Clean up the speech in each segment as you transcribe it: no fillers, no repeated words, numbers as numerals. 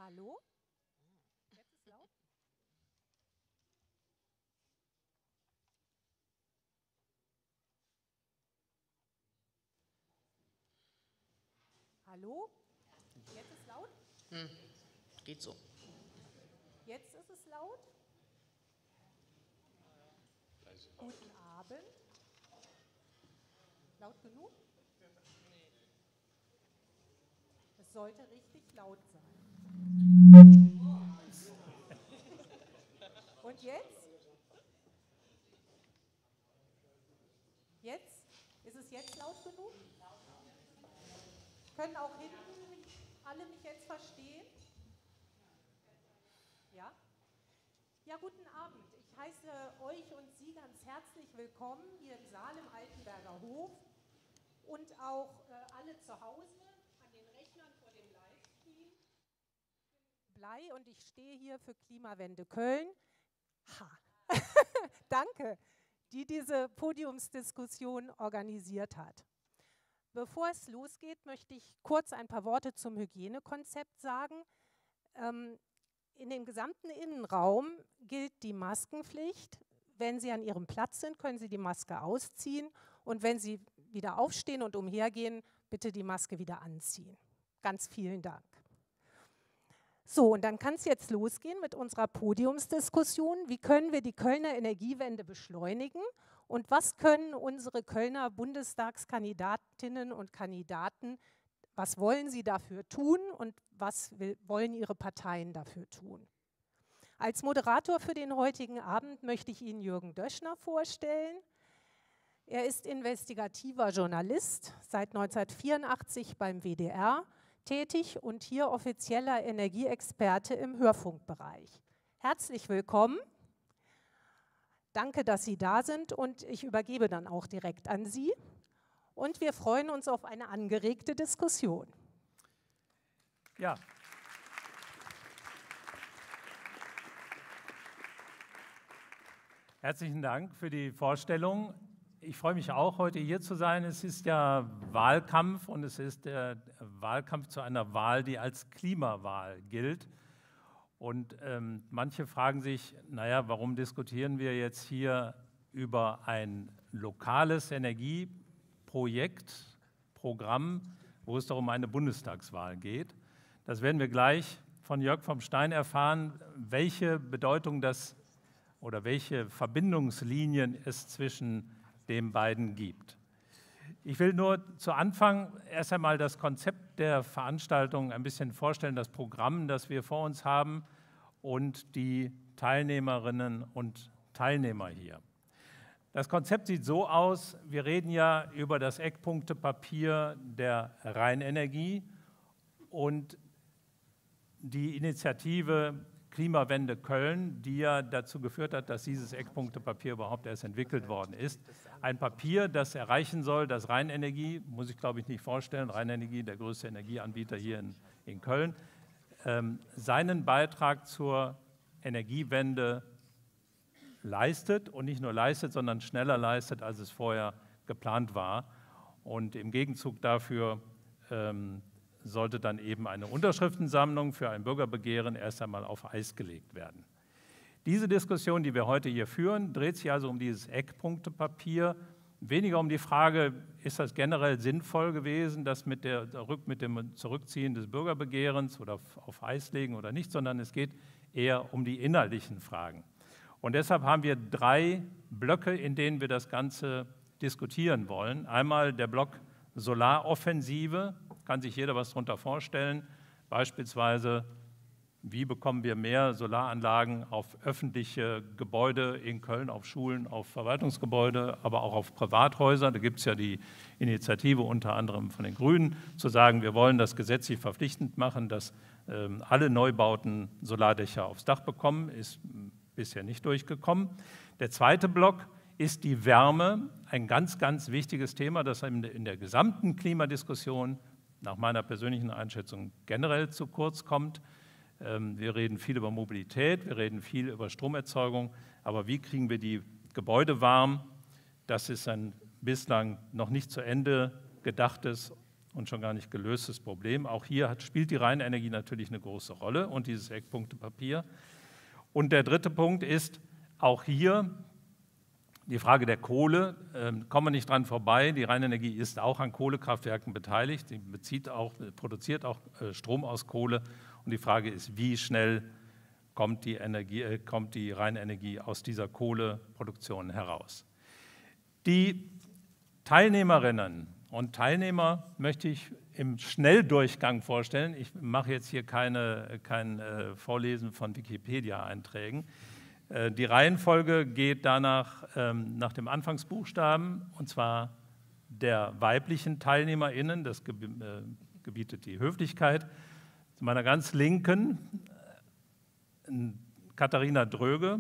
Hallo? Jetzt ist laut. Hallo? Jetzt ist laut? Geht so. Jetzt ist es laut? Guten Abend. Laut genug? Es sollte richtig laut sein. Und jetzt? Jetzt? Ist es jetzt laut genug? Können auch hinten alle mich jetzt verstehen? Ja? Ja, guten Abend. Ich heiße euch und Sie ganz herzlich willkommen hier im Saal im Altenberger Hof und auch alle zu Hause an den Rechnern vor dem Livestream. Blei und ich stehe hier für Klimawende Köln. Ha! Danke, die diese Podiumsdiskussion organisiert hat. Bevor es losgeht, möchte ich kurz ein paar Worte zum Hygienekonzept sagen. In dem gesamten Innenraum gilt die Maskenpflicht. Wenn Sie an Ihrem Platz sind, können Sie die Maske ausziehen. Und wenn Sie wieder aufstehen und umhergehen, bitte die Maske wieder anziehen. Ganz vielen Dank. So, und dann kann es jetzt losgehen mit unserer Podiumsdiskussion. Wie können wir die Kölner Energiewende beschleunigen? Und was können unsere Kölner Bundestagskandidatinnen und Kandidaten, was wollen sie dafür tun und was wollen ihre Parteien dafür tun? Als Moderator für den heutigen Abend möchte ich Ihnen Jürgen Döschner vorstellen. Er ist investigativer Journalist, seit 1984 beim WDR tätig und hier offizieller Energieexperte im Hörfunkbereich. Herzlich willkommen. Danke, dass Sie da sind und ich übergebe dann auch direkt an Sie. Und wir freuen uns auf eine angeregte Diskussion. Ja. Herzlichen Dank für die Vorstellung. Ich freue mich auch, heute hier zu sein. Es ist ja Wahlkampf und es ist der Wahlkampf zu einer Wahl, die als Klimawahl gilt. Und manche fragen sich, naja, warum diskutieren wir jetzt hier über ein lokales Energieprojekt, Programm, wo es doch um eine Bundestagswahl geht. Das werden wir gleich von Jörg vom Stein erfahren, welche Bedeutung das oder welche Verbindungslinien es zwischen den beiden gibt. Ich will nur zu Anfang erst einmal das Konzept der Veranstaltung ein bisschen vorstellen, das Programm, das wir vor uns haben und die Teilnehmerinnen und Teilnehmer hier. Das Konzept sieht so aus, wir reden ja über das Eckpunktepapier der Rheinenergie und die Initiative Klimawende Köln, die ja dazu geführt hat, dass dieses Eckpunktepapier überhaupt erst entwickelt worden ist. Ein Papier, das erreichen soll, dass Rheinenergie, muss ich glaube ich nicht vorstellen, Rheinenergie, der größte Energieanbieter hier in Köln, seinen Beitrag zur Energiewende leistet und nicht nur leistet, sondern schneller leistet, als es vorher geplant war. Und im Gegenzug dafür sollte dann eben eine Unterschriftensammlung für ein Bürgerbegehren erst einmal auf Eis gelegt werden. Diese Diskussion, die wir heute hier führen, dreht sich also um dieses Eckpunktepapier, weniger um die Frage, ist das generell sinnvoll gewesen, das mit dem Zurückziehen des Bürgerbegehrens oder auf Eis legen oder nicht, sondern es geht eher um die inhaltlichen Fragen. Und deshalb haben wir 3 Blöcke, in denen wir das Ganze diskutieren wollen. Einmal der Block Solaroffensive, kann sich jeder was darunter vorstellen, beispielsweise, wie bekommen wir mehr Solaranlagen auf öffentliche Gebäude in Köln, auf Schulen, auf Verwaltungsgebäude, aber auch auf Privathäuser. Da gibt es ja die Initiative unter anderem von den Grünen, zu sagen, wir wollen das gesetzlich verpflichtend machen, dass alle Neubauten Solardächer aufs Dach bekommen, ist bisher nicht durchgekommen. Der zweite Block ist die Wärme, ein ganz, ganz wichtiges Thema, das in der gesamten Klimadiskussion nach meiner persönlichen Einschätzung generell zu kurz kommt. Wir reden viel über Mobilität, wir reden viel über Stromerzeugung, aber wie kriegen wir die Gebäude warm? Das ist ein bislang noch nicht zu Ende gedachtes und schon gar nicht gelöstes Problem. Auch hier spielt die Rheinenergie natürlich eine große Rolle und dieses Eckpunktepapier. Und der dritte Punkt ist auch hier die Frage der Kohle. Kommen wir nicht dran vorbei. Die Rheinenergie ist auch an Kohlekraftwerken beteiligt. Sie produziert auch Strom aus Kohle. Und die Frage ist, wie schnell kommt die Rheinenergie aus dieser Kohleproduktion heraus. Die Teilnehmerinnen und Teilnehmer möchte ich im Schnelldurchgang vorstellen. Ich mache jetzt hier kein Vorlesen von Wikipedia-Einträgen. Die Reihenfolge geht danach nach dem Anfangsbuchstaben, und zwar der weiblichen TeilnehmerInnen. Das gebietet die Höflichkeit. Zu meiner ganz Linken Katharina Dröge.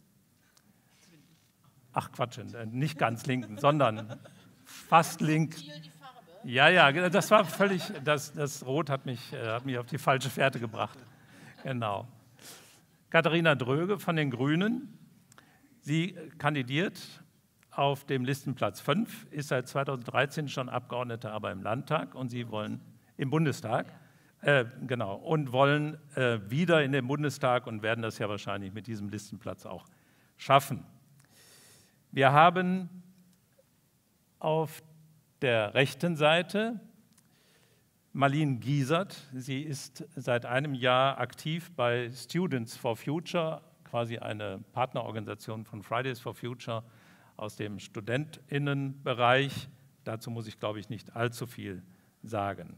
Ach Quatsch, nicht ganz linken, sondern fast link. Ja, das war völlig, das Rot hat mich auf die falsche Fährte gebracht. Genau. Katharina Dröge von den Grünen. Sie kandidiert auf dem Listenplatz 5, ist seit 2013 schon Abgeordnete, aber im Landtag und Sie wollen im Bundestag. Genau, und wollen wieder in den Bundestag und werden das ja wahrscheinlich mit diesem Listenplatz auch schaffen. Wir haben auf der rechten Seite Marlene Giesert. Sie ist seit einem Jahr aktiv bei Students for Future, quasi eine Partnerorganisation von Fridays for Future aus dem StudentInnenbereich. Dazu muss ich, glaube ich, nicht allzu viel sagen.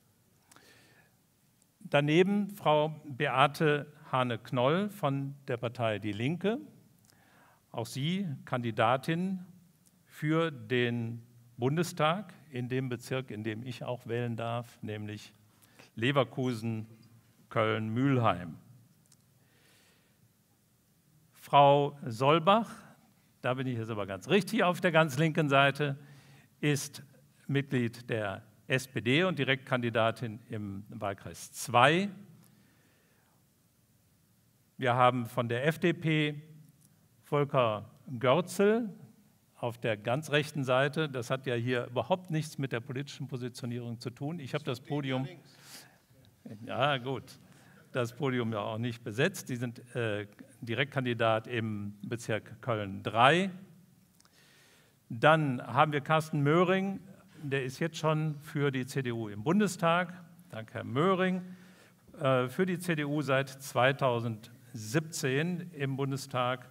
Daneben Frau Beate Hane-Knoll von der Partei Die Linke. Auch sie Kandidatin für den Bundestag in dem Bezirk, in dem ich auch wählen darf, nämlich Leverkusen, Köln, Mülheim. Frau Solbach, da bin ich jetzt aber ganz richtig auf der ganz linken Seite, ist Mitglied der SPD und Direktkandidatin im Wahlkreis 2. Wir haben von der FDP Volker Görzel auf der ganz rechten Seite. Das hat ja hier überhaupt nichts mit der politischen Positionierung zu tun. Ich habe das Podium, ja gut, das Podium ja auch nicht besetzt. Die sind Direktkandidat im Bezirk Köln 3. Dann haben wir Carsten Möhring, der ist jetzt schon für die CDU im Bundestag. Danke, Herr Möhring. Für die CDU seit 2017 im Bundestag.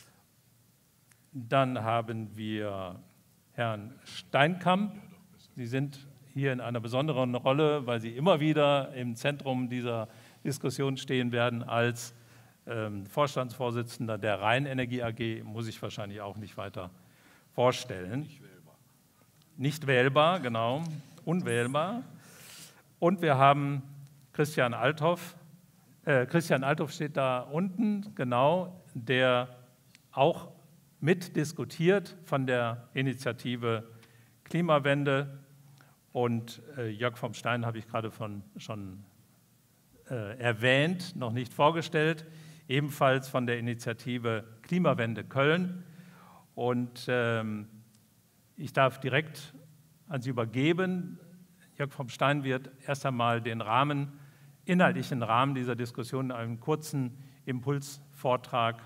Dann haben wir Herrn Steinkamp. Sie sind hier in einer besonderen Rolle, weil Sie immer wieder im Zentrum dieser Diskussion stehen werden als Vorstandsvorsitzender der Rheinenergie AG. Muss ich wahrscheinlich auch nicht weiter vorstellen. Nicht wählbar, genau, unwählbar. Und wir haben Christian Althoff. Christian Althoff steht da unten, genau, der auch mitdiskutiert von der Initiative Klimawende. Und Jörg vom Stein habe ich gerade schon erwähnt, noch nicht vorgestellt, ebenfalls von der Initiative Klimawende Köln. Und ich darf direkt an Sie übergeben. Jörg vom Stein wird erst einmal den inhaltlichen Rahmen dieser Diskussion in einem kurzen Impulsvortrag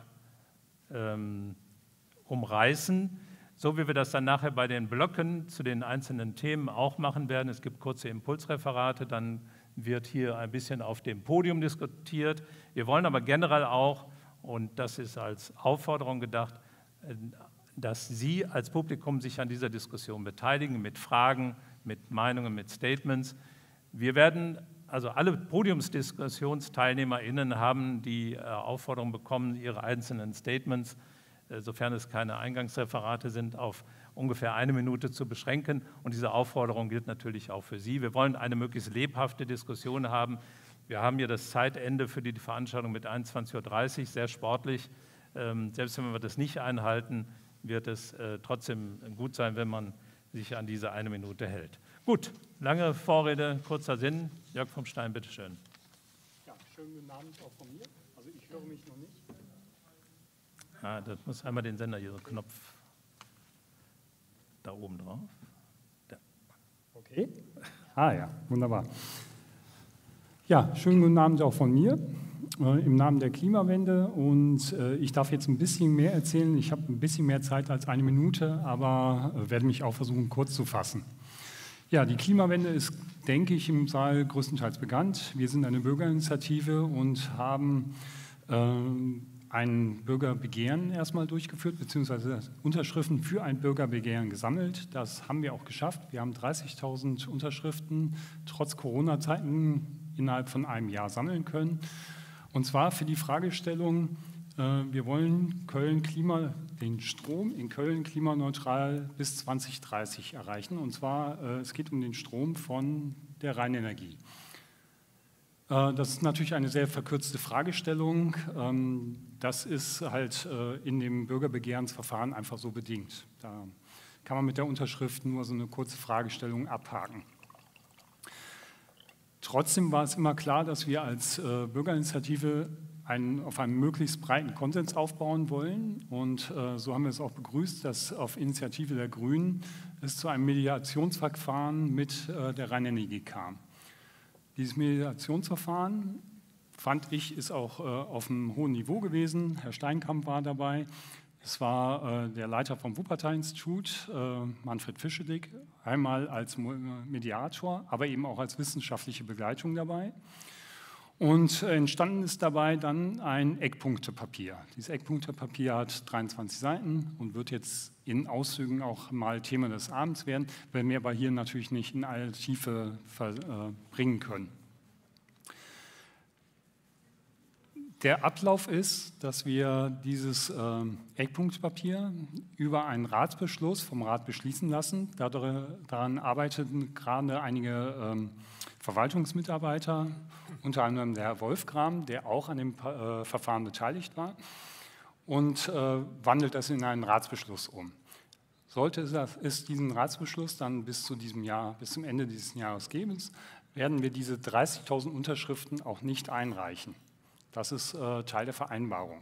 umreißen, so wie wir das dann nachher bei den Blöcken zu den einzelnen Themen auch machen werden. Es gibt kurze Impulsreferate, dann wird hier ein bisschen auf dem Podium diskutiert. Wir wollen aber generell auch, und das ist als Aufforderung gedacht, dass Sie als Publikum sich an dieser Diskussion beteiligen, mit Fragen, mit Meinungen, mit Statements. Wir werden, also alle PodiumsdiskussionsteilnehmerInnen haben die Aufforderung bekommen, ihre einzelnen Statements, sofern es keine Eingangsreferate sind, auf ungefähr 1 Minute zu beschränken. Und diese Aufforderung gilt natürlich auch für Sie. Wir wollen eine möglichst lebhafte Diskussion haben. Wir haben hier das Zeitende für die Veranstaltung mit 21:30 Uhr, sehr sportlich. Selbst wenn wir das nicht einhalten, wird es trotzdem gut sein, wenn man sich an diese 1 Minute hält. Gut, lange Vorrede, kurzer Sinn. Jörg vom Stein, bitteschön. Ja, schönen guten Abend auch von mir. Also ich höre mich noch nicht. Das muss einmal den Sender hier, so Knopf da oben drauf. Da. Okay. Ah ja, wunderbar. Ja, schönen guten Abend auch von mir im Namen der Klimawende und ich darf jetzt ein bisschen mehr erzählen. Ich habe ein bisschen mehr Zeit als 1 Minute, aber werde mich auch versuchen, kurz zu fassen. Ja, die Klimawende ist, denke ich, im Saal größtenteils bekannt. Wir sind eine Bürgerinitiative und haben ein Bürgerbegehren erstmal durchgeführt, beziehungsweise Unterschriften für ein Bürgerbegehren gesammelt. Das haben wir auch geschafft. Wir haben 30.000 Unterschriften trotz Corona-Zeiten innerhalb von einem Jahr sammeln können. Und zwar für die Fragestellung, wir wollen den Strom in Köln klimaneutral bis 2030 erreichen. Und zwar, es geht um den Strom von der Rheinenergie. Das ist natürlich eine sehr verkürzte Fragestellung. Das ist halt in dem Bürgerbegehrensverfahren einfach so bedingt. Da kann man mit der Unterschrift nur so eine kurze Fragestellung abhaken. Trotzdem war es immer klar, dass wir als Bürgerinitiative auf einen möglichst breiten Konsens aufbauen wollen. Und so haben wir es auch begrüßt, dass auf Initiative der Grünen es zu einem Mediationsverfahren mit der Rheinenergie kam. Dieses Mediationsverfahren, fand ich, ist auch auf einem hohen Niveau gewesen. Herr Steinkamp war dabei. Es war der Leiter vom Wuppertal-Institut, Manfred Fischedick, einmal als Mediator, aber eben auch als wissenschaftliche Begleitung dabei. Und entstanden ist dabei dann ein Eckpunktepapier. Dieses Eckpunktepapier hat 23 Seiten und wird jetzt in Auszügen auch mal Thema des Abends werden, werden wir aber hier natürlich nicht in alle Tiefe bringen können. Der Ablauf ist, dass wir dieses Eckpunktepapier über einen Ratsbeschluss vom Rat beschließen lassen. Daran arbeiteten gerade einige Verwaltungsmitarbeiter, unter anderem der Herr Wolfgram, der auch an dem Verfahren beteiligt war, und wandelt das in einen Ratsbeschluss um. Sollte es diesen Ratsbeschluss dann bis zum Ende dieses Jahres geben, werden wir diese 30.000 Unterschriften auch nicht einreichen. Das ist Teil der Vereinbarung.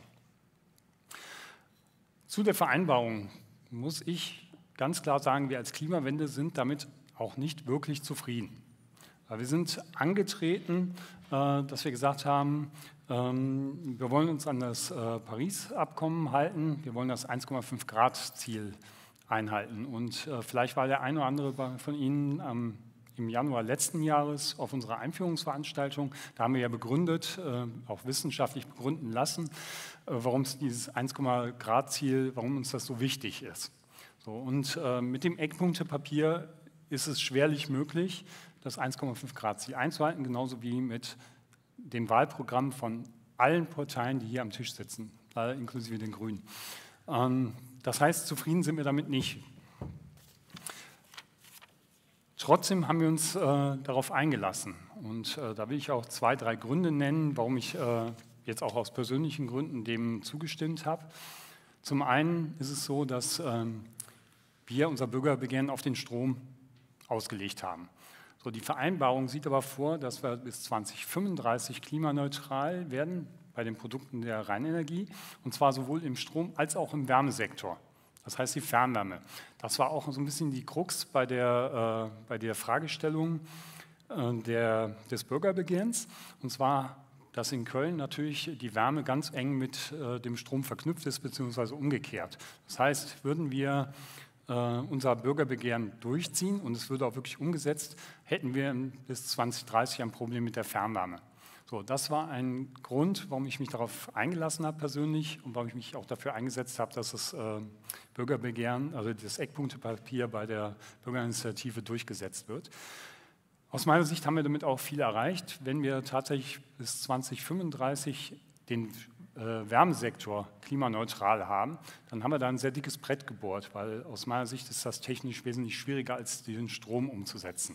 Zu der Vereinbarung muss ich ganz klar sagen, wir als Klimawende sind damit auch nicht wirklich zufrieden. Wir sind angetreten, dass wir gesagt haben, wir wollen uns an das Paris-Abkommen halten, wir wollen das 1,5 Grad Ziel einhalten. Und vielleicht war der eine oder andere von Ihnen im Januar letzten Jahres auf unserer Einführungsveranstaltung, da haben wir ja begründet, auch wissenschaftlich begründen lassen, warum es dieses 1,5 Grad Ziel, warum uns das so wichtig ist. So, und mit dem Eckpunktepapier ist es schwerlich möglich, das 1,5 Grad Ziel einzuhalten, genauso wie mit dem Wahlprogramm von allen Parteien, die hier am Tisch sitzen, inklusive den Grünen. Das heißt, zufrieden sind wir damit nicht. Trotzdem haben wir uns darauf eingelassen und da will ich auch 2, 3 Gründe nennen, warum ich jetzt auch aus persönlichen Gründen dem zugestimmt habe. Zum einen ist es so, dass wir unser Bürgerbegehren auf den Strom ausgelegt haben. So, die Vereinbarung sieht aber vor, dass wir bis 2035 klimaneutral werden bei den Produkten der Rheinenergie, und zwar sowohl im Strom- als auch im Wärmesektor. Das heißt die Fernwärme. Das war auch so ein bisschen die Krux bei der Fragestellung des Bürgerbegehrens. Und zwar, dass in Köln natürlich die Wärme ganz eng mit dem Strom verknüpft ist, beziehungsweise umgekehrt. Das heißt, würden wir unser Bürgerbegehren durchziehen und es würde auch wirklich umgesetzt, hätten wir bis 2030 ein Problem mit der Fernwärme. So, das war ein Grund, warum ich mich darauf eingelassen habe persönlich und warum ich mich auch dafür eingesetzt habe, dass das Bürgerbegehren, also das Eckpunktepapier bei der Bürgerinitiative durchgesetzt wird. Aus meiner Sicht haben wir damit auch viel erreicht. Wenn wir tatsächlich bis 2035 den Wärmesektor klimaneutral haben, dann haben wir da ein sehr dickes Brett gebohrt, weil aus meiner Sicht ist das technisch wesentlich schwieriger, als den Strom umzusetzen.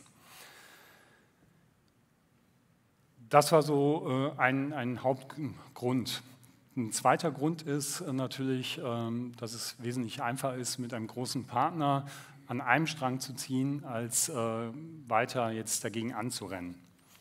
Das war so ein Hauptgrund. Ein zweiter Grund ist natürlich, dass es wesentlich einfacher ist, mit einem großen Partner an einem Strang zu ziehen, als weiter jetzt dagegen anzurennen.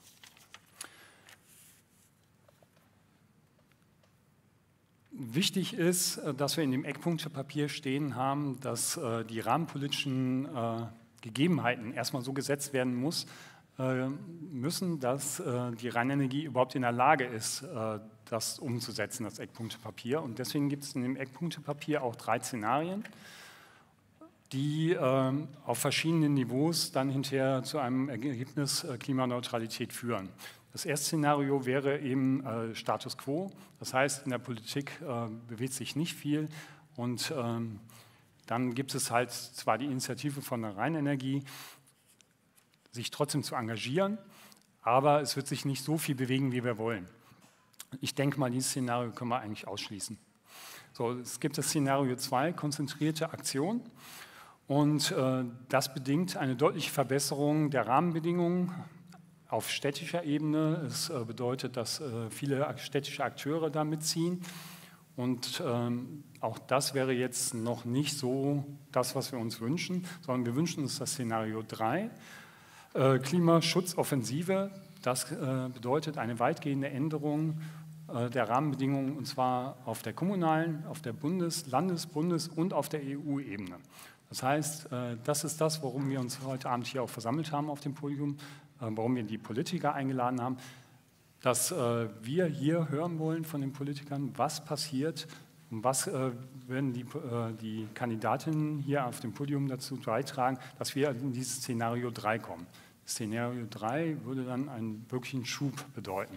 Wichtig ist, dass wir in dem Eckpunktepapier stehen haben, dass die rahmenpolitischen Gegebenheiten erstmal so gesetzt werden muss, müssen, dass die Rheinenergie überhaupt in der Lage ist, das umzusetzen, das Eckpunktepapier. Und deswegen gibt es in dem Eckpunktepapier auch 3 Szenarien, die auf verschiedenen Niveaus dann hinterher zu einem Ergebnis Klimaneutralität führen. Das erste Szenario wäre eben Status quo, das heißt, in der Politik bewegt sich nicht viel und dann gibt es halt zwar die Initiative von der Rheinenergie, sich trotzdem zu engagieren, aber es wird sich nicht so viel bewegen, wie wir wollen. Ich denke mal, dieses Szenario können wir eigentlich ausschließen. So, es gibt das Szenario 2, konzentrierte Aktion. Und das bedingt eine deutliche Verbesserung der Rahmenbedingungen auf städtischer Ebene. Es bedeutet, dass viele städtische Akteure da mitziehen. Und auch das wäre jetzt noch nicht so das, was wir uns wünschen, sondern wir wünschen uns das Szenario 3. Klimaschutzoffensive, das bedeutet eine weitgehende Änderung der Rahmenbedingungen, und zwar auf der kommunalen, auf der Landes-, Bundes- und auf der EU-Ebene. Das heißt, das ist das, warum wir uns heute Abend hier auch versammelt haben auf dem Podium, warum wir die Politiker eingeladen haben, dass wir hier hören wollen von den Politikern, was passiert und was werden die Kandidatinnen hier auf dem Podium dazu beitragen, dass wir in dieses Szenario 3 kommen. Szenario 3 würde dann einen wirklichen Schub bedeuten.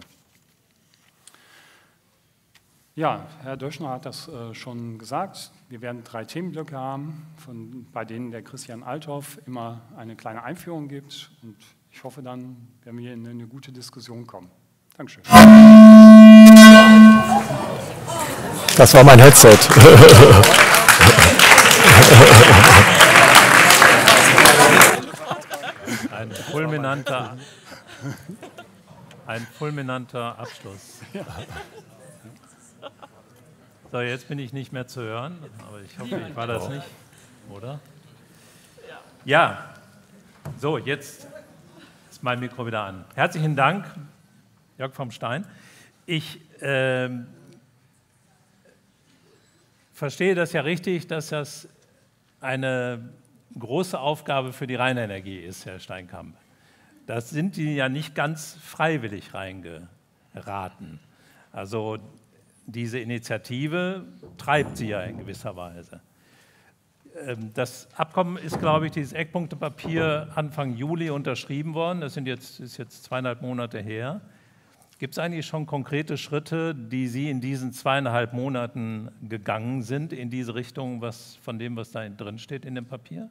Ja, Herr Döschner hat das schon gesagt. Wir werden 3 Themenblöcke haben, bei denen der Christian Althoff immer eine kleine Einführung gibt. Und ich hoffe, dann werden wir in eine gute Diskussion kommen. Dankeschön. Das war mein Headset. Ein fulminanter Abschluss. Ja. So, jetzt bin ich nicht mehr zu hören, aber ich hoffe, ich war das nicht, oder? Ja, so, jetzt ist mein Mikro wieder an. Herzlichen Dank, Jörg vom Stein. Ich verstehe das ja richtig, dass das eine große Aufgabe für die Rheinenergie ist, Herr Steinkamp. Das sind die ja nicht ganz freiwillig reingeraten. Also diese Initiative treibt sie ja in gewisser Weise. Das Abkommen ist, glaube ich, dieses Eckpunktepapier Anfang Juli unterschrieben worden. Das ist jetzt 2,5 Monate her. Gibt es eigentlich schon konkrete Schritte, die Sie in diesen 2,5 Monaten gegangen sind, in diese Richtung, von dem, was da drin steht in dem Papier?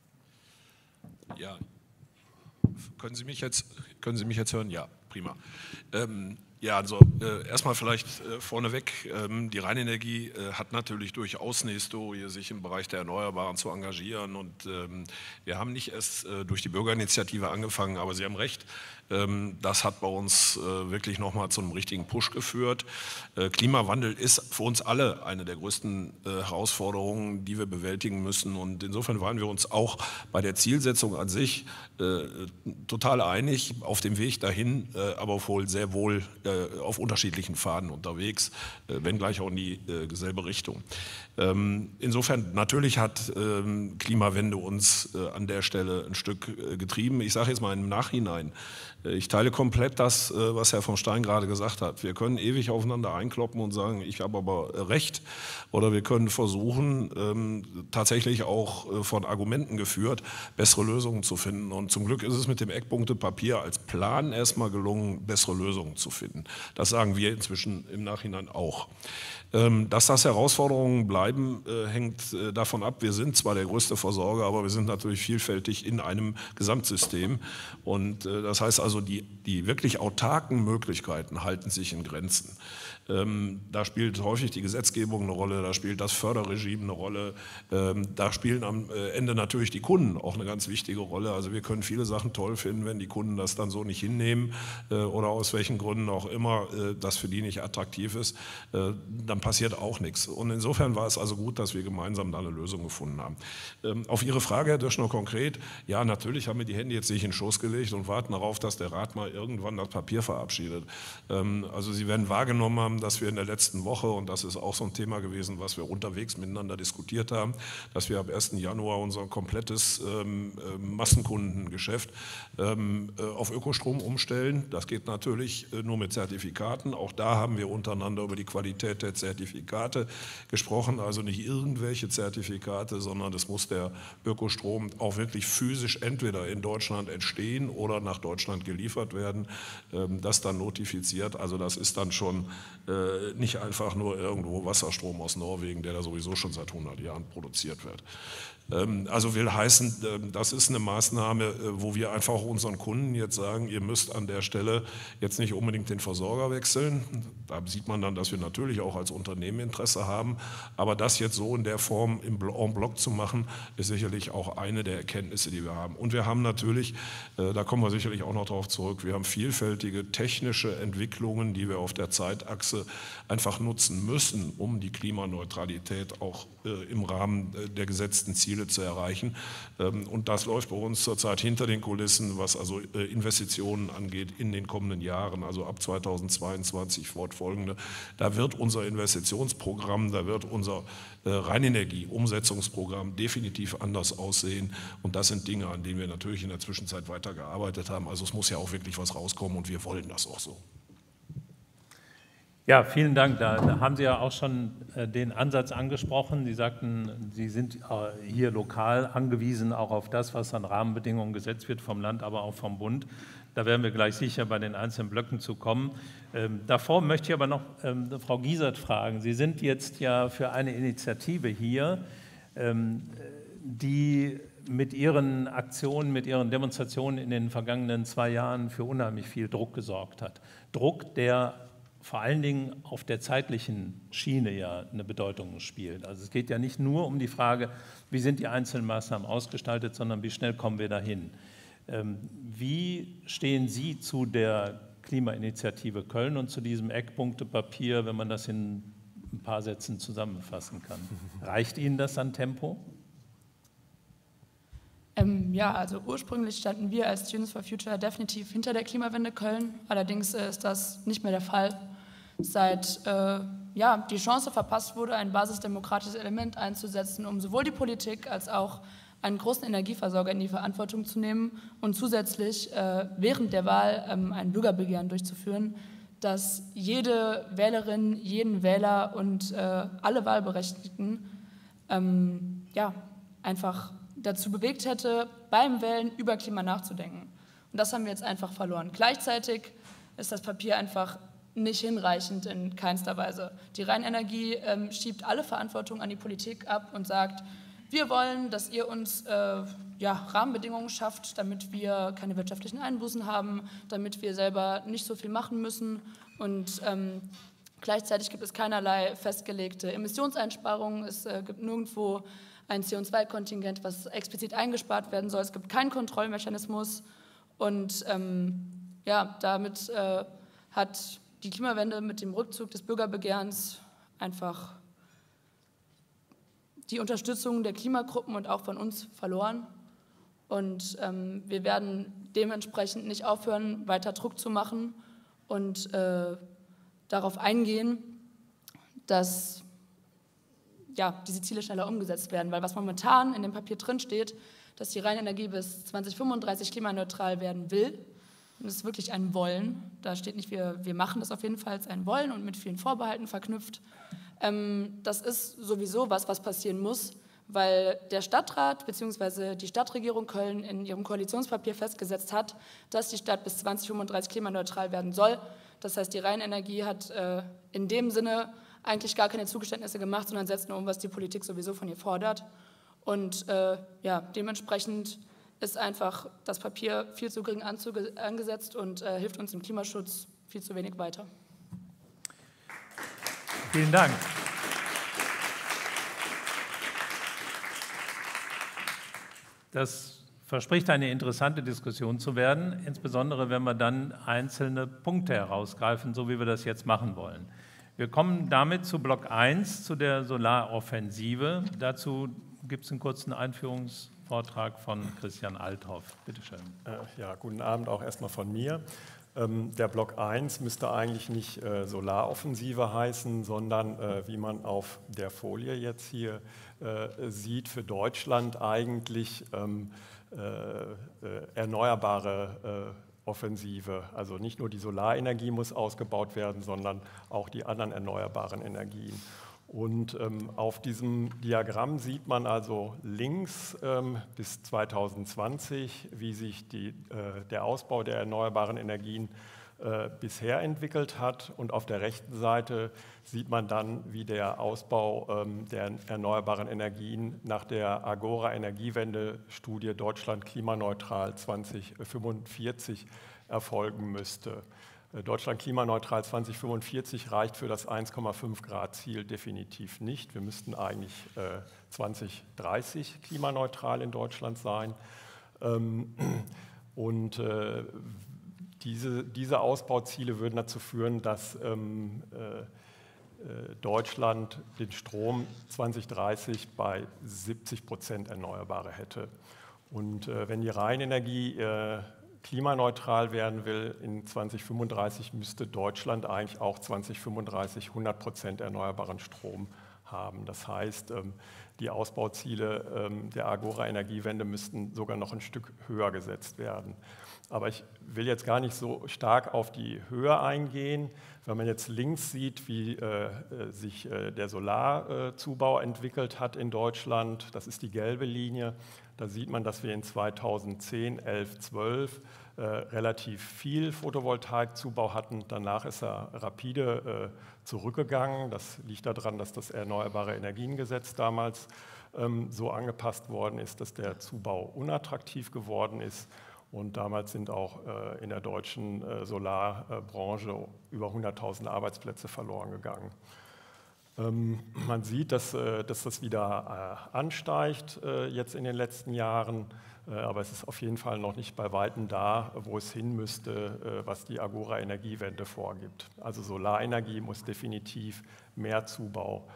Ja. Können Sie mich jetzt hören? Ja, prima. Ja, also erstmal vielleicht vorneweg, die Rheinenergie hat natürlich durchaus eine Historie, sich im Bereich der Erneuerbaren zu engagieren, und wir haben nicht erst durch die Bürgerinitiative angefangen, aber Sie haben recht, das hat bei uns wirklich nochmal zu einem richtigen Push geführt. Klimawandel ist für uns alle eine der größten Herausforderungen, die wir bewältigen müssen, und insofern waren wir uns auch bei der Zielsetzung an sich total einig, auf dem Weg dahin, aber wohl sehr wohl auf unterschiedlichen Pfaden unterwegs, wenngleich auch in die selbe Richtung. Insofern, natürlich hat Klimawende uns an der Stelle ein Stück getrieben. Ich sage jetzt mal im Nachhinein, ich teile komplett das, was Herr von Stein gerade gesagt hat. Wir können ewig aufeinander einkloppen und sagen, ich habe aber recht, oder wir können versuchen, tatsächlich auch von Argumenten geführt, bessere Lösungen zu finden. Und zum Glück ist es mit dem Eckpunktepapier als Plan erstmal gelungen, bessere Lösungen zu finden. Das sagen wir inzwischen im Nachhinein auch. Dass das Herausforderungen bleiben, hängt davon ab, wir sind zwar der größte Versorger, aber wir sind natürlich vielfältig in einem Gesamtsystem. Und das heißt also, die wirklich autarken Möglichkeiten halten sich in Grenzen. Da spielt häufig die Gesetzgebung eine Rolle, da spielt das Förderregime eine Rolle, da spielen am Ende natürlich die Kunden auch eine ganz wichtige Rolle. Also wir können viele Sachen toll finden, wenn die Kunden das dann so nicht hinnehmen oder aus welchen Gründen auch auch immer das für die nicht attraktiv ist, dann passiert auch nichts. Und insofern war es also gut, dass wir gemeinsam da eine Lösung gefunden haben. Auf Ihre Frage, Herr Döschner, konkret, ja, natürlich haben wir die Hände jetzt nicht in den Schoß gelegt und warten darauf, dass der Rat mal irgendwann das Papier verabschiedet. Also Sie werden wahrgenommen haben, dass wir in der letzten Woche, und das ist auch so ein Thema gewesen, was wir unterwegs miteinander diskutiert haben, dass wir ab 1. Januar unser komplettes Massenkundengeschäft auf Ökostrom umstellen. Das geht natürlich nur mit Zertifikaten. Auch da haben wir untereinander über die Qualität der Zertifikate gesprochen, also nicht irgendwelche Zertifikate, sondern es muss der Ökostrom auch wirklich physisch entweder in Deutschland entstehen oder nach Deutschland geliefert werden, das dann notifiziert. Also das ist dann schon nicht einfach nur irgendwo Wasserstrom aus Norwegen, der da sowieso schon seit 100 Jahren produziert wird. Also will heißen, das ist eine Maßnahme, wo wir einfach unseren Kunden jetzt sagen, ihr müsst an der Stelle jetzt nicht unbedingt den Versorger wechseln. Da sieht man dann, dass wir natürlich auch als Unternehmen Interesse haben. Aber das jetzt so in der Form en bloc zu machen, ist sicherlich auch eine der Erkenntnisse, die wir haben. Und wir haben natürlich, da kommen wir sicherlich auch noch darauf zurück, wir haben vielfältige technische Entwicklungen, die wir auf der Zeitachse einfach nutzen müssen, um die Klimaneutralität auch im Rahmen der gesetzten Ziele zu erreichen. Und das läuft bei uns zurzeit hinter den Kulissen, was also Investitionen angeht in den kommenden Jahren, also ab 2022 fortfolgende. Da wird unser Investitionsprogramm, da wird unser Rheinenergie-Umsetzungsprogramm definitiv anders aussehen. Und das sind Dinge, an denen wir natürlich in der Zwischenzeit weitergearbeitet haben. Also es muss ja auch wirklich was rauskommen und wir wollen das auch so. Ja, vielen Dank. Da haben Sie ja auch schon den Ansatz angesprochen. Sie sagten, Sie sind hier lokal angewiesen auch auf das, was an Rahmenbedingungen gesetzt wird vom Land, aber auch vom Bund. Da werden wir gleich sicher bei den einzelnen Blöcken zu kommen. Davor möchte ich aber noch Frau Giesert fragen. Sie sind jetzt ja für eine Initiative hier, die mit Ihren Aktionen, mit Ihren Demonstrationen in den vergangenen 2 Jahren für unheimlich viel Druck gesorgt hat. Druck, der vor allen Dingen auf der zeitlichen Schiene ja eine Bedeutung spielt. Also es geht ja nicht nur um die Frage, wie sind die einzelnen Maßnahmen ausgestaltet, sondern wie schnell kommen wir dahin. Wie stehen Sie zu der Klimainitiative Köln und zu diesem Eckpunktepapier, wenn man das in ein paar Sätzen zusammenfassen kann? Reicht Ihnen das an Tempo? Ja, also ursprünglich standen wir als Students for Future definitiv hinter der Klimawende Köln. Allerdings ist das nicht mehr der Fall. Seit die Chance verpasst wurde, ein basisdemokratisches Element einzusetzen, um sowohl die Politik als auch einen großen Energieversorger in die Verantwortung zu nehmen und zusätzlich während der Wahl ein Bürgerbegehren durchzuführen, das jede Wählerin, jeden Wähler und alle Wahlberechtigten einfach dazu bewegt hätte, beim Wählen über Klima nachzudenken. Und das haben wir jetzt einfach verloren. Gleichzeitig ist das Papier einfach nicht hinreichend in keinster Weise. Die Rheinenergie schiebt alle Verantwortung an die Politik ab und sagt, wir wollen, dass ihr uns Rahmenbedingungen schafft, damit wir keine wirtschaftlichen Einbußen haben, damit wir selber nicht so viel machen müssen. Und gleichzeitig gibt es keinerlei festgelegte Emissionseinsparungen. Es gibt nirgendwo ein CO2-Kontingent, was explizit eingespart werden soll. Es gibt keinen Kontrollmechanismus. Und damit hat die Klimawende mit dem Rückzug des Bürgerbegehrens einfach die Unterstützung der Klimagruppen und auch von uns verloren. Und wir werden dementsprechend nicht aufhören, weiter Druck zu machen und darauf eingehen, dass diese Ziele schneller umgesetzt werden. Weil was momentan in dem Papier drin steht, dass die Rheinenergie bis 2035 klimaneutral werden will, und das ist wirklich ein Wollen, da steht nicht, wir machen das auf jeden Fall, als ein Wollen und mit vielen Vorbehalten verknüpft. Das ist sowieso was passieren muss, weil der Stadtrat bzw. die Stadtregierung Köln in ihrem Koalitionspapier festgesetzt hat, dass die Stadt bis 2035 klimaneutral werden soll. Das heißt, die Rheinenergie hat in dem Sinne eigentlich gar keine Zugeständnisse gemacht, sondern setzt nur um, was die Politik sowieso von ihr fordert. Und dementsprechend ist einfach das Papier viel zu gering angesetzt und hilft uns im Klimaschutz viel zu wenig weiter. Vielen Dank. Das verspricht eine interessante Diskussion zu werden, insbesondere wenn wir dann einzelne Punkte herausgreifen, so wie wir das jetzt machen wollen. Wir kommen damit zu Block 1, zu der Solaroffensive. Dazu gibt es einen kurzen Einführungsvortrag von Christian Althoff. Bitte schön. Ja, guten Abend auch erstmal von mir. Der Block 1 müsste eigentlich nicht Solaroffensive heißen, sondern, wie man auf der Folie jetzt hier sieht, für Deutschland eigentlich erneuerbare Offensive. Also nicht nur die Solarenergie muss ausgebaut werden, sondern auch die anderen erneuerbaren Energien. Und auf diesem Diagramm sieht man also links bis 2020, wie sich der Ausbau der erneuerbaren Energien bisher entwickelt hat. Und auf der rechten Seite sieht man dann, wie der Ausbau der erneuerbaren Energien nach der Agora-Energiewende-Studie Deutschland klimaneutral 2045 erfolgen müsste. Deutschland klimaneutral 2045 reicht für das 1,5 Grad Ziel definitiv nicht. Wir müssten eigentlich 2030 klimaneutral in Deutschland sein. Und diese Ausbauziele würden dazu führen, dass Deutschland den Strom 2030 bei 70% Erneuerbare hätte. Und wenn die Rheinenergie klimaneutral werden will, in 2035 müsste Deutschland eigentlich auch 2035 100% erneuerbaren Strom haben. Das heißt, die Ausbauziele der Agora-Energiewende müssten sogar noch ein Stück höher gesetzt werden. Aber ich will jetzt gar nicht so stark auf die Höhe eingehen. Wenn man jetzt links sieht, wie sich der Solarzubau entwickelt hat in Deutschland, das ist die gelbe Linie, da sieht man, dass wir in 2010, 11, 12 relativ viel Photovoltaikzubau hatten. Danach ist er rapide zurückgegangen. Das liegt daran, dass das Erneuerbare Energiengesetz damals so angepasst worden ist, dass der Zubau unattraktiv geworden ist. Und damals sind auch in der deutschen Solarbranche über 100.000 Arbeitsplätze verloren gegangen. Man sieht, dass das wieder ansteigt jetzt in den letzten Jahren, aber es ist auf jeden Fall noch nicht bei Weitem da, wo es hin müsste, was die Agora-Energiewende vorgibt. Also Solarenergie muss definitiv mehr Zubau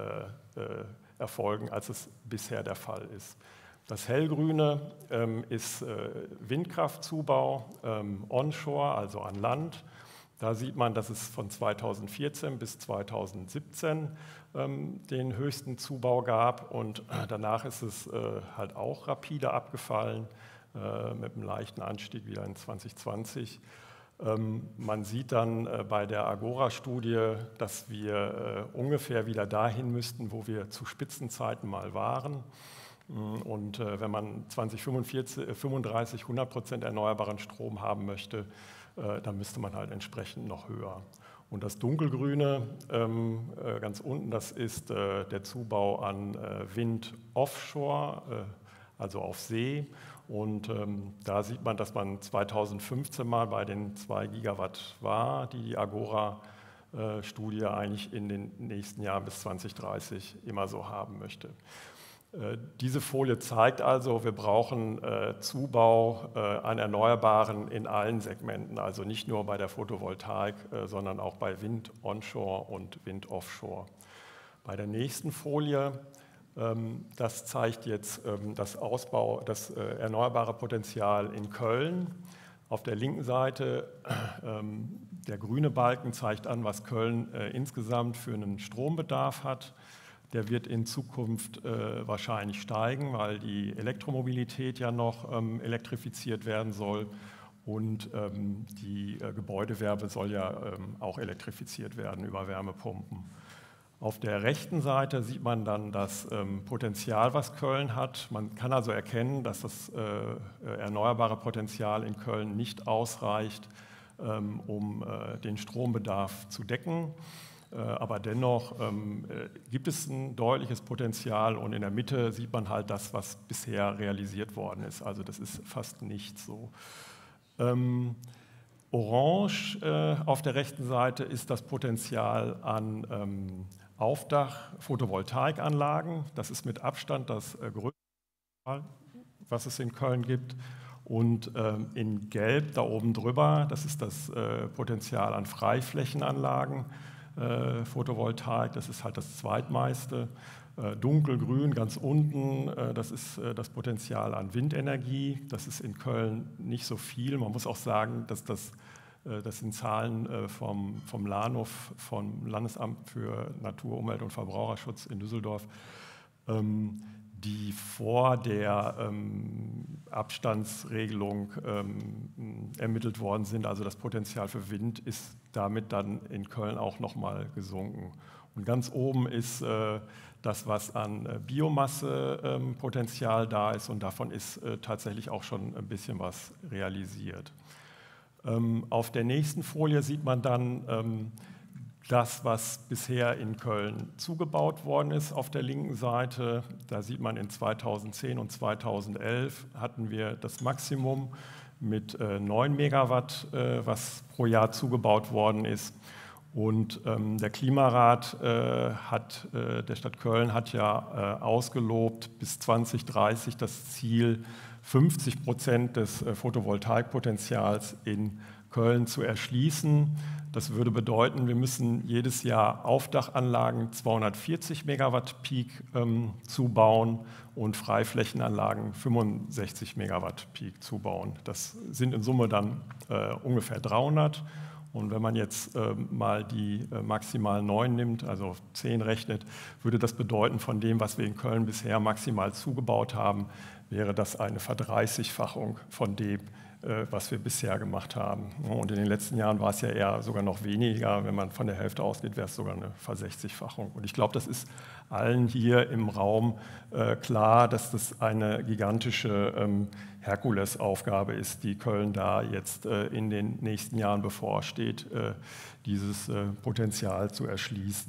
erfolgen, als es bisher der Fall ist. Das hellgrüne ist Windkraftzubau onshore, also an Land. Da sieht man, dass es von 2014 bis 2017 den höchsten Zubau gab und danach ist es halt auch rapide abgefallen mit einem leichten Anstieg wieder in 2020. Man sieht dann bei der Agora-Studie, dass wir ungefähr wieder dahin müssten, wo wir zu Spitzenzeiten mal waren. Und wenn man 2035 100% erneuerbaren Strom haben möchte, dann müsste man halt entsprechend noch höher. Und das dunkelgrüne ganz unten, das ist der Zubau an Wind offshore, also auf See. Und da sieht man, dass man 2015 mal bei den 2 Gigawatt war, die Agora-Studie eigentlich in den nächsten Jahren bis 2030 immer so haben möchte. Diese Folie zeigt also, wir brauchen Zubau an Erneuerbaren in allen Segmenten, also nicht nur bei der Photovoltaik, sondern auch bei Wind onshore und Wind offshore. Bei der nächsten Folie, das zeigt jetzt das erneuerbare Potenzial in Köln. Auf der linken Seite, der grüne Balken zeigt an, was Köln insgesamt für einen Strombedarf hat. Der wird in Zukunft wahrscheinlich steigen, weil die Elektromobilität ja noch elektrifiziert werden soll und die Gebäudewerbe soll ja auch elektrifiziert werden über Wärmepumpen. Auf der rechten Seite sieht man dann das Potenzial, was Köln hat. Man kann also erkennen, dass das erneuerbare Potenzial in Köln nicht ausreicht, um den Strombedarf zu decken. Aber dennoch gibt es ein deutliches Potenzial und in der Mitte sieht man halt das, was bisher realisiert worden ist. Also das ist fast nicht so. Orange auf der rechten Seite ist das Potenzial an Aufdach-Photovoltaikanlagen. Das ist mit Abstand das größte. was es in Köln gibt. Und in Gelb da oben drüber, das ist das Potenzial an Freiflächenanlagen, Photovoltaik, das ist halt das zweitmeiste. Dunkelgrün ganz unten, das ist das Potenzial an Windenergie. Das ist in Köln nicht so viel. Man muss auch sagen, dass das sind Zahlen vom LANUF, vom Landesamt für Natur, Umwelt und Verbraucherschutz in Düsseldorf, die vor der Abstandsregelung ermittelt worden sind. Also das Potenzial für Wind ist damit dann in Köln auch nochmal gesunken. Und ganz oben ist das, was an Biomassepotenzial da ist, und davon ist tatsächlich auch schon ein bisschen was realisiert. Auf der nächsten Folie sieht man dann das, was bisher in Köln zugebaut worden ist auf der linken Seite. Da sieht man, in 2010 und 2011 hatten wir das Maximum mit 9 Megawatt, was pro Jahr zugebaut worden ist. Und der Klimarat der Stadt Köln hat ja ausgelobt, bis 2030 das Ziel, 50% des Photovoltaikpotenzials in Köln zu erschließen. Das würde bedeuten, wir müssen jedes Jahr Aufdachanlagen 240 Megawatt Peak zubauen und Freiflächenanlagen 65 Megawatt Peak zubauen. Das sind in Summe dann ungefähr 300. Und wenn man jetzt mal die maximal 9 nimmt, also 10 rechnet, würde das bedeuten, von dem, was wir in Köln bisher maximal zugebaut haben, wäre das eine Verdreißigfachung von dem, was wir bisher gemacht haben. Und in den letzten Jahren war es ja eher sogar noch weniger. Wenn man von der Hälfte ausgeht, wäre es sogar eine Versechzigfachung. Und ich glaube, das ist allen hier im Raum klar, dass das eine gigantische Herkulesaufgabe ist, die Köln da jetzt in den nächsten Jahren bevorsteht, dieses Potenzial zu erschließen.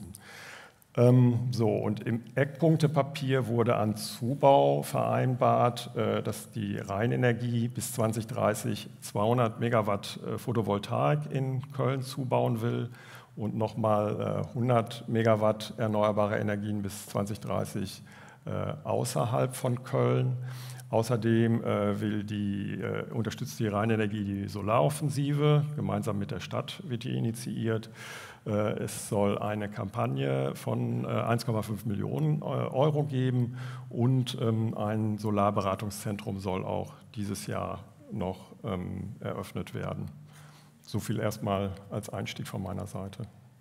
Und im Eckpunktepapier wurde an Zubau vereinbart, dass die Rheinenergie bis 2030 200 Megawatt Photovoltaik in Köln zubauen will und nochmal 100 Megawatt erneuerbare Energien bis 2030 außerhalb von Köln. Außerdem unterstützt die Rheinenergie die Solaroffensive, gemeinsam mit der Stadt wird die initiiert. Es soll eine Kampagne von 1,5 Millionen Euro geben und ein Solarberatungszentrum soll auch dieses Jahr noch eröffnet werden. So viel erstmal als Einstieg von meiner Seite.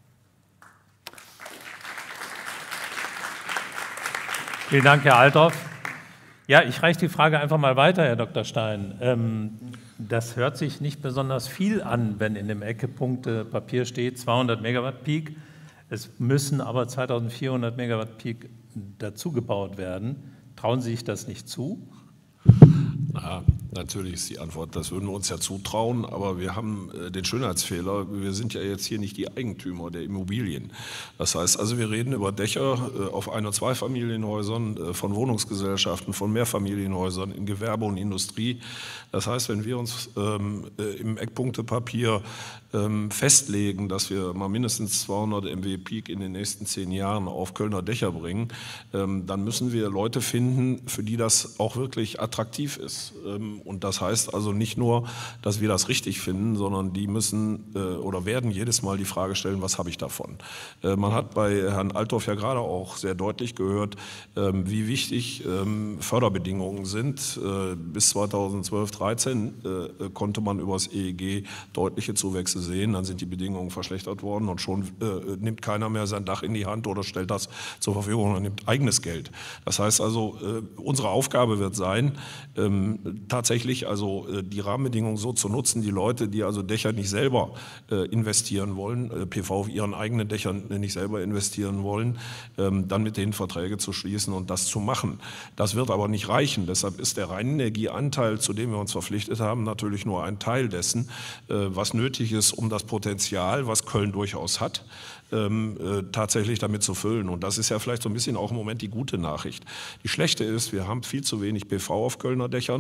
Vielen Dank, Herr Althoff. Ja, ich reiche die Frage einfach mal weiter, Herr Dr. Stein. Das hört sich nicht besonders viel an, wenn in dem Eckpunktepapier steht 200 Megawatt Peak. Es müssen aber 2400 Megawatt Peak dazu gebaut werden. Trauen Sie sich das nicht zu? Na, natürlich ist die Antwort, das würden wir uns ja zutrauen, aber wir haben den Schönheitsfehler, wir sind ja jetzt hier nicht die Eigentümer der Immobilien. Das heißt also, wir reden über Dächer auf Ein- und Zweifamilienhäusern, von Wohnungsgesellschaften, von Mehrfamilienhäusern in Gewerbe und Industrie. Das heißt, wenn wir uns im Eckpunktepapier festlegen, dass wir mal mindestens 200 MW Peak in den nächsten 10 Jahren auf Kölner Dächer bringen, dann müssen wir Leute finden, für die das auch wirklich attraktiv ist. Und das heißt also nicht nur, dass wir das richtig finden, sondern die müssen oder werden jedes Mal die Frage stellen, was habe ich davon? Man hat bei Herrn Althoff ja gerade auch sehr deutlich gehört, wie wichtig Förderbedingungen sind. Bis 2012, 2013 konnte man über das EEG deutliche Zuwächse sehen, dann sind die Bedingungen verschlechtert worden und schon nimmt keiner mehr sein Dach in die Hand oder stellt das zur Verfügung und nimmt eigenes Geld. Das heißt also, unsere Aufgabe wird sein, tatsächlich also die Rahmenbedingungen so zu nutzen, die Leute, die also Dächer nicht selber investieren wollen, PV auf ihren eigenen Dächern nicht selber investieren wollen, dann mit denen Verträge zu schließen und das zu machen. Das wird aber nicht reichen. Deshalb ist der Rheinenergieanteil, zu dem wir uns verpflichtet haben, natürlich nur ein Teil dessen, was nötig ist, um das Potenzial, was Köln durchaus hat, tatsächlich damit zu füllen. Und das ist ja vielleicht so ein bisschen auch im Moment die gute Nachricht. Die schlechte ist, wir haben viel zu wenig PV auf Kölner Dächern.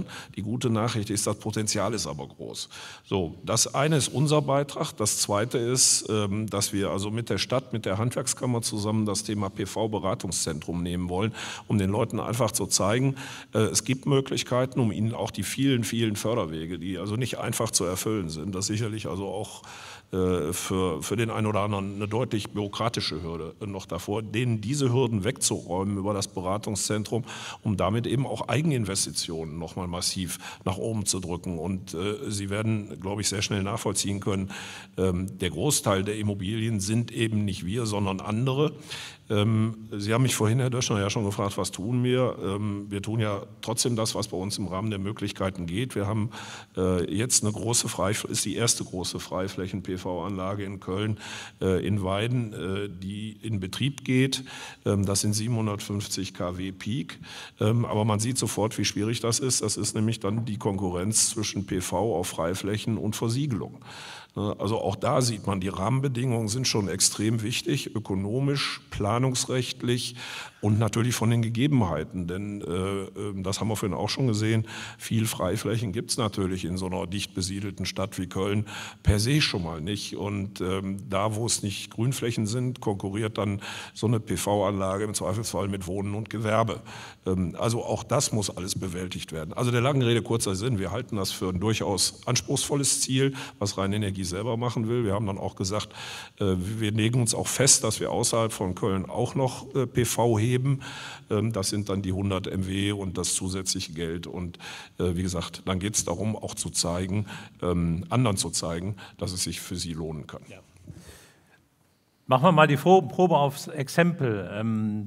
werden. Die gute Nachricht ist, das Potenzial ist aber groß. So, das eine ist unser Beitrag. Das zweite ist, dass wir also mit der Stadt, mit der Handwerkskammer zusammen das Thema PV-Beratungszentrum nehmen wollen, um den Leuten einfach zu zeigen, es gibt Möglichkeiten, um ihnen auch die vielen, vielen Förderwege, die also nicht einfach zu erfüllen sind, das sicherlich also auch für den einen oder anderen eine deutlich bürokratische Hürde noch davor, denen diese Hürden wegzuräumen über das Beratungszentrum, um damit eben auch Eigeninvestitionen nochmal massiv nach oben zu drücken. Und Sie werden, glaube ich, sehr schnell nachvollziehen können, der Großteil der Immobilien sind eben nicht wir, sondern andere. Sie haben mich vorhin, Herr Döschner, ja schon gefragt, was tun wir? Wir tun ja trotzdem das, was bei uns im Rahmen der Möglichkeiten geht. Wir haben jetzt eine große ist die erste große Freiflächen-PV-Anlage in Köln, in Weiden, die in Betrieb geht. Das sind 750 kW Peak. Aber man sieht sofort, wie schwierig das ist. Das ist nämlich dann die Konkurrenz zwischen PV auf Freiflächen und Versiegelung. Also auch da sieht man, die Rahmenbedingungen sind schon extrem wichtig, ökonomisch, planungsrechtlich und natürlich von den Gegebenheiten. Denn das haben wir vorhin auch schon gesehen, viel Freiflächen gibt es natürlich in so einer dicht besiedelten Stadt wie Köln per se schon mal nicht. Und da, wo es nicht Grünflächen sind, konkurriert dann so eine PV-Anlage im Zweifelsfall mit Wohnen und Gewerbe. Also auch das muss alles bewältigt werden. Also der langen Rede kurzer Sinn, wir halten das für ein durchaus anspruchsvolles Ziel, was Rheinenergie selber machen will. Wir haben dann auch gesagt, wir legen uns auch fest, dass wir außerhalb von Köln auch noch PV heben. Das sind dann die 100 MW und das zusätzliche Geld. Und wie gesagt, dann geht es darum, auch zu zeigen, anderen zu zeigen, dass es sich für sie lohnen kann. Ja. Machen wir mal die Probe aufs Exempel.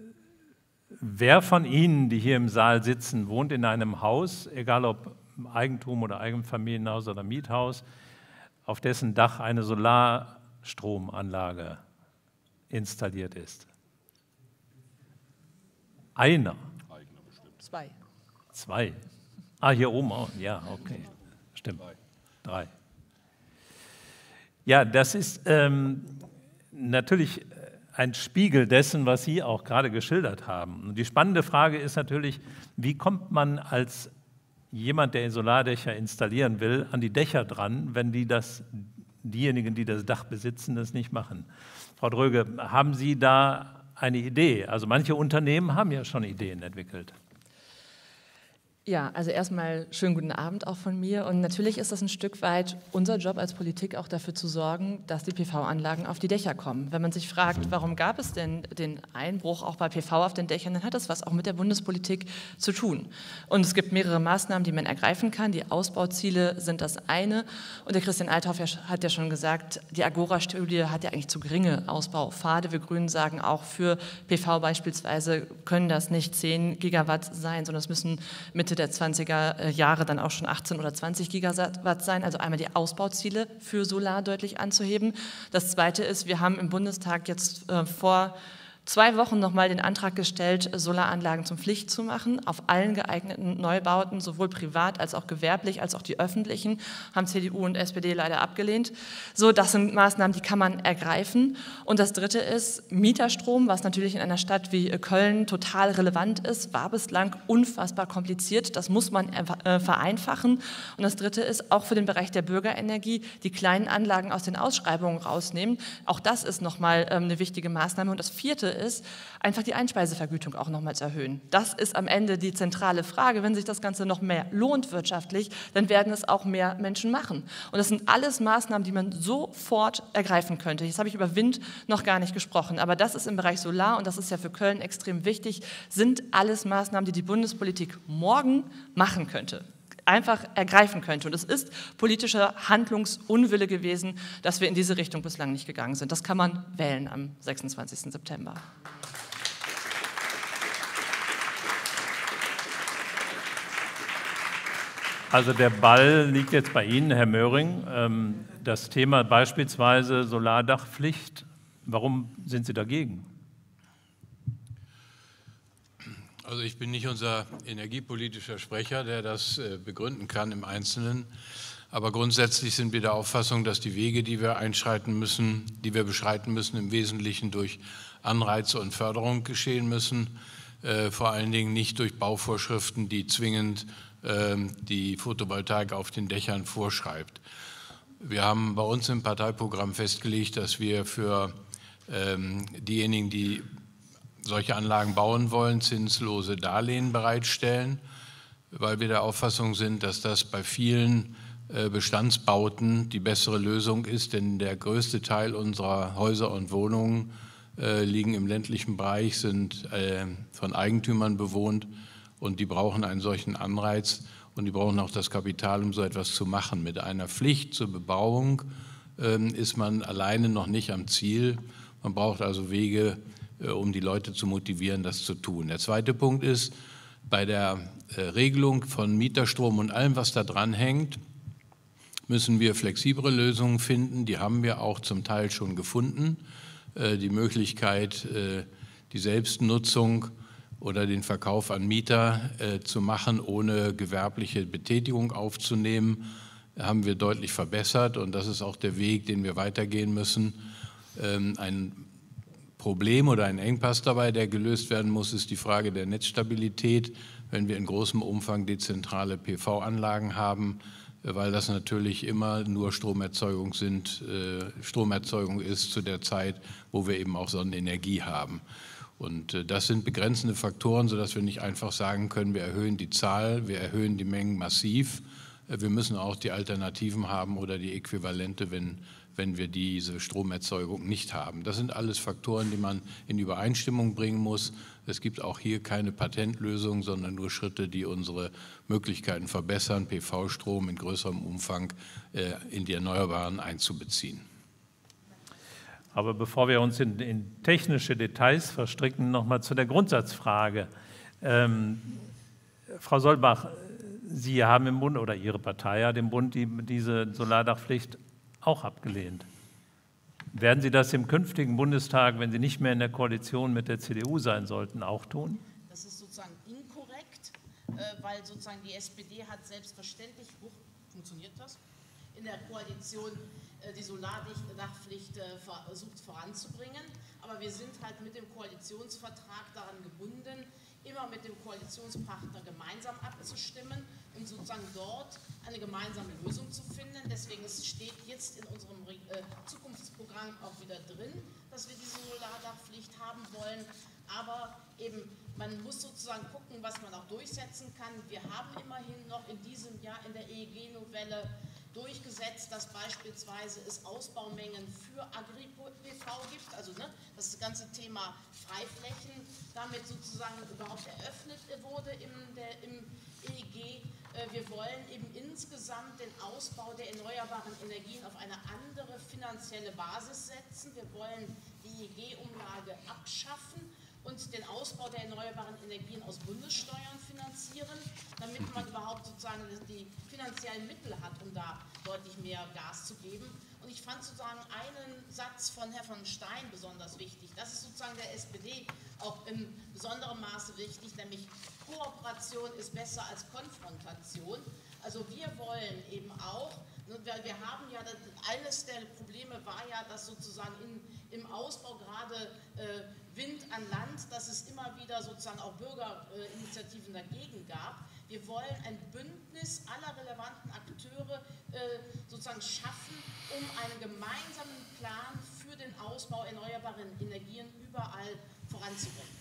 Wer von Ihnen, die hier im Saal sitzen, wohnt in einem Haus, egal ob Eigentum oder Eigenfamilienhaus oder Miethaus, auf dessen Dach eine Solarstromanlage installiert ist? Einer. Zwei. Zwei. Ah, hier oben auch. Ja, okay. Stimmt. Drei. Ja, das ist natürlich ein Spiegel dessen, was Sie auch gerade geschildert haben. Und die spannende Frage ist natürlich, wie kommt man als jemand, der Solardächer installieren will, an die Dächer dran, wenn diejenigen, die das Dach besitzen, das nicht machen? Frau Dröge, haben Sie da eine Idee? Also manche Unternehmen haben ja schon Ideen entwickelt. Ja, also erstmal schönen guten Abend auch von mir. Und natürlich ist das ein Stück weit unser Job als Politik, auch dafür zu sorgen, dass die PV-Anlagen auf die Dächer kommen. Wenn man sich fragt, warum gab es denn den Einbruch auch bei PV auf den Dächern, dann hat das was auch mit der Bundespolitik zu tun. Und es gibt mehrere Maßnahmen, die man ergreifen kann. Die Ausbauziele sind das eine. Und der Christian Althoff hat ja schon gesagt, die Agora-Studie hat ja eigentlich zu geringe Ausbaupfade. Wir Grünen sagen auch, für PV beispielsweise können das nicht 10 Gigawatt sein, sondern es müssen Mitte der 20er Jahre dann auch schon 18 oder 20 Gigawatt sein, also einmal die Ausbauziele für Solar deutlich anzuheben. Das Zweite ist, wir haben im Bundestag jetzt vor 2 Wochen nochmal den Antrag gestellt, Solaranlagen zum Pflicht zu machen, auf allen geeigneten Neubauten, sowohl privat als auch gewerblich, als auch die öffentlichen, haben CDU und SPD leider abgelehnt. So, das sind Maßnahmen, die kann man ergreifen. Und das Dritte ist Mieterstrom, was natürlich in einer Stadt wie Köln total relevant ist, war bislang unfassbar kompliziert. Das muss man vereinfachen. Und das Dritte ist auch für den Bereich der Bürgerenergie die kleinen Anlagen aus den Ausschreibungen rausnehmen. Auch das ist nochmal eine wichtige Maßnahme. Und das Vierte ist, einfach die Einspeisevergütung auch nochmals erhöhen. Das ist am Ende die zentrale Frage. Wenn sich das Ganze noch mehr lohnt wirtschaftlich, dann werden es auch mehr Menschen machen. Und das sind alles Maßnahmen, die man sofort ergreifen könnte. Jetzt habe ich über Wind noch gar nicht gesprochen, aber das ist im Bereich Solar, und das ist ja für Köln extrem wichtig, sind alles Maßnahmen, die die Bundespolitik morgen machen könnte, einfach ergreifen könnte. Und es ist politischer Handlungsunwille gewesen, dass wir in diese Richtung bislang nicht gegangen sind. Das kann man wählen am 26. September. Also der Ball liegt jetzt bei Ihnen, Herr Möhring. Das Thema beispielsweise Solardachpflicht, warum sind Sie dagegen? Also ich bin nicht unser energiepolitischer Sprecher, der das begründen kann im Einzelnen. Aber grundsätzlich sind wir der Auffassung, dass die Wege, die wir beschreiten müssen, im Wesentlichen durch Anreize und Förderung geschehen müssen. Vor allen Dingen nicht durch Bauvorschriften, die zwingend die Photovoltaik auf den Dächern vorschreibt. Wir haben bei uns im Parteiprogramm festgelegt, dass wir für diejenigen, die solche Anlagen bauen wollen, zinslose Darlehen bereitstellen, weil wir der Auffassung sind, dass das bei vielen Bestandsbauten die bessere Lösung ist, denn der größte Teil unserer Häuser und Wohnungen liegen im ländlichen Bereich, sind von Eigentümern bewohnt und die brauchen einen solchen Anreiz und die brauchen auch das Kapital, um so etwas zu machen. Mit einer Pflicht zur Bebauung ist man alleine noch nicht am Ziel. Man braucht also Wege, um die Leute zu motivieren, das zu tun. Der zweite Punkt ist, bei der Regelung von Mieterstrom und allem, was da dran hängt, müssen wir flexiblere Lösungen finden. Die haben wir auch zum Teil schon gefunden. Die Möglichkeit, die Selbstnutzung oder den Verkauf an Mieter zu machen, ohne gewerbliche Betätigung aufzunehmen, haben wir deutlich verbessert. Und das ist auch der Weg, den wir weitergehen müssen. Ein Problem oder ein Engpass dabei, der gelöst werden muss, ist die Frage der Netzstabilität, wenn wir in großem Umfang dezentrale PV-Anlagen haben, weil das natürlich immer nur Stromerzeugung ist zu der Zeit, wo wir eben auch Sonnenenergie haben. Und das sind begrenzende Faktoren, sodass wir nicht einfach sagen können, wir erhöhen die Zahl, wir erhöhen die Mengen massiv. Wir müssen auch die Alternativen haben oder die Äquivalente, wenn wir diese Stromerzeugung nicht haben. Das sind alles Faktoren, die man in Übereinstimmung bringen muss. Es gibt auch hier keine Patentlösung, sondern nur Schritte, die unsere Möglichkeiten verbessern, PV-Strom in größerem Umfang in die Erneuerbaren einzubeziehen. Aber bevor wir uns in technische Details verstricken, noch mal zu der Grundsatzfrage. Frau Solbach, Sie haben im Bund, oder Ihre Partei hat im Bund diese Solardachpflicht auch abgelehnt. Werden Sie das im künftigen Bundestag, wenn Sie nicht mehr in der Koalition mit der CDU sein sollten, auch tun? Das ist sozusagen inkorrekt, weil sozusagen die SPD hat selbstverständlich, funktioniert das, in der Koalition die Solardachpflicht versucht voranzubringen. Aber wir sind halt mit dem Koalitionsvertrag daran gebunden, immer mit dem Koalitionspartner gemeinsam abzustimmen und sozusagen dort eine gemeinsame Lösung zu finden. Deswegen steht jetzt in unserem Zukunftsprogramm auch wieder drin, dass wir diese Solardachpflicht haben wollen. Aber eben, man muss sozusagen gucken, was man auch durchsetzen kann. Wir haben immerhin noch in diesem Jahr in der EEG-Novelle durchgesetzt, dass beispielsweise es Ausbaumengen für Agri-PV gibt, also das ganze Thema Freiflächen damit sozusagen überhaupt eröffnet wurde im EEG. Wir wollen eben insgesamt den Ausbau der erneuerbaren Energien auf eine andere finanzielle Basis setzen. Wir wollen die EEG-Umlage abschaffen und den Ausbau der erneuerbaren Energien aus Bundessteuern finanzieren, damit man überhaupt sozusagen die finanziellen Mittel hat, um da deutlich mehr Gas zu geben. Und ich fand sozusagen einen Satz von Herrn von Stein besonders wichtig. Das ist sozusagen der SPD auch in besonderem Maße wichtig, nämlich Kooperation ist besser als Konfrontation. Also wir wollen eben auch, wir haben ja, eines der Probleme war ja, dass sozusagen im Ausbau gerade Wind an Land, dass es immer wieder sozusagen auch Bürgerinitiativen dagegen gab. Wir wollen ein Bündnis aller relevanten Akteure sozusagen schaffen, um einen gemeinsamen Plan für den Ausbau erneuerbarer Energien überall voranzubringen.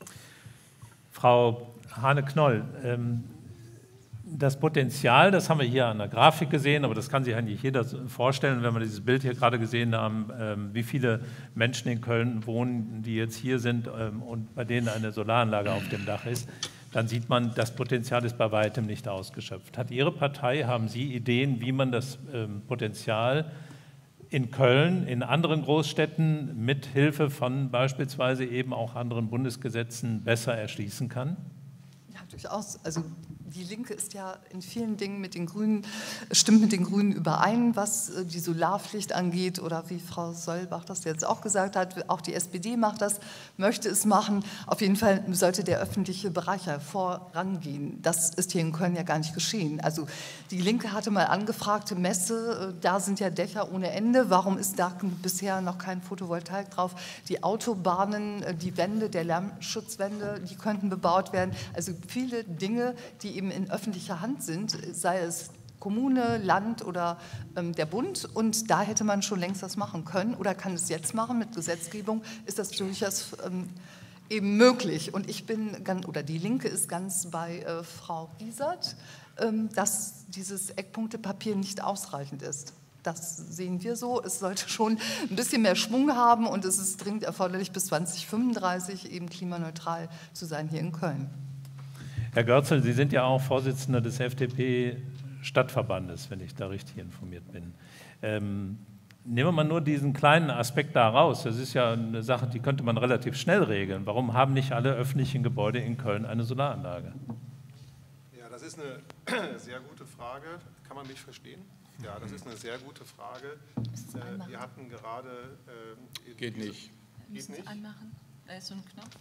Frau Hane-Knoll, das Potenzial, das haben wir hier an der Grafik gesehen, aber das kann sich eigentlich jeder vorstellen, wenn wir dieses Bild hier gerade gesehen haben, wie viele Menschen in Köln wohnen, die jetzt hier sind und bei denen eine Solaranlage auf dem Dach ist, dann sieht man, das Potenzial ist bei weitem nicht ausgeschöpft. Hat Ihre Partei, haben Sie Ideen, wie man das Potenzial in Köln, in anderen Großstädten mit Hilfe von beispielsweise eben auch anderen Bundesgesetzen besser erschließen kann? Ja, durchaus. Also die Linke ist ja in vielen Dingen mit den Grünen, stimmt mit den Grünen überein, was die Solarpflicht angeht oder wie Frau Solbach das jetzt auch gesagt hat, auch die SPD macht das, möchte es machen. Auf jeden Fall sollte der öffentliche Bereich ja vorangehen. Das ist hier in Köln ja gar nicht geschehen. Also die Linke hatte mal angefragt, Messe, da sind ja Dächer ohne Ende, warum ist da bisher noch kein Photovoltaik drauf? Die Autobahnen, die Wände, der Lärmschutzwände, die könnten bebaut werden. Also viele Dinge, die eben in öffentlicher Hand sind, sei es Kommune, Land oder der Bund. Und da hätte man schon längst was machen können oder kann es jetzt machen. Mit Gesetzgebung ist das durchaus eben möglich. Und ich bin, oder die Linke ist ganz bei Frau Giesert, dass dieses Eckpunktepapier nicht ausreichend ist. Das sehen wir so. Es sollte schon ein bisschen mehr Schwung haben und es ist dringend erforderlich, bis 2035 eben klimaneutral zu sein hier in Köln. Herr Görzel, Sie sind ja auch Vorsitzender des FDP-Stadtverbandes, wenn ich da richtig informiert bin. Nehmen wir mal nur diesen kleinen Aspekt da raus. Das ist ja eine Sache, die könnte man relativ schnell regeln. Warum haben nicht alle öffentlichen Gebäude in Köln eine Solaranlage? Ja, das ist eine sehr gute Frage. Kann man mich verstehen? Ja, das ist eine sehr gute Frage. Wir hatten gerade... Geht nicht. Geht nicht? Anmachen. Da ist so ein Knopf.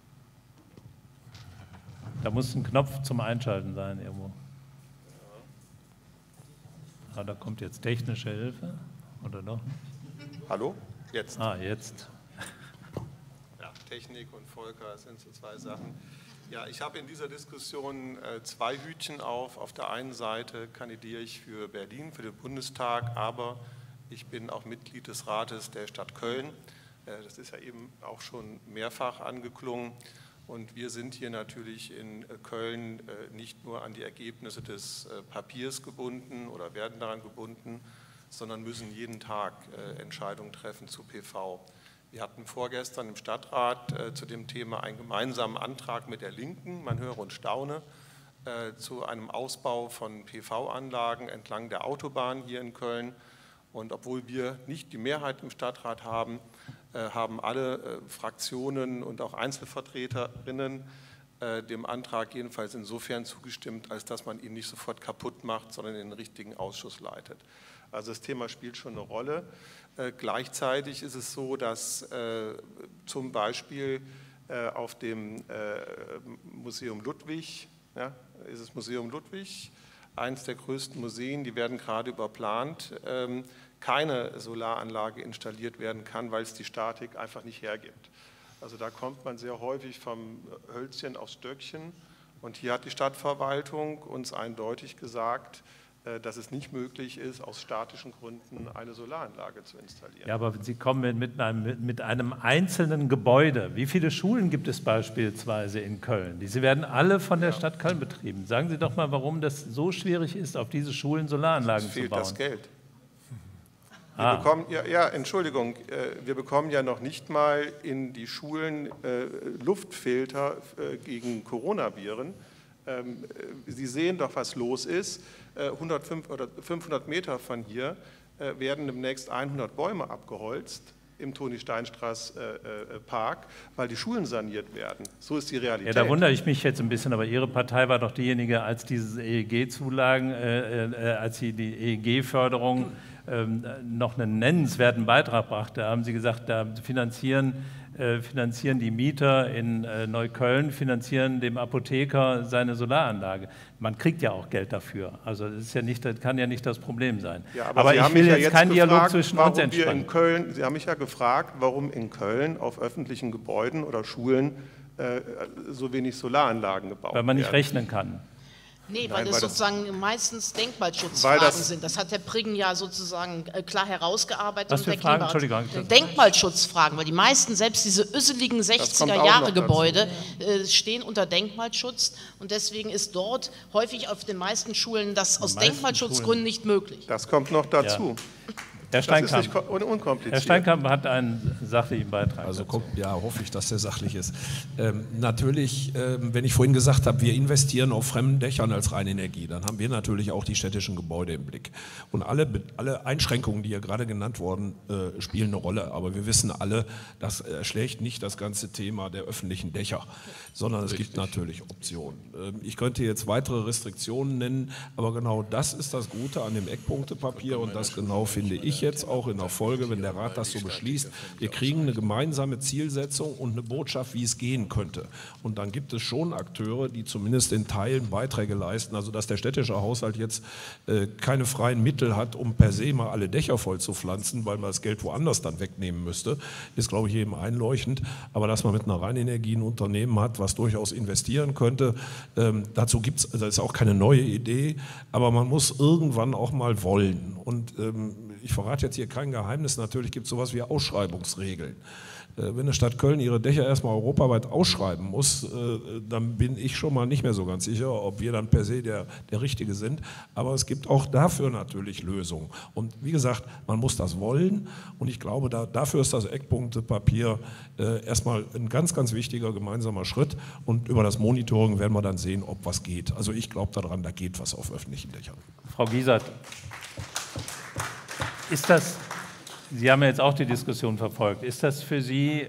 Da muss ein Knopf zum Einschalten sein irgendwo. Ah, da kommt jetzt technische Hilfe, oder noch? Hallo? Jetzt. Ah, jetzt. Ja, Technik und Volker, das sind so zwei Sachen. Ja, ich habe in dieser Diskussion zwei Hütchen auf. Auf der einen Seite kandidiere ich für Berlin, für den Bundestag, aber ich bin auch Mitglied des Rates der Stadt Köln. Das ist ja eben auch schon mehrfach angeklungen. Und wir sind hier natürlich in Köln nicht nur an die Ergebnisse des Papiers gebunden oder werden daran gebunden, sondern müssen jeden Tag Entscheidungen treffen zu PV. Wir hatten vorgestern im Stadtrat zu dem Thema einen gemeinsamen Antrag mit der Linken, man höre und staune, zu einem Ausbau von PV-Anlagen entlang der Autobahn hier in Köln. Und obwohl wir nicht die Mehrheit im Stadtrat haben, haben alle Fraktionen und auch Einzelvertreterinnen dem Antrag jedenfalls insofern zugestimmt, als dass man ihn nicht sofort kaputt macht, sondern in den richtigen Ausschuss leitet. Also das Thema spielt schon eine Rolle. Gleichzeitig ist es so, dass zum Beispiel auf dem Museum Ludwig, ja, ist es Museum Ludwig, eines der größten Museen, die werden gerade überplant, keine Solaranlage installiert werden kann, weil es die Statik einfach nicht hergibt. Also da kommt man sehr häufig vom Hölzchen aufs Stöckchen und hier hat die Stadtverwaltung uns eindeutig gesagt, dass es nicht möglich ist, aus statischen Gründen eine Solaranlage zu installieren. Ja, aber Sie kommen mit einem einzelnen Gebäude. Wie viele Schulen gibt es beispielsweise in Köln? Diese werden alle von der Stadt Köln betrieben. Sagen Sie doch mal, warum das so schwierig ist, auf diese Schulen Solaranlagen zu bauen. Es fehlt das Geld. Wir bekommen, Entschuldigung, wir bekommen ja noch nicht mal in die Schulen Luftfilter gegen Coronaviren. Sie sehen doch, was los ist. 105 oder 500 Meter von hier werden demnächst 100 Bäume abgeholzt im Toni-Steinstraß-Park, weil die Schulen saniert werden. So ist die Realität. Ja, da wundere ich mich jetzt ein bisschen, aber Ihre Partei war doch diejenige, als diese EEG-Zulagen, als sie die EEG-Förderung noch einen nennenswerten Beitrag brachte, haben Sie gesagt, da finanzieren die Mieter in Neukölln, finanzieren dem Apotheker seine Solaranlage. Man kriegt ja auch Geld dafür. Also das kann ja nicht das Problem sein. Ja, aber ich will jetzt keinen Dialog zwischen uns entspannen. Sie haben mich ja gefragt, warum in Köln auf öffentlichen Gebäuden oder Schulen so wenig Solaranlagen gebaut werden. Weil man nicht rechnen kann. Nee, weil das sozusagen meistens Denkmalschutzfragen sind. Das hat Herr Priggen ja sozusagen klar herausgearbeitet. Was für Fragen? Entschuldigung. Denkmalschutzfragen, weil die meisten, selbst diese össeligen 60er-Jahre-Gebäude, stehen unter Denkmalschutz und deswegen ist dort häufig auf den meisten Schulen das aus Denkmalschutzgründen nicht möglich. Das kommt noch dazu. Ja. Herr Steinkamp, das ist nicht unkompliziert. Herr Steinkamp hat einen sachlichen Beitrag. Also hoffe ich, dass der sachlich ist. Natürlich, wenn ich vorhin gesagt habe, wir investieren auf fremden Dächern als Reinenergie, dann haben wir natürlich auch die städtischen Gebäude im Blick. Und alle Einschränkungen, die hier gerade genannt wurden, spielen eine Rolle. Aber wir wissen alle, das erschlägt nicht das ganze Thema der öffentlichen Dächer, sondern es gibt natürlich Optionen. Ich könnte jetzt weitere Restriktionen nennen, aber genau das ist das Gute an dem Eckpunktepapier und das genau finde ich jetzt auch in der Folge, wenn der Rat das so beschließt, wir kriegen eine gemeinsame Zielsetzung und eine Botschaft, wie es gehen könnte. Und dann gibt es schon Akteure, die zumindest in Teilen Beiträge leisten, also dass der städtische Haushalt jetzt keine freien Mittel hat, um per se mal alle Dächer voll zu pflanzen, weil man das Geld woanders dann wegnehmen müsste, ist, glaube ich, jedem einleuchtend. Aber dass man mit einer Rheinenergie ein Unternehmen hat, was durchaus investieren könnte, dazu gibt es, das ist auch keine neue Idee, aber man muss irgendwann auch mal wollen. Und ich verrate jetzt hier kein Geheimnis, natürlich gibt es sowas wie Ausschreibungsregeln. Wenn eine Stadt Köln ihre Dächer erstmal europaweit ausschreiben muss, dann bin ich schon mal nicht mehr so ganz sicher, ob wir dann per se der Richtige sind. Aber es gibt auch dafür natürlich Lösungen. Und wie gesagt, man muss das wollen. Und ich glaube, dafür ist das Eckpunktepapier erstmal ein ganz, ganz wichtiger gemeinsamer Schritt. Und über das Monitoring werden wir dann sehen, ob was geht. Also ich glaube daran, da geht was auf öffentlichen Dächern. Frau Giesert, ist das... Sie haben ja jetzt auch die Diskussion verfolgt. Ist das für Sie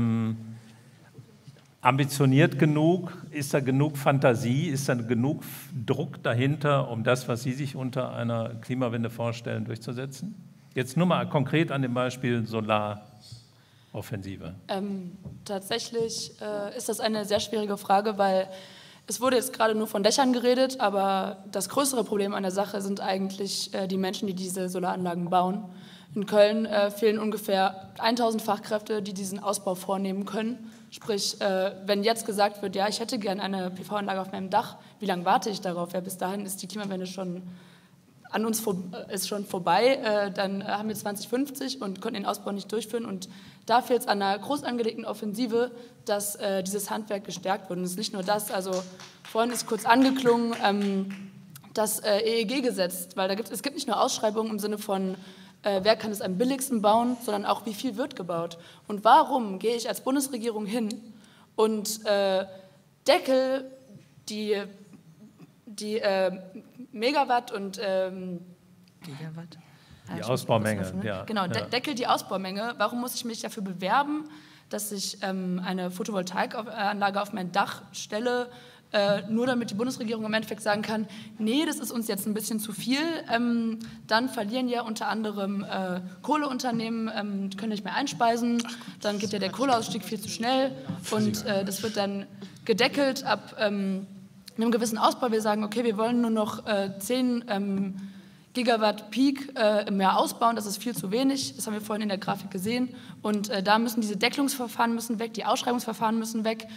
ambitioniert genug? Ist da genug Fantasie? Ist da genug Druck dahinter, um das, was Sie sich unter einer Klimawende vorstellen, durchzusetzen? Jetzt nur mal konkret an dem Beispiel Solaroffensive. Tatsächlich ist das eine sehr schwierige Frage, weil es wurde jetzt gerade nur von Dächern geredet, aber das größere Problem an der Sache sind eigentlich die Menschen, die diese Solaranlagen bauen. In Köln fehlen ungefähr 1000 Fachkräfte, die diesen Ausbau vornehmen können. Sprich, wenn jetzt gesagt wird, ja, ich hätte gerne eine PV-Anlage auf meinem Dach, wie lange warte ich darauf? Ja, bis dahin ist die Klimawende schon an uns vorbei. Dann haben wir 2050 und können den Ausbau nicht durchführen. Und da fehlt es an einer groß angelegten Offensive, dass dieses Handwerk gestärkt wird. Und es ist nicht nur das, also vorhin ist kurz angeklungen, das EEG-Gesetz, weil es gibt nicht nur Ausschreibungen im Sinne von wer kann es am billigsten bauen, sondern auch, wie viel wird gebaut. Und warum gehe ich als Bundesregierung hin und deckel die Megawatt und Gigawatt. Die Ausbaumenge, ja. Genau, deckel die Ausbaumenge. Warum muss ich mich dafür bewerben, dass ich eine Photovoltaikanlage auf mein Dach stelle, nur damit die Bundesregierung im Endeffekt sagen kann, nee, das ist uns jetzt ein bisschen zu viel, dann verlieren ja unter anderem Kohleunternehmen, können nicht mehr einspeisen, dann geht ja der Kohleausstieg viel zu schnell und das wird dann gedeckelt ab einem gewissen Ausbau. Wir sagen, okay, wir wollen nur noch 10 Gigawatt Peak im Jahr ausbauen, das ist viel zu wenig, das haben wir vorhin in der Grafik gesehen und da müssen diese Deckelungsverfahren müssen weg, die Ausschreibungsverfahren müssen weg,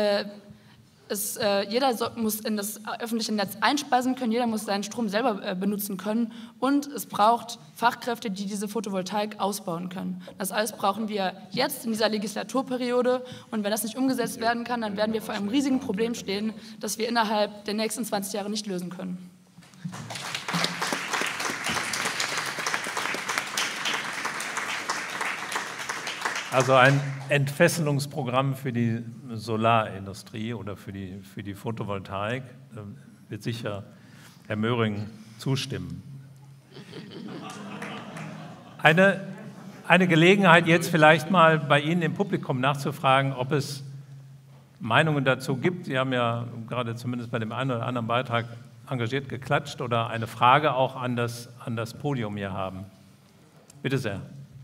jeder muss in das öffentliche Netz einspeisen können, jeder muss seinen Strom selber benutzen können und es braucht Fachkräfte, die diese Photovoltaik ausbauen können. Das alles brauchen wir jetzt in dieser Legislaturperiode und wenn das nicht umgesetzt werden kann, dann werden wir vor einem riesigen Problem stehen, das wir innerhalb der nächsten 20 Jahre nicht lösen können. Also ein Entfesselungsprogramm für die Solarindustrie oder für die Photovoltaik wird sicher Herr Möhring zustimmen. Eine Gelegenheit jetzt vielleicht mal bei Ihnen im Publikum nachzufragen, ob es Meinungen dazu gibt. Sie haben ja gerade zumindest bei dem einen oder anderen Beitrag engagiert geklatscht oder eine Frage auch an das Podium hier haben. Bitte sehr.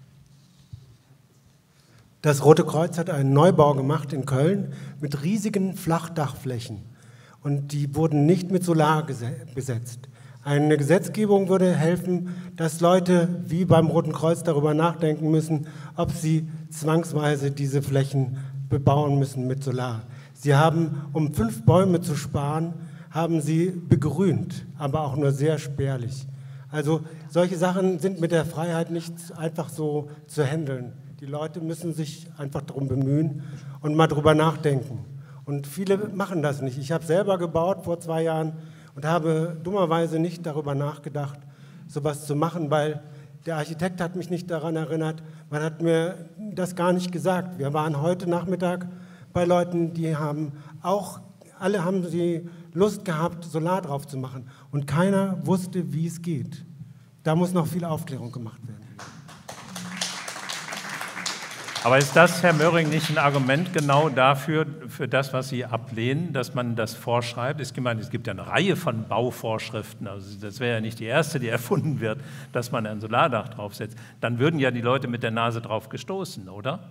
Das Rote Kreuz hat einen Neubau gemacht in Köln mit riesigen Flachdachflächen und die wurden nicht mit Solar besetzt. Eine Gesetzgebung würde helfen, dass Leute wie beim Roten Kreuz darüber nachdenken müssen, ob sie zwangsweise diese Flächen bebauen müssen mit Solar. Sie haben, um 5 Bäume zu sparen, haben sie begrünt, aber auch nur sehr spärlich. Also solche Sachen sind mit der Freiheit nicht einfach so zu handeln. Die Leute müssen sich einfach darum bemühen und mal drüber nachdenken. Und viele machen das nicht. Ich habe selber gebaut vor 2 Jahren und habe dummerweise nicht darüber nachgedacht, sowas zu machen, weil der Architekt hat mich nicht daran erinnert. Man hat mir das gar nicht gesagt. Wir waren heute Nachmittag bei Leuten, die alle haben sie Lust gehabt, Solar drauf zu machen. Und keiner wusste, wie es geht. Da muss noch viel Aufklärung gemacht werden. Aber ist das, Herr Möhring, nicht ein Argument genau dafür, für das, was Sie ablehnen, dass man das vorschreibt? Es gibt ja eine Reihe von Bauvorschriften, also das wäre ja nicht die erste, die erfunden wird, dass man ein Solardach draufsetzt. Dann würden ja die Leute mit der Nase drauf gestoßen, oder?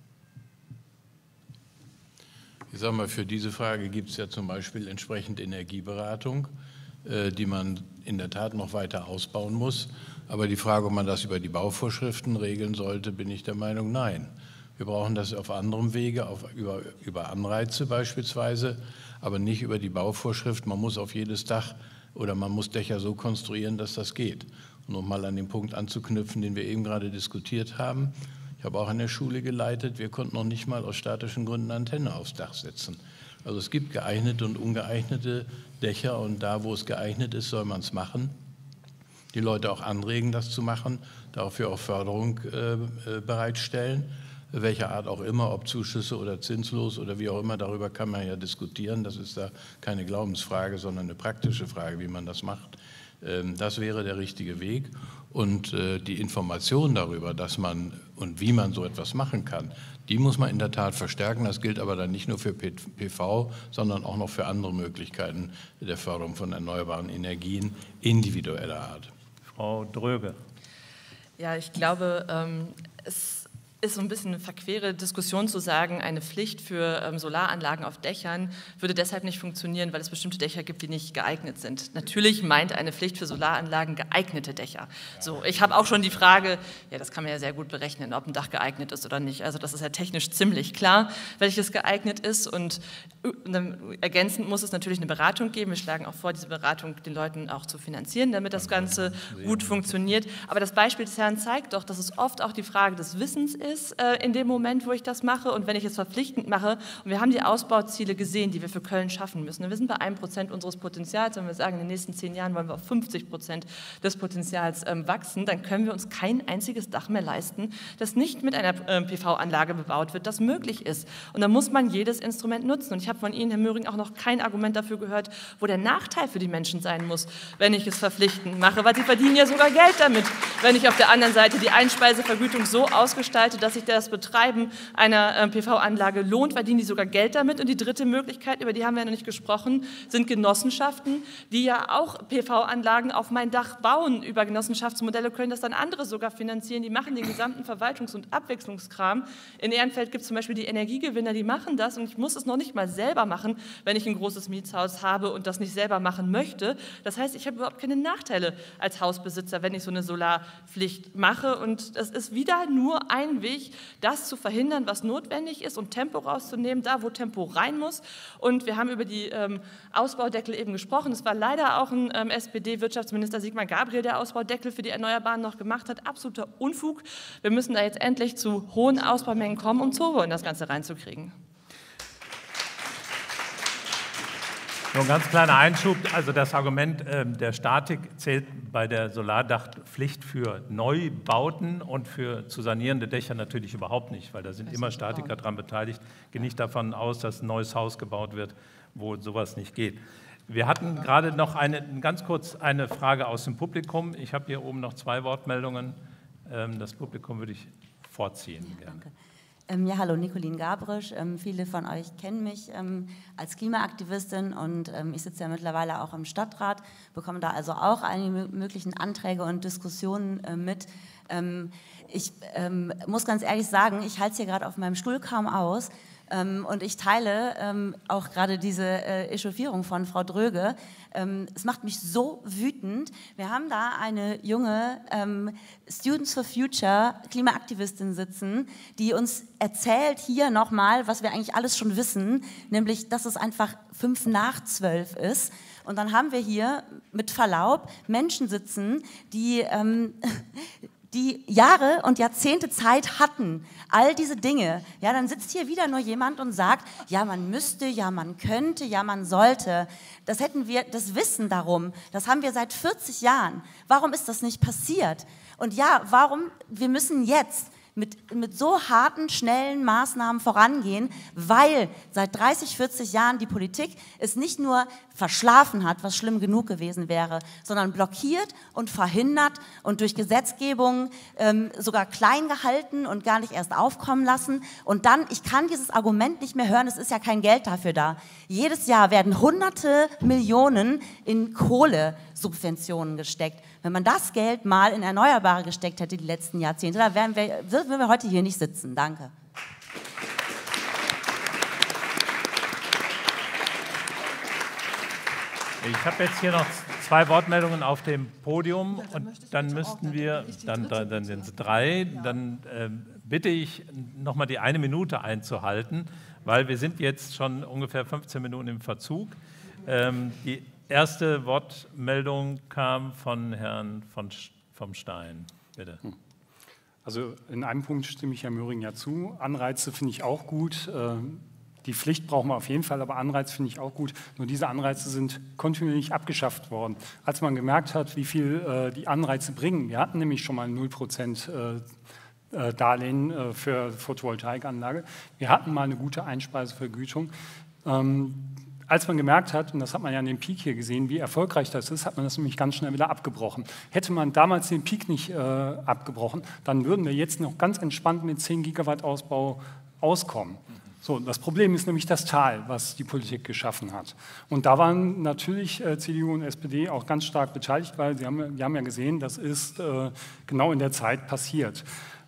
Ich sage mal, für diese Frage gibt es ja zum Beispiel entsprechend Energieberatung, die man in der Tat noch weiter ausbauen muss. Aber die Frage, ob man das über die Bauvorschriften regeln sollte, bin ich der Meinung, nein. Wir brauchen das auf anderem Wege, über Anreize beispielsweise, aber nicht über die Bauvorschrift. Man muss auf jedes Dach oder man muss Dächer so konstruieren, dass das geht. Und um mal an den Punkt anzuknüpfen, den wir eben gerade diskutiert haben, ich habe auch eine Schule geleitet, wir konnten noch nicht mal aus statischen Gründen Antenne aufs Dach setzen. Also es gibt geeignete und ungeeignete Dächer und da, wo es geeignet ist, soll man es machen. Die Leute auch anregen, das zu machen, dafür auch Förderung bereitstellen, welcher Art auch immer, ob Zuschüsse oder zinslos oder wie auch immer, darüber kann man ja diskutieren. Das ist da keine Glaubensfrage, sondern eine praktische Frage, wie man das macht. Das wäre der richtige Weg. Und die Information darüber, dass man und wie man so etwas machen kann, die muss man in der Tat verstärken. Das gilt aber dann nicht nur für PV, sondern auch noch für andere Möglichkeiten der Förderung von erneuerbaren Energien individueller Art. Frau Dröge. Ja, ich glaube, es ist so ein bisschen eine verquere Diskussion zu sagen, eine Pflicht für Solaranlagen auf Dächern würde deshalb nicht funktionieren, weil es bestimmte Dächer gibt, die nicht geeignet sind. Natürlich meint eine Pflicht für Solaranlagen geeignete Dächer. So, ich habe auch schon die Frage, ja, das kann man ja sehr gut berechnen, ob ein Dach geeignet ist oder nicht. Also das ist ja technisch ziemlich klar, welches geeignet ist. Und ergänzend muss es natürlich eine Beratung geben. Wir schlagen auch vor, diese Beratung den Leuten auch zu finanzieren, damit das Ganze gut funktioniert. Aber das Beispiel des Herrn zeigt doch, dass es oft auch die Frage des Wissens ist, in dem Moment, wo ich das mache und wenn ich es verpflichtend mache. Und wir haben die Ausbauziele gesehen, die wir für Köln schaffen müssen. Wir sind bei 1% unseres Potenzials. Wenn wir sagen, in den nächsten 10 Jahren wollen wir auf 50% des Potenzials wachsen, dann können wir uns kein einziges Dach mehr leisten, das nicht mit einer PV-Anlage bebaut wird, das möglich ist. Und da muss man jedes Instrument nutzen. Und ich habe von Ihnen, Herr Möhring, auch noch kein Argument dafür gehört, wo der Nachteil für die Menschen sein muss, wenn ich es verpflichtend mache, weil sie verdienen ja sogar Geld damit, wenn ich auf der anderen Seite die Einspeisevergütung so ausgestalte, dass sich das Betreiben einer PV-Anlage lohnt, verdienen die sogar Geld damit. Und die dritte Möglichkeit, über die haben wir ja noch nicht gesprochen, sind Genossenschaften, die ja auch PV-Anlagen auf mein Dach bauen. Über Genossenschaftsmodelle können das dann andere sogar finanzieren. Die machen den gesamten Verwaltungs- und Abwechslungskram. In Ehrenfeld gibt es zum Beispiel die Energiegewinner, die machen das. Und ich muss es noch nicht mal selber machen, wenn ich ein großes Mietshaus habe und das nicht selber machen möchte. Das heißt, ich habe überhaupt keine Nachteile als Hausbesitzer, wenn ich so eine Solarpflicht mache. Und das ist wieder nur ein Weg, das zu verhindern, was notwendig ist und Tempo rauszunehmen, da wo Tempo rein muss. Und wir haben über die Ausbaudeckel eben gesprochen. Es war leider auch ein SPD-Wirtschaftsminister Sigmar Gabriel, der Ausbaudeckel für die Erneuerbaren noch gemacht hat. Absoluter Unfug. Wir müssen da jetzt endlich zu hohen Ausbaumengen kommen, um Turbo in das Ganze reinzukriegen. Nur ein ganz kleiner Einschub, also das Argument der Statik zählt bei der Solardachpflicht für Neubauten und für zu sanierende Dächer natürlich überhaupt nicht, weil da sind immer Statiker dran beteiligt. Ich gehe nicht davon aus, dass ein neues Haus gebaut wird, wo sowas nicht geht. Wir hatten gerade noch ganz kurz eine Frage aus dem Publikum. Ich habe hier oben noch 2 Wortmeldungen. Das Publikum würde ich vorziehen. Ja, danke. Ja, hallo, Nicolin Gabrisch. Viele von euch kennen mich als Klimaaktivistin und ich sitze ja mittlerweile auch im Stadtrat, bekomme da also auch einige möglichen Anträge und Diskussionen mit. Ich muss ganz ehrlich sagen, ich halte es hier gerade auf meinem Stuhl kaum aus. Und ich teile auch gerade diese Echauffierung von Frau Dröge. Es macht mich so wütend. Wir haben da eine junge Students for Future Klimaaktivistin sitzen, die uns erzählt hier nochmal, was wir eigentlich alles schon wissen, nämlich, dass es einfach 11:55 ist. Und dann haben wir hier mit Verlaub Menschen sitzen, die Jahre und Jahrzehnte Zeit hatten, all diese Dinge. Ja, dann sitzt hier wieder nur jemand und sagt, ja, man müsste, ja, man könnte, ja, man sollte. Das Wissen darum, das haben wir seit 40 Jahren. Warum ist das nicht passiert? Und ja, wir müssen jetzt mit so harten, schnellen Maßnahmen vorangehen, weil seit 30, 40 Jahren die Politik es nicht nur verschlafen hat, was schlimm genug gewesen wäre, sondern blockiert und verhindert und durch Gesetzgebung sogar klein gehalten und gar nicht erst aufkommen lassen. Und dann, ich kann dieses Argument nicht mehr hören, es ist ja kein Geld dafür da. Jedes Jahr werden hunderte Millionen in Kohlesubventionen gesteckt. Wenn man das Geld mal in Erneuerbare gesteckt hätte die letzten Jahrzehnte, da würden wir heute hier nicht sitzen. Danke. Ich habe jetzt hier noch 2 Wortmeldungen auf dem Podium und dann müssten wir, dann sind es 3, dann bitte ich nochmal die 1 Minute einzuhalten, weil wir sind jetzt schon ungefähr 15 Minuten im Verzug. Die erste Wortmeldung kam von Herrn vom Stein. Bitte. Also in einem Punkt stimme ich Herrn Möhring ja zu. Anreize finde ich auch gut. Die Pflicht brauchen wir auf jeden Fall, aber Anreize finde ich auch gut. Nur diese Anreize sind kontinuierlich abgeschafft worden. Als man gemerkt hat, wie viel die Anreize bringen, wir hatten nämlich schon mal 0% Darlehen für Photovoltaikanlage, wir hatten mal eine gute Einspeisevergütung. Als man gemerkt hat, und das hat man ja an dem Peak hier gesehen, wie erfolgreich das ist, hat man das nämlich ganz schnell wieder abgebrochen. Hätte man damals den Peak nicht abgebrochen, dann würden wir jetzt noch ganz entspannt mit 10 Gigawatt Ausbau auskommen. So, das Problem ist nämlich das Tal, was die Politik geschaffen hat. Und da waren natürlich CDU und SPD auch ganz stark beteiligt, weil wir haben ja gesehen, das ist genau in der Zeit passiert.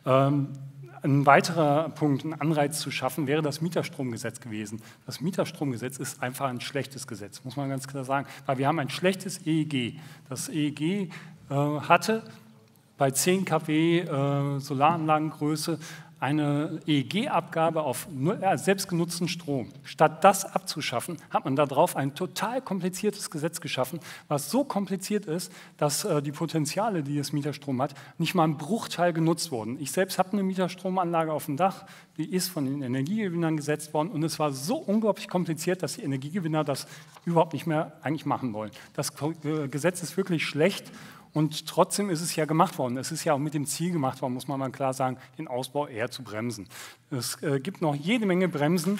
Ein weiterer Punkt, einen Anreiz zu schaffen, wäre das Mieterstromgesetz gewesen. Das Mieterstromgesetz ist einfach ein schlechtes Gesetz, muss man ganz klar sagen, weil wir haben ein schlechtes EEG. Das EEG hatte bei 10 kW Solaranlagengröße eine EEG-Abgabe auf selbstgenutzten Strom. Statt das abzuschaffen, hat man darauf ein total kompliziertes Gesetz geschaffen, was so kompliziert ist, dass die Potenziale, die das Mieterstrom hat, nicht mal ein Bruchteil genutzt wurden. Ich selbst habe eine Mieterstromanlage auf dem Dach, die ist von den Energiegewinnern gesetzt worden und es war so unglaublich kompliziert, dass die Energiegewinner das überhaupt nicht mehr eigentlich machen wollen. Das Gesetz ist wirklich schlecht. Und trotzdem ist es ja gemacht worden. Es ist ja auch mit dem Ziel gemacht worden, muss man mal klar sagen, den Ausbau eher zu bremsen. Es gibt noch jede Menge Bremsen,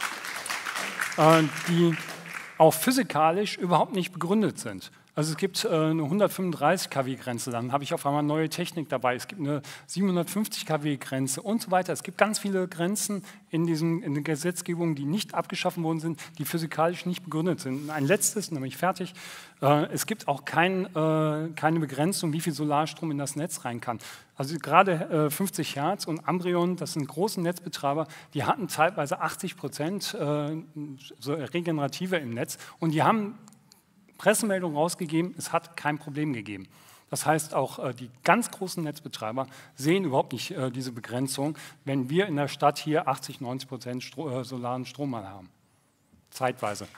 die auch physikalisch überhaupt nicht begründet sind. Also es gibt eine 135 kW-Grenze, dann habe ich auf einmal neue Technik dabei. Es gibt eine 750 kW-Grenze und so weiter. Es gibt ganz viele Grenzen in der Gesetzgebung, die nicht abgeschaffen worden sind, die physikalisch nicht begründet sind. Ein letztes, nämlich fertig. Es gibt auch keine Begrenzung, wie viel Solarstrom in das Netz rein kann. Also gerade 50 Hertz und Amprion, das sind große Netzbetreiber, die hatten teilweise 80% so Regenerative im Netz und die haben Pressemeldung rausgegeben, es hat kein Problem gegeben. Das heißt, auch die ganz großen Netzbetreiber sehen überhaupt nicht diese Begrenzung, wenn wir in der Stadt hier 80-90% solaren Strom mal haben. Zeitweise.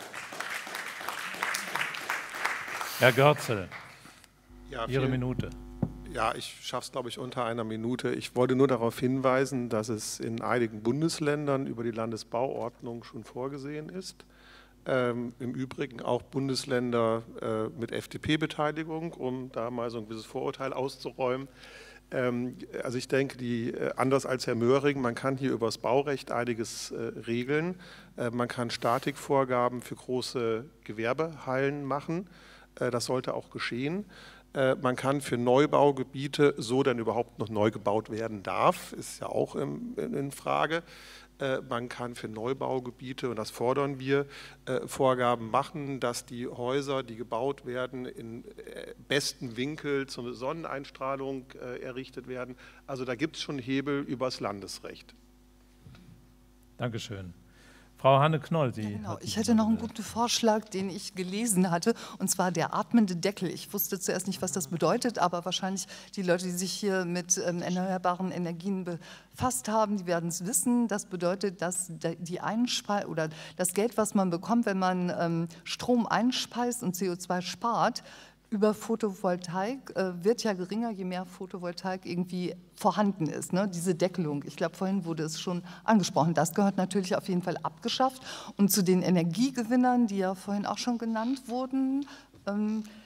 Herr Görzel, ja, Ihre Minute. Ja, ich schaffe es, glaube ich, unter 1 Minute. Ich wollte nur darauf hinweisen, dass es in einigen Bundesländern über die Landesbauordnung schon vorgesehen ist. Im Übrigen auch Bundesländer mit FDP-Beteiligung, um da mal so ein gewisses Vorurteil auszuräumen. Also ich denke, anders als Herr Möhring, man kann hier über das Baurecht einiges regeln. Man kann Statikvorgaben für große Gewerbehallen machen. Das sollte auch geschehen. Man kann für Neubaugebiete, so denn überhaupt noch neu gebaut werden darf, ist ja auch in Frage. Man kann für Neubaugebiete, und das fordern wir, Vorgaben machen, dass die Häuser, die gebaut werden, in bestem Winkel zur Sonneneinstrahlung errichtet werden. Also da gibt es schon Hebel übers Landesrecht. Dankeschön. Frau Hanne-Knoll, Sie. Ja, genau. Ich hätte noch einen guten Vorschlag, den ich gelesen hatte, und zwar der atmende Deckel. Ich wusste zuerst nicht, was das bedeutet, aber wahrscheinlich die Leute, die sich hier mit erneuerbaren Energien befasst haben, die werden es wissen. Das bedeutet, dass das Geld, was man bekommt, wenn man Strom einspeist und CO2 spart, über Photovoltaik wird ja geringer, je mehr Photovoltaik irgendwie vorhanden ist, ne? Diese Deckelung. Ich glaube, vorhin wurde es schon angesprochen. Das gehört natürlich auf jeden Fall abgeschafft. Und zu den Energiegewinnern, die ja vorhin auch schon genannt wurden,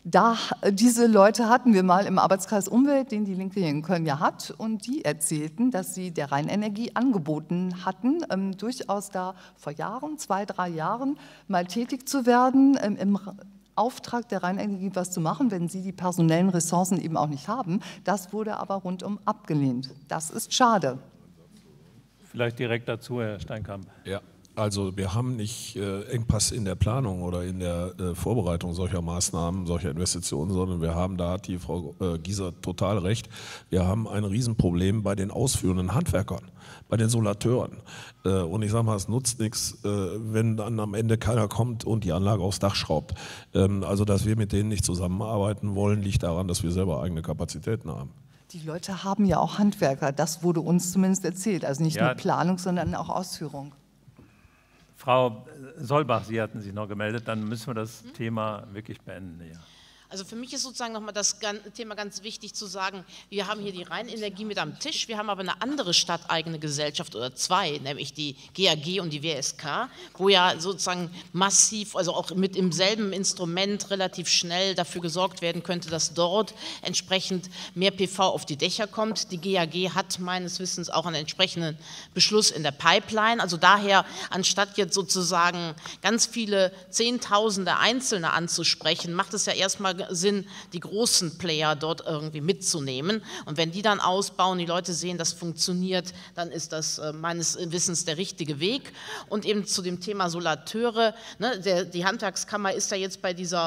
Diese Leute hatten wir mal im Arbeitskreis Umwelt, den die Linke hier in Köln ja hat, und die erzählten, dass sie der Rheinenergie angeboten hatten, durchaus da vor Jahren, 2, 3 Jahren, mal tätig zu werden, im Auftrag der Rheinenergie was zu machen, wenn sie die personellen Ressourcen eben auch nicht haben. Das wurde aber rundum abgelehnt. Das ist schade. Vielleicht direkt dazu, Herr Steinkamp. Ja. Also wir haben nicht Engpass in der Planung oder in der Vorbereitung solcher Maßnahmen, solcher Investitionen, sondern wir haben, da hat die Frau Gieser total recht, wir haben ein Riesenproblem bei den ausführenden Handwerkern, bei den Solateuren. Und ich sage mal, es nutzt nichts, wenn dann am Ende keiner kommt und die Anlage aufs Dach schraubt. Also dass wir mit denen nicht zusammenarbeiten wollen, liegt daran, dass wir selber eigene Kapazitäten haben. Die Leute haben ja auch Handwerker, das wurde uns zumindest erzählt, also nicht nur Planung, sondern auch Ausführung. Frau Solbach, Sie hatten sich noch gemeldet, dann müssen wir das Thema wirklich beenden. Ja. Also für mich ist sozusagen nochmal das Thema ganz wichtig zu sagen, wir haben hier die Rheinenergie mit am Tisch, wir haben aber eine andere stadteigene Gesellschaft oder zwei, nämlich die GAG und die WSK, wo ja sozusagen massiv, also auch mit demselben Instrument relativ schnell dafür gesorgt werden könnte, dass dort entsprechend mehr PV auf die Dächer kommt. Die GAG hat meines Wissens auch einen entsprechenden Beschluss in der Pipeline, also daher, anstatt jetzt sozusagen ganz viele Zehntausende Einzelne anzusprechen, macht es ja erstmal Sinn, die großen Player dort irgendwie mitzunehmen. Und wenn die dann ausbauen, die Leute sehen, das funktioniert, dann ist das meines Wissens der richtige Weg. Und eben zu dem Thema Solateure, ne, die Handwerkskammer ist da jetzt bei diesem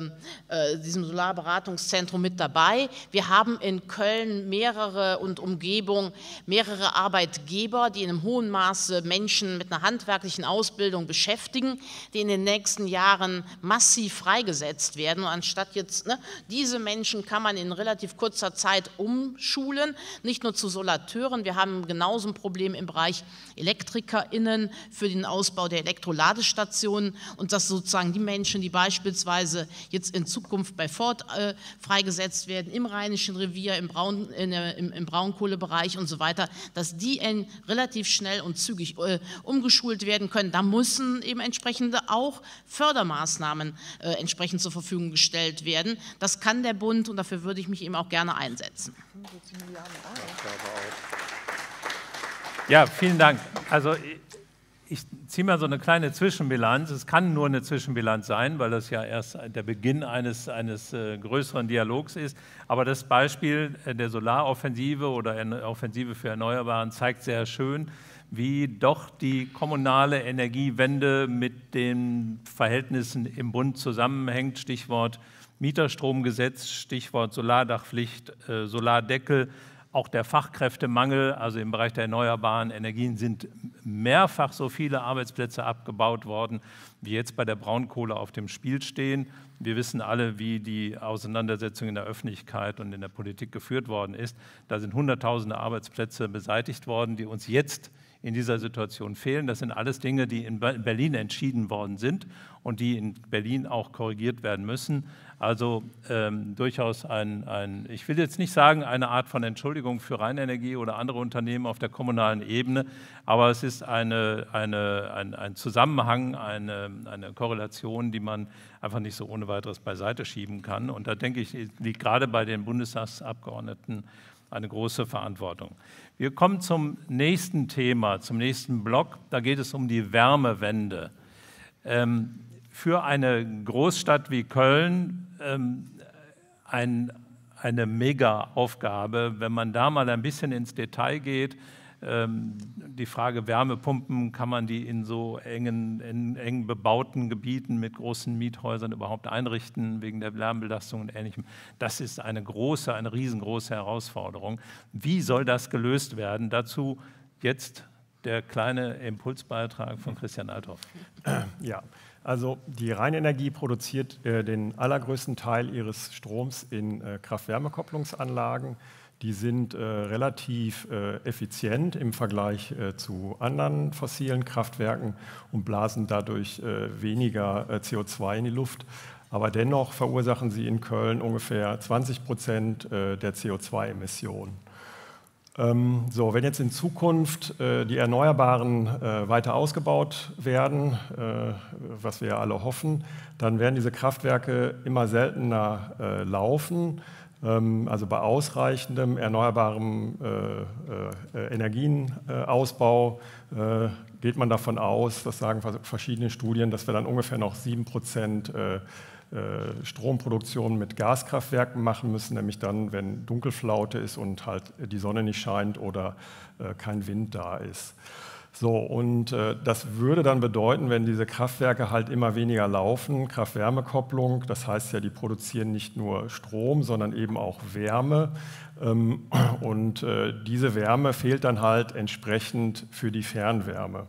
Solarberatungszentrum mit dabei. Wir haben in Köln und Umgebung mehrere Arbeitgeber, die in einem hohen Maße Menschen mit einer handwerklichen Ausbildung beschäftigen, die in den nächsten Jahren massiv freigesetzt werden. Und anstatt jetzt, diese Menschen kann man in relativ kurzer Zeit umschulen, nicht nur zu Solateuren, wir haben genauso ein Problem im Bereich ElektrikerInnen für den Ausbau der Elektroladestationen und dass sozusagen die Menschen, die beispielsweise jetzt in Zukunft bei Ford freigesetzt werden, im Rheinischen Revier, im Braunkohlebereich und so weiter, dass die relativ schnell und zügig umgeschult werden können. Da müssen eben entsprechende auch Fördermaßnahmen entsprechend zur Verfügung gestellt werden. Das kann der Bund und dafür würde ich mich eben auch gerne einsetzen. Ja, vielen Dank. Also ich ziehe mal so eine kleine Zwischenbilanz. Es kann nur eine Zwischenbilanz sein, weil das ja erst der Beginn eines größeren Dialogs ist. Aber das Beispiel der Solaroffensive oder eine Offensive für Erneuerbaren zeigt sehr schön, wie doch die kommunale Energiewende mit den Verhältnissen im Bund zusammenhängt. Stichwort Mieterstromgesetz, Stichwort Solardachpflicht, Solardeckel, auch der Fachkräftemangel, also im Bereich der erneuerbaren Energien sind mehrfach so viele Arbeitsplätze abgebaut worden, wie jetzt bei der Braunkohle auf dem Spiel stehen. Wir wissen alle, wie die Auseinandersetzung in der Öffentlichkeit und in der Politik geführt worden ist. Da sind Hunderttausende Arbeitsplätze beseitigt worden, die uns jetzt in dieser Situation fehlen. Das sind alles Dinge, die in Berlin entschieden worden sind und die in Berlin auch korrigiert werden müssen. Also durchaus ich will jetzt nicht sagen, eine Art von Entschuldigung für Rheinenergie oder andere Unternehmen auf der kommunalen Ebene, aber es ist ein Zusammenhang, eine Korrelation, die man einfach nicht so ohne weiteres beiseite schieben kann. Und da denke ich, liegt gerade bei den Bundestagsabgeordneten eine große Verantwortung. Wir kommen zum nächsten Thema, zum nächsten Block. Da geht es um die Wärmewende. Für eine Großstadt wie Köln eine Mega-Aufgabe. Wenn man da mal ein bisschen ins Detail geht, die Frage Wärmepumpen, kann man die in so eng bebauten Gebieten mit großen Miethäusern überhaupt einrichten, wegen der Lärmbelastung und Ähnlichem. Das ist eine riesengroße Herausforderung. Wie soll das gelöst werden? Dazu jetzt der kleine Impulsbeitrag von Christian Althoff. Ja, also die Rheinenergie produziert den allergrößten Teil ihres Stroms in Kraft-Wärme-Kopplungsanlagen. Die sind relativ effizient im Vergleich zu anderen fossilen Kraftwerken und blasen dadurch weniger CO2 in die Luft. Aber dennoch verursachen sie in Köln ungefähr 20% der CO2-Emissionen. So, wenn jetzt in Zukunft die Erneuerbaren weiter ausgebaut werden, was wir ja alle hoffen, dann werden diese Kraftwerke immer seltener laufen. Also bei ausreichendem erneuerbarem Energienausbau geht man davon aus, das sagen verschiedene Studien, dass wir dann ungefähr noch 7% Stromproduktion mit Gaskraftwerken machen müssen, nämlich dann, wenn Dunkelflaute ist und halt die Sonne nicht scheint oder kein Wind da ist. So, und das würde dann bedeuten, wenn diese Kraftwerke halt immer weniger laufen, Kraft-Wärme-Kopplung, das heißt ja, die produzieren nicht nur Strom, sondern eben auch Wärme. Und diese Wärme fehlt dann halt entsprechend für die Fernwärme.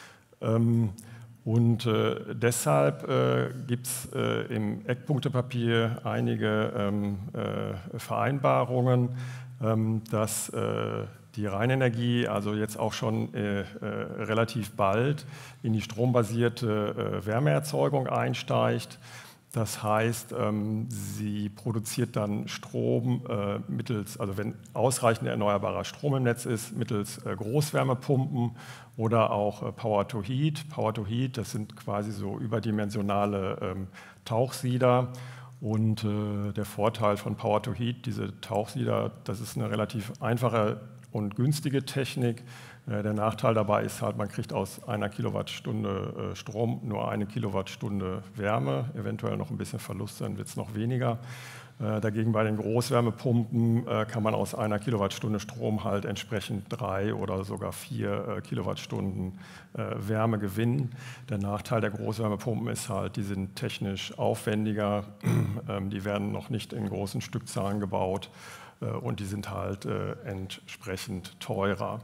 Und deshalb gibt es im Eckpunktepapier einige Vereinbarungen, dass die Rheinenergie also jetzt auch schon relativ bald in die strombasierte Wärmeerzeugung einsteigt. Das heißt, sie produziert dann Strom mittels, also wenn ausreichend erneuerbarer Strom im Netz ist, mittels Großwärmepumpen oder auch Power-to-Heat. Power-to-Heat, das sind quasi so überdimensionale Tauchsieder. Und der Vorteil von Power-to-Heat, diese Tauchsieder, das ist eine relativ einfache und günstige Technik. Der Nachteil dabei ist halt, man kriegt aus einer Kilowattstunde Strom nur 1 Kilowattstunde Wärme, eventuell noch ein bisschen Verlust, dann wird es noch weniger. Dagegen bei den Großwärmepumpen kann man aus einer Kilowattstunde Strom halt entsprechend 3 oder sogar 4 Kilowattstunden Wärme gewinnen. Der Nachteil der Großwärmepumpen ist halt, die sind technisch aufwendiger, die werden noch nicht in großen Stückzahlen gebaut und die sind halt entsprechend teurer.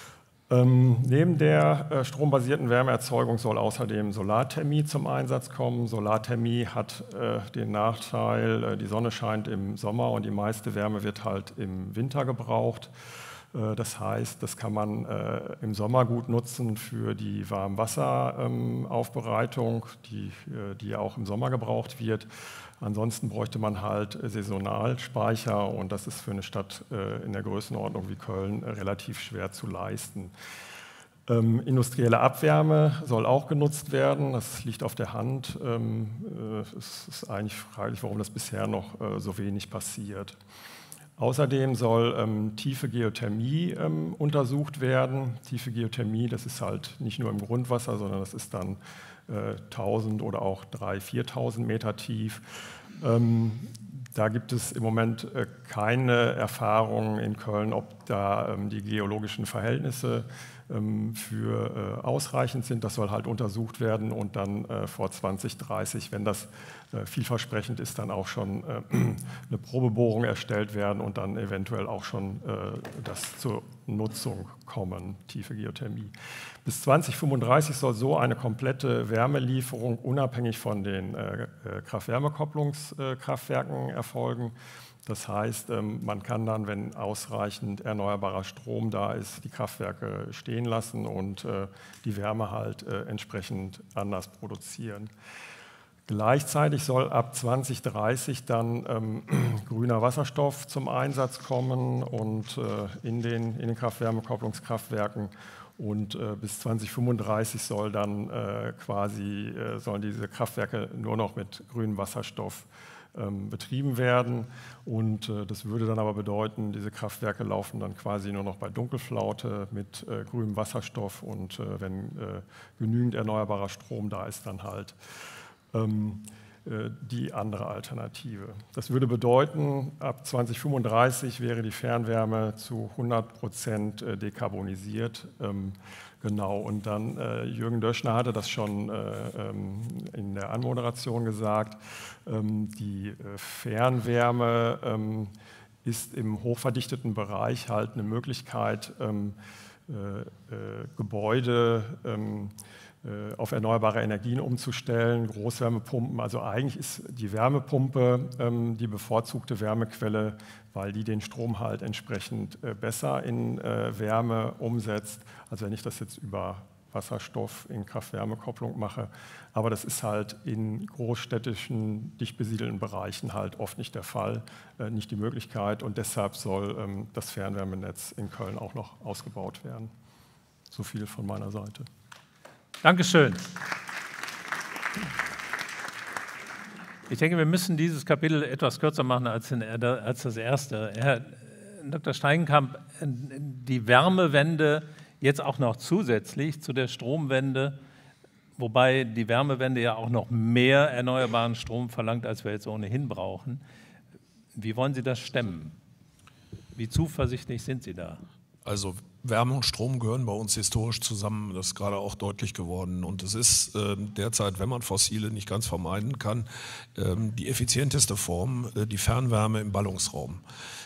Neben der strombasierten Wärmeerzeugung soll außerdem Solarthermie zum Einsatz kommen. Solarthermie hat den Nachteil, die Sonne scheint im Sommer und die meiste Wärme wird halt im Winter gebraucht. Das heißt, das kann man im Sommer gut nutzen für die Warmwasseraufbereitung, die ja auch im Sommer gebraucht wird. Ansonsten bräuchte man halt Saisonalspeicher und das ist für eine Stadt in der Größenordnung wie Köln relativ schwer zu leisten. Industrielle Abwärme soll auch genutzt werden, das liegt auf der Hand. Es ist eigentlich fraglich, warum das bisher noch so wenig passiert. Außerdem soll tiefe Geothermie untersucht werden. Tiefe Geothermie, das ist halt nicht nur im Grundwasser, sondern das ist dann 1000 oder auch 3.000, 4.000 Meter tief. Da gibt es im Moment keine Erfahrungen in Köln, ob da die geologischen Verhältnisse für ausreichend sind. Das soll halt untersucht werden und dann vor 2030, wenn das vielversprechend ist, dann auch schon eine Probebohrung erstellt werden und dann eventuell auch schon das zur Nutzung kommen, tiefe Geothermie. Bis 2035 soll so eine komplette Wärmelieferung unabhängig von den Kraft-Wärme-Kopplungskraftwerken erfolgen. Das heißt, man kann dann, wenn ausreichend erneuerbarer Strom da ist, die Kraftwerke stehen lassen und die Wärme halt entsprechend anders produzieren. Gleichzeitig soll ab 2030 dann grüner Wasserstoff zum Einsatz kommen und in den Kraft-Wärme-Kopplungskraftwerken. Und bis 2035 soll dann sollen diese Kraftwerke nur noch mit grünem Wasserstoff betrieben werden. Und das würde dann aber bedeuten, diese Kraftwerke laufen dann quasi nur noch bei Dunkelflaute mit grünem Wasserstoff und wenn genügend erneuerbarer Strom da ist, dann halt die andere Alternative. Das würde bedeuten, ab 2035 wäre die Fernwärme zu 100% dekarbonisiert. Genau, und dann Jürgen Döschner hatte das schon in der Anmoderation gesagt, die Fernwärme ist im hochverdichteten Bereich halt eine Möglichkeit, Gebäude auf erneuerbare Energien umzustellen, Großwärmepumpen. Also eigentlich ist die Wärmepumpe die bevorzugte Wärmequelle, weil die den Strom halt entsprechend besser in Wärme umsetzt, als wenn ich das jetzt über Wasserstoff in Kraft-Wärme-Kopplung mache. Aber das ist halt in großstädtischen, dicht besiedelten Bereichen halt oft nicht der Fall, nicht die Möglichkeit. Und deshalb soll das Fernwärmenetz in Köln auch noch ausgebaut werden. So viel von meiner Seite. Dankeschön. Ich denke, wir müssen dieses Kapitel etwas kürzer machen als das erste. Herr Dr. Steinkamp, die Wärmewende jetzt auch noch zusätzlich zu der Stromwende, wobei die Wärmewende ja auch noch mehr erneuerbaren Strom verlangt, als wir jetzt ohnehin brauchen. Wie wollen Sie das stemmen? Wie zuversichtlich sind Sie da? Also Wärme und Strom gehören bei uns historisch zusammen, das ist gerade auch deutlich geworden. Und es ist derzeit, wenn man Fossile nicht ganz vermeiden kann, die effizienteste Form, die Fernwärme im Ballungsraum.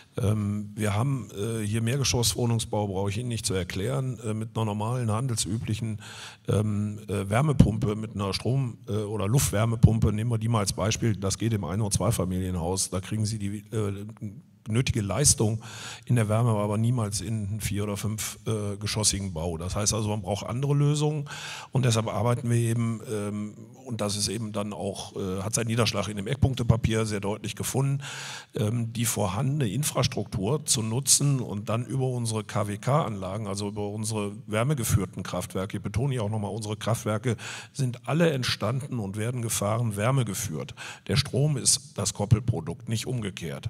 Wir haben hier Mehrgeschosswohnungsbau, brauche ich Ihnen nicht zu erklären, mit einer normalen, handelsüblichen Wärmepumpe, mit einer Strom- oder Luftwärmepumpe, nehmen wir die mal als Beispiel, das geht im Ein- oder Zweifamilienhaus, da kriegen Sie die nötige Leistung in der Wärme, aber niemals in einen 4- oder 5-geschossigen Bau. Das heißt also, man braucht andere Lösungen und deshalb arbeiten wir eben, und das ist eben dann auch, hat seinen Niederschlag in dem Eckpunktepapier sehr deutlich gefunden, die vorhandene Infrastruktur zu nutzen und dann über unsere KWK-Anlagen, also über unsere wärmegeführten Kraftwerke, ich betone hier auch nochmal, unsere Kraftwerke sind alle entstanden und werden gefahren wärmegeführt. Der Strom ist das Koppelprodukt, nicht umgekehrt.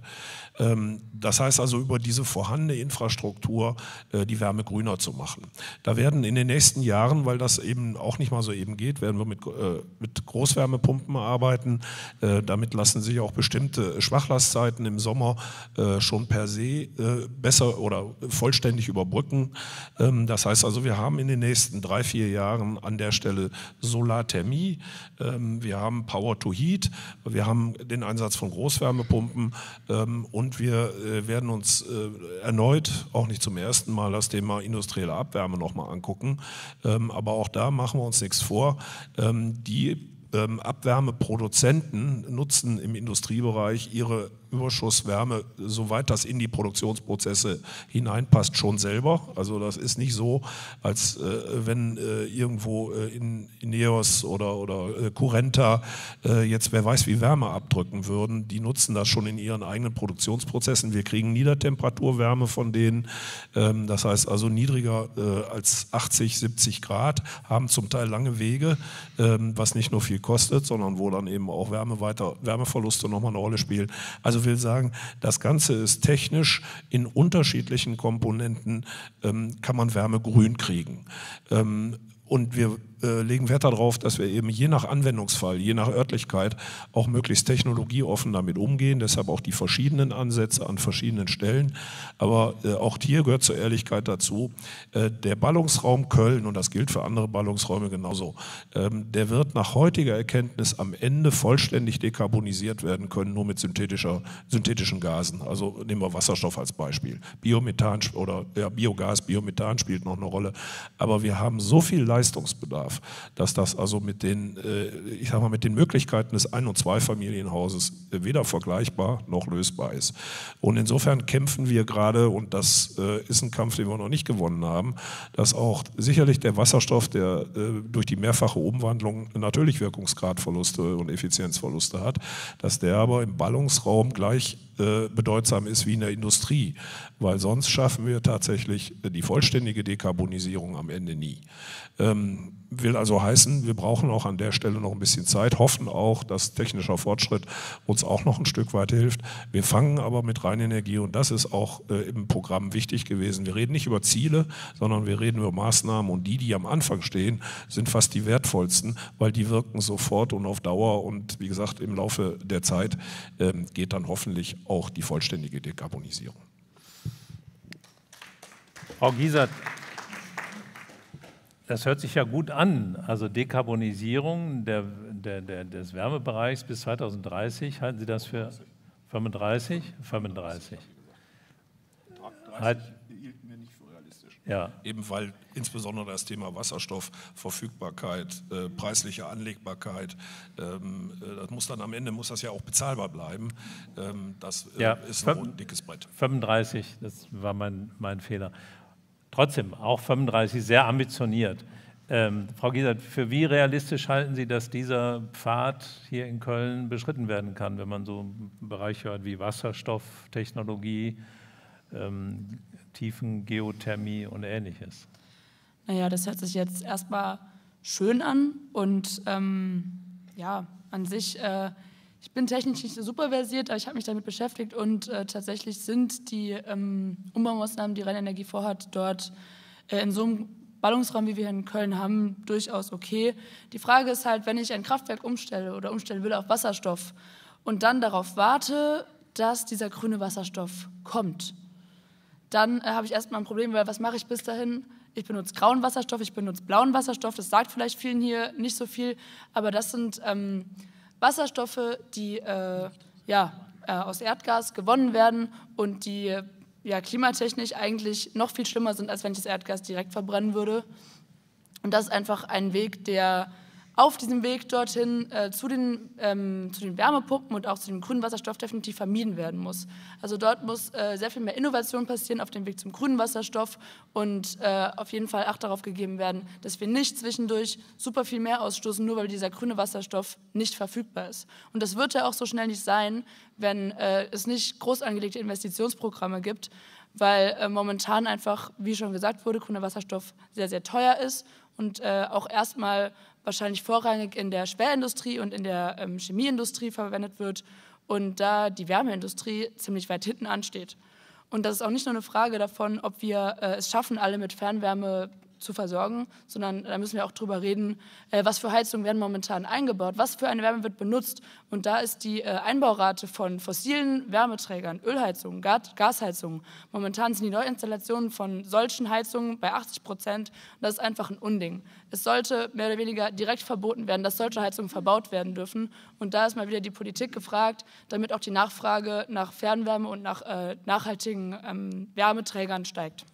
Das heißt also, über diese vorhandene Infrastruktur die Wärme grüner zu machen. Da werden in den nächsten Jahren, weil das eben auch nicht mal so eben geht, werden wir mit Großwärmepumpen arbeiten. Damit lassen sich auch bestimmte Schwachlastzeiten im Sommer schon per se besser oder vollständig überbrücken. Das heißt also, wir haben in den nächsten 3-4 Jahren an der Stelle Solarthermie, wir haben Power to Heat, wir haben den Einsatz von Großwärmepumpen und wir werden uns erneut, auch nicht zum ersten Mal, das Thema industrielle Abwärme nochmal angucken. Aber auch da machen wir uns nichts vor. Die Abwärmeproduzenten nutzen im Industriebereich ihre Überschusswärme, soweit das in die Produktionsprozesse hineinpasst, schon selber. Also das ist nicht so, als wenn irgendwo in Ineos oder Currenta jetzt wer weiß wie Wärme abdrücken würden. Die nutzen das schon in ihren eigenen Produktionsprozessen. Wir kriegen Niedertemperaturwärme von denen. Das heißt also niedriger als 80, 70 Grad, haben zum Teil lange Wege, was nicht nur viel kostet, sondern wo dann eben auch Wärmeverluste nochmal eine Rolle spielen. Also will sagen, das Ganze ist technisch in unterschiedlichen Komponenten, kann man Wärme grün kriegen. Und wir legen Wert darauf, dass wir eben je nach Anwendungsfall, je nach Örtlichkeit auch möglichst technologieoffen damit umgehen. Deshalb auch die verschiedenen Ansätze an verschiedenen Stellen. Aber auch hier gehört zur Ehrlichkeit dazu, der Ballungsraum Köln, und das gilt für andere Ballungsräume genauso, der wird nach heutiger Erkenntnis am Ende vollständig dekarbonisiert werden können, nur mit synthetischen Gasen. Also nehmen wir Wasserstoff als Beispiel. Biomethan oder ja, Biogas, Biomethan spielt noch eine Rolle. Aber wir haben so viel Leistungsbedarf, dass das also mit den, ich sag mal, mit den Möglichkeiten des Ein- und Zweifamilienhauses weder vergleichbar noch lösbar ist. Und insofern kämpfen wir gerade, und das ist ein Kampf, den wir noch nicht gewonnen haben, dass auch sicherlich der Wasserstoff, der durch die mehrfache Umwandlung natürlich Wirkungsgradverluste und Effizienzverluste hat, dass der aber im Ballungsraum gleich bedeutsam ist wie in der Industrie, weil sonst schaffen wir tatsächlich die vollständige Dekarbonisierung am Ende nie. Will also heißen, wir brauchen auch an der Stelle noch ein bisschen Zeit, hoffen auch, dass technischer Fortschritt uns auch noch ein Stück weit hilft. Wir fangen aber mit Reinenergie, und das ist auch im Programm wichtig gewesen. Wir reden nicht über Ziele, sondern wir reden über Maßnahmen, und die am Anfang stehen, sind fast die wertvollsten, weil die wirken sofort und auf Dauer, und wie gesagt, im Laufe der Zeit geht dann hoffentlich auch die vollständige Dekarbonisierung. Frau Giesert, das hört sich ja gut an. Also Dekarbonisierung des Wärmebereichs bis 2030, halten Sie das für 35? 35. 30 hielten wir nicht für realistisch. Ja. Eben weil insbesondere das Thema Wasserstoff, Verfügbarkeit, preisliche Anlegbarkeit, das muss dann am Ende, muss das ja auch bezahlbar bleiben. Das ist ein dickes Brett. 35, das war mein Fehler. Trotzdem, auch 35 sehr ambitioniert. Frau Giesert, für wie realistisch halten Sie, dass dieser Pfad hier in Köln beschritten werden kann, wenn man so Bereiche hört wie Wasserstofftechnologie, Tiefengeothermie und Ähnliches? Naja, das hört sich jetzt erstmal schön an und ja, an sich, ich bin technisch nicht so super versiert, aber ich habe mich damit beschäftigt und tatsächlich sind die Umbaumaßnahmen, die Rheinenergie vorhat, dort in so einem Ballungsraum, wie wir hier in Köln haben, durchaus okay. Die Frage ist halt, wenn ich ein Kraftwerk umstelle oder umstellen will auf Wasserstoff und dann darauf warte, dass dieser grüne Wasserstoff kommt, dann habe ich erstmal ein Problem, weil was mache ich bis dahin? Ich benutze grauen Wasserstoff, ich benutze blauen Wasserstoff, das sagt vielleicht vielen hier nicht so viel, aber das sind Wasserstoffe, die aus Erdgas gewonnen werden und die klimatechnisch eigentlich noch viel schlimmer sind, als wenn ich das Erdgas direkt verbrennen würde. Und das ist einfach ein Weg, der auf diesem Weg dorthin zu den Wärmepumpen und auch zu dem grünen Wasserstoff definitiv vermieden werden muss. Also dort muss sehr viel mehr Innovation passieren auf dem Weg zum grünen Wasserstoff und auf jeden Fall Acht darauf gegeben werden, dass wir nicht zwischendurch super viel mehr ausstoßen, nur weil dieser grüne Wasserstoff nicht verfügbar ist. Und das wird ja auch so schnell nicht sein, wenn es nicht groß angelegte Investitionsprogramme gibt, weil momentan einfach, wie schon gesagt wurde, grüner Wasserstoff sehr, sehr teuer ist und auch erstmal wahrscheinlich vorrangig in der Schwerindustrie und in der Chemieindustrie verwendet wird und da die Wärmeindustrie ziemlich weit hinten ansteht. Und das ist auch nicht nur eine Frage davon, ob wir es schaffen, alle mit Fernwärme zu versorgen, sondern da müssen wir auch drüber reden, was für Heizungen werden momentan eingebaut, was für eine Wärme wird benutzt. Und da ist die Einbaurate von fossilen Wärmeträgern, Ölheizungen, Gasheizungen, momentan sind die Neuinstallationen von solchen Heizungen bei 80%. Das ist einfach ein Unding. Es sollte mehr oder weniger direkt verboten werden, dass solche Heizungen verbaut werden dürfen. Und da ist mal wieder die Politik gefragt, damit auch die Nachfrage nach Fernwärme und nach nachhaltigen Wärmeträgern steigt.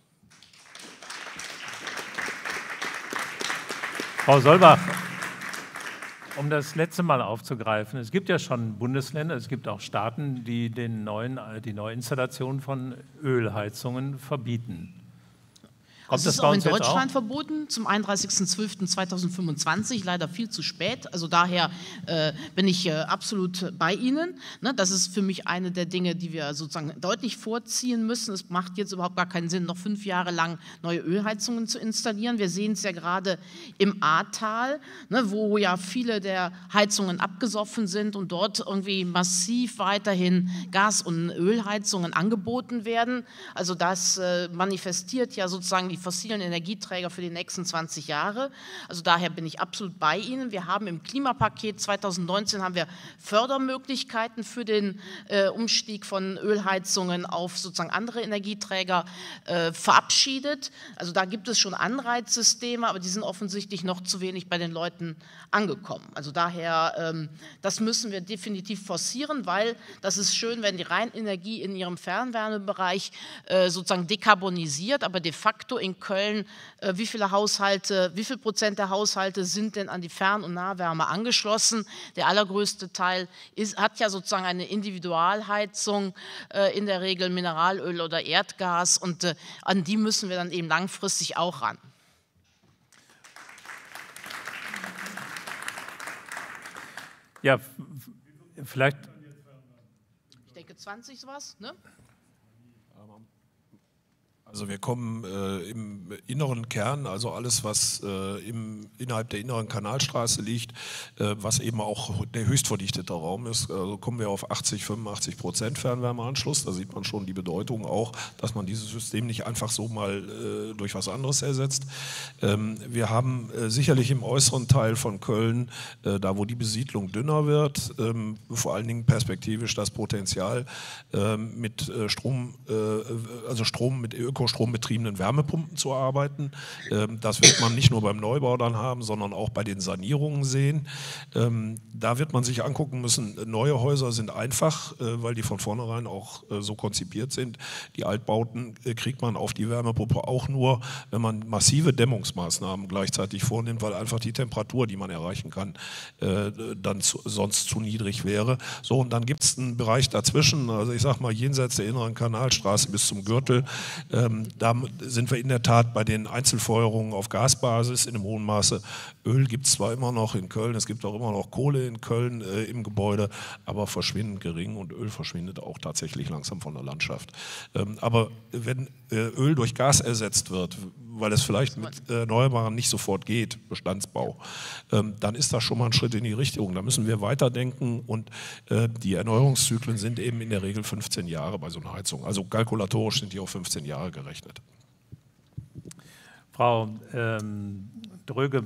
Frau Solbach, um das letzte Mal aufzugreifen, es gibt ja schon Bundesländer, es gibt auch Staaten, die die Neuinstallation von Ölheizungen verbieten. Das ist auch in Deutschland verboten, zum 31.12.2025, leider viel zu spät. Also daher bin ich absolut bei Ihnen. Das ist für mich eine der Dinge, die wir sozusagen deutlich vorziehen müssen. Es macht jetzt überhaupt gar keinen Sinn, noch 5 Jahre lang neue Ölheizungen zu installieren. Wir sehen es ja gerade im Ahrtal, wo ja viele der Heizungen abgesoffen sind und dort irgendwie massiv weiterhin Gas- und Ölheizungen angeboten werden. Also das manifestiert ja sozusagen die fossilen Energieträger für die nächsten 20 Jahre. Also daher bin ich absolut bei Ihnen. Wir haben im Klimapaket 2019 haben wir Fördermöglichkeiten für den Umstieg von Ölheizungen auf sozusagen andere Energieträger verabschiedet. Also da gibt es schon Anreizsysteme, aber die sind offensichtlich noch zu wenig bei den Leuten angekommen. Also daher, das müssen wir definitiv forcieren, weil das ist schön, wenn die Rheinenergie in ihrem Fernwärmebereich sozusagen dekarbonisiert, aber de facto in Köln, wie viel Prozent der Haushalte sind denn an die Fern- und Nahwärme angeschlossen? Der allergrößte Teil hat ja sozusagen eine Individualheizung, in der Regel Mineralöl oder Erdgas, und an die müssen wir dann eben langfristig auch ran. Ja, vielleicht. Ich denke 20 sowas, ne? Also wir kommen im inneren Kern, also alles, was innerhalb der inneren Kanalstraße liegt, was eben auch der höchst verdichtete Raum ist, also kommen wir auf 80–85% Fernwärmeanschluss. Da sieht man schon die Bedeutung auch, dass man dieses System nicht einfach so mal durch was anderes ersetzt. Wir haben sicherlich im äußeren Teil von Köln, da wo die Besiedlung dünner wird, vor allen Dingen perspektivisch das Potenzial mit mit ökostrombetriebenen Wärmepumpen zu arbeiten. Das wird man nicht nur beim Neubau dann haben, sondern auch bei den Sanierungen sehen. Da wird man sich angucken müssen, neue Häuser sind einfach, weil die von vornherein auch so konzipiert sind. Die Altbauten kriegt man auf die Wärmepumpe auch nur, wenn man massive Dämmungsmaßnahmen gleichzeitig vornimmt, weil einfach die Temperatur, die man erreichen kann, dann sonst zu niedrig wäre. So, und dann gibt es einen Bereich dazwischen, also ich sag mal jenseits der inneren Kanalstraße bis zum Gürtel, Da sind wir in der Tat bei den Einzelfeuerungen auf Gasbasis in einem hohen Maße. Öl gibt es zwar immer noch in Köln, es gibt auch immer noch Kohle in Köln im Gebäude, aber verschwindend gering, und Öl verschwindet auch tatsächlich langsam von der Landschaft. Aber wenn Öl durch Gas ersetzt wird, weil es vielleicht mit Erneuerbaren nicht sofort geht, Bestandsbau, dann ist das schon mal ein Schritt in die Richtung. Da müssen wir weiterdenken, und die Erneuerungszyklen sind eben in der Regel 15 Jahre bei so einer Heizung. Also kalkulatorisch sind die auf 15 Jahre gerechnet. Frau Dröge,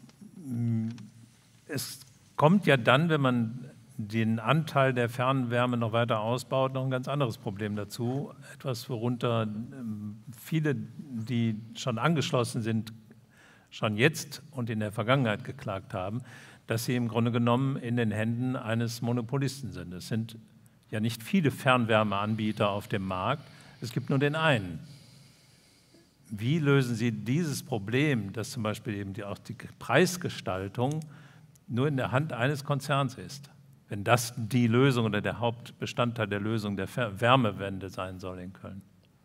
es kommt ja dann, wenn man den Anteil der Fernwärme noch weiter ausbaut, noch ein ganz anderes Problem dazu. Etwas, worunter viele, die schon angeschlossen sind, schon jetzt und in der Vergangenheit geklagt haben, dass sie im Grunde genommen in den Händen eines Monopolisten sind. Es sind ja nicht viele Fernwärmeanbieter auf dem Markt, es gibt nur den einen. Wie lösen Sie dieses Problem, dass zum Beispiel eben auch die Preisgestaltung nur in der Hand eines Konzerns ist? Wenn das die Lösung oder der Hauptbestandteil der Lösung der Wärmewende sein soll in Köln?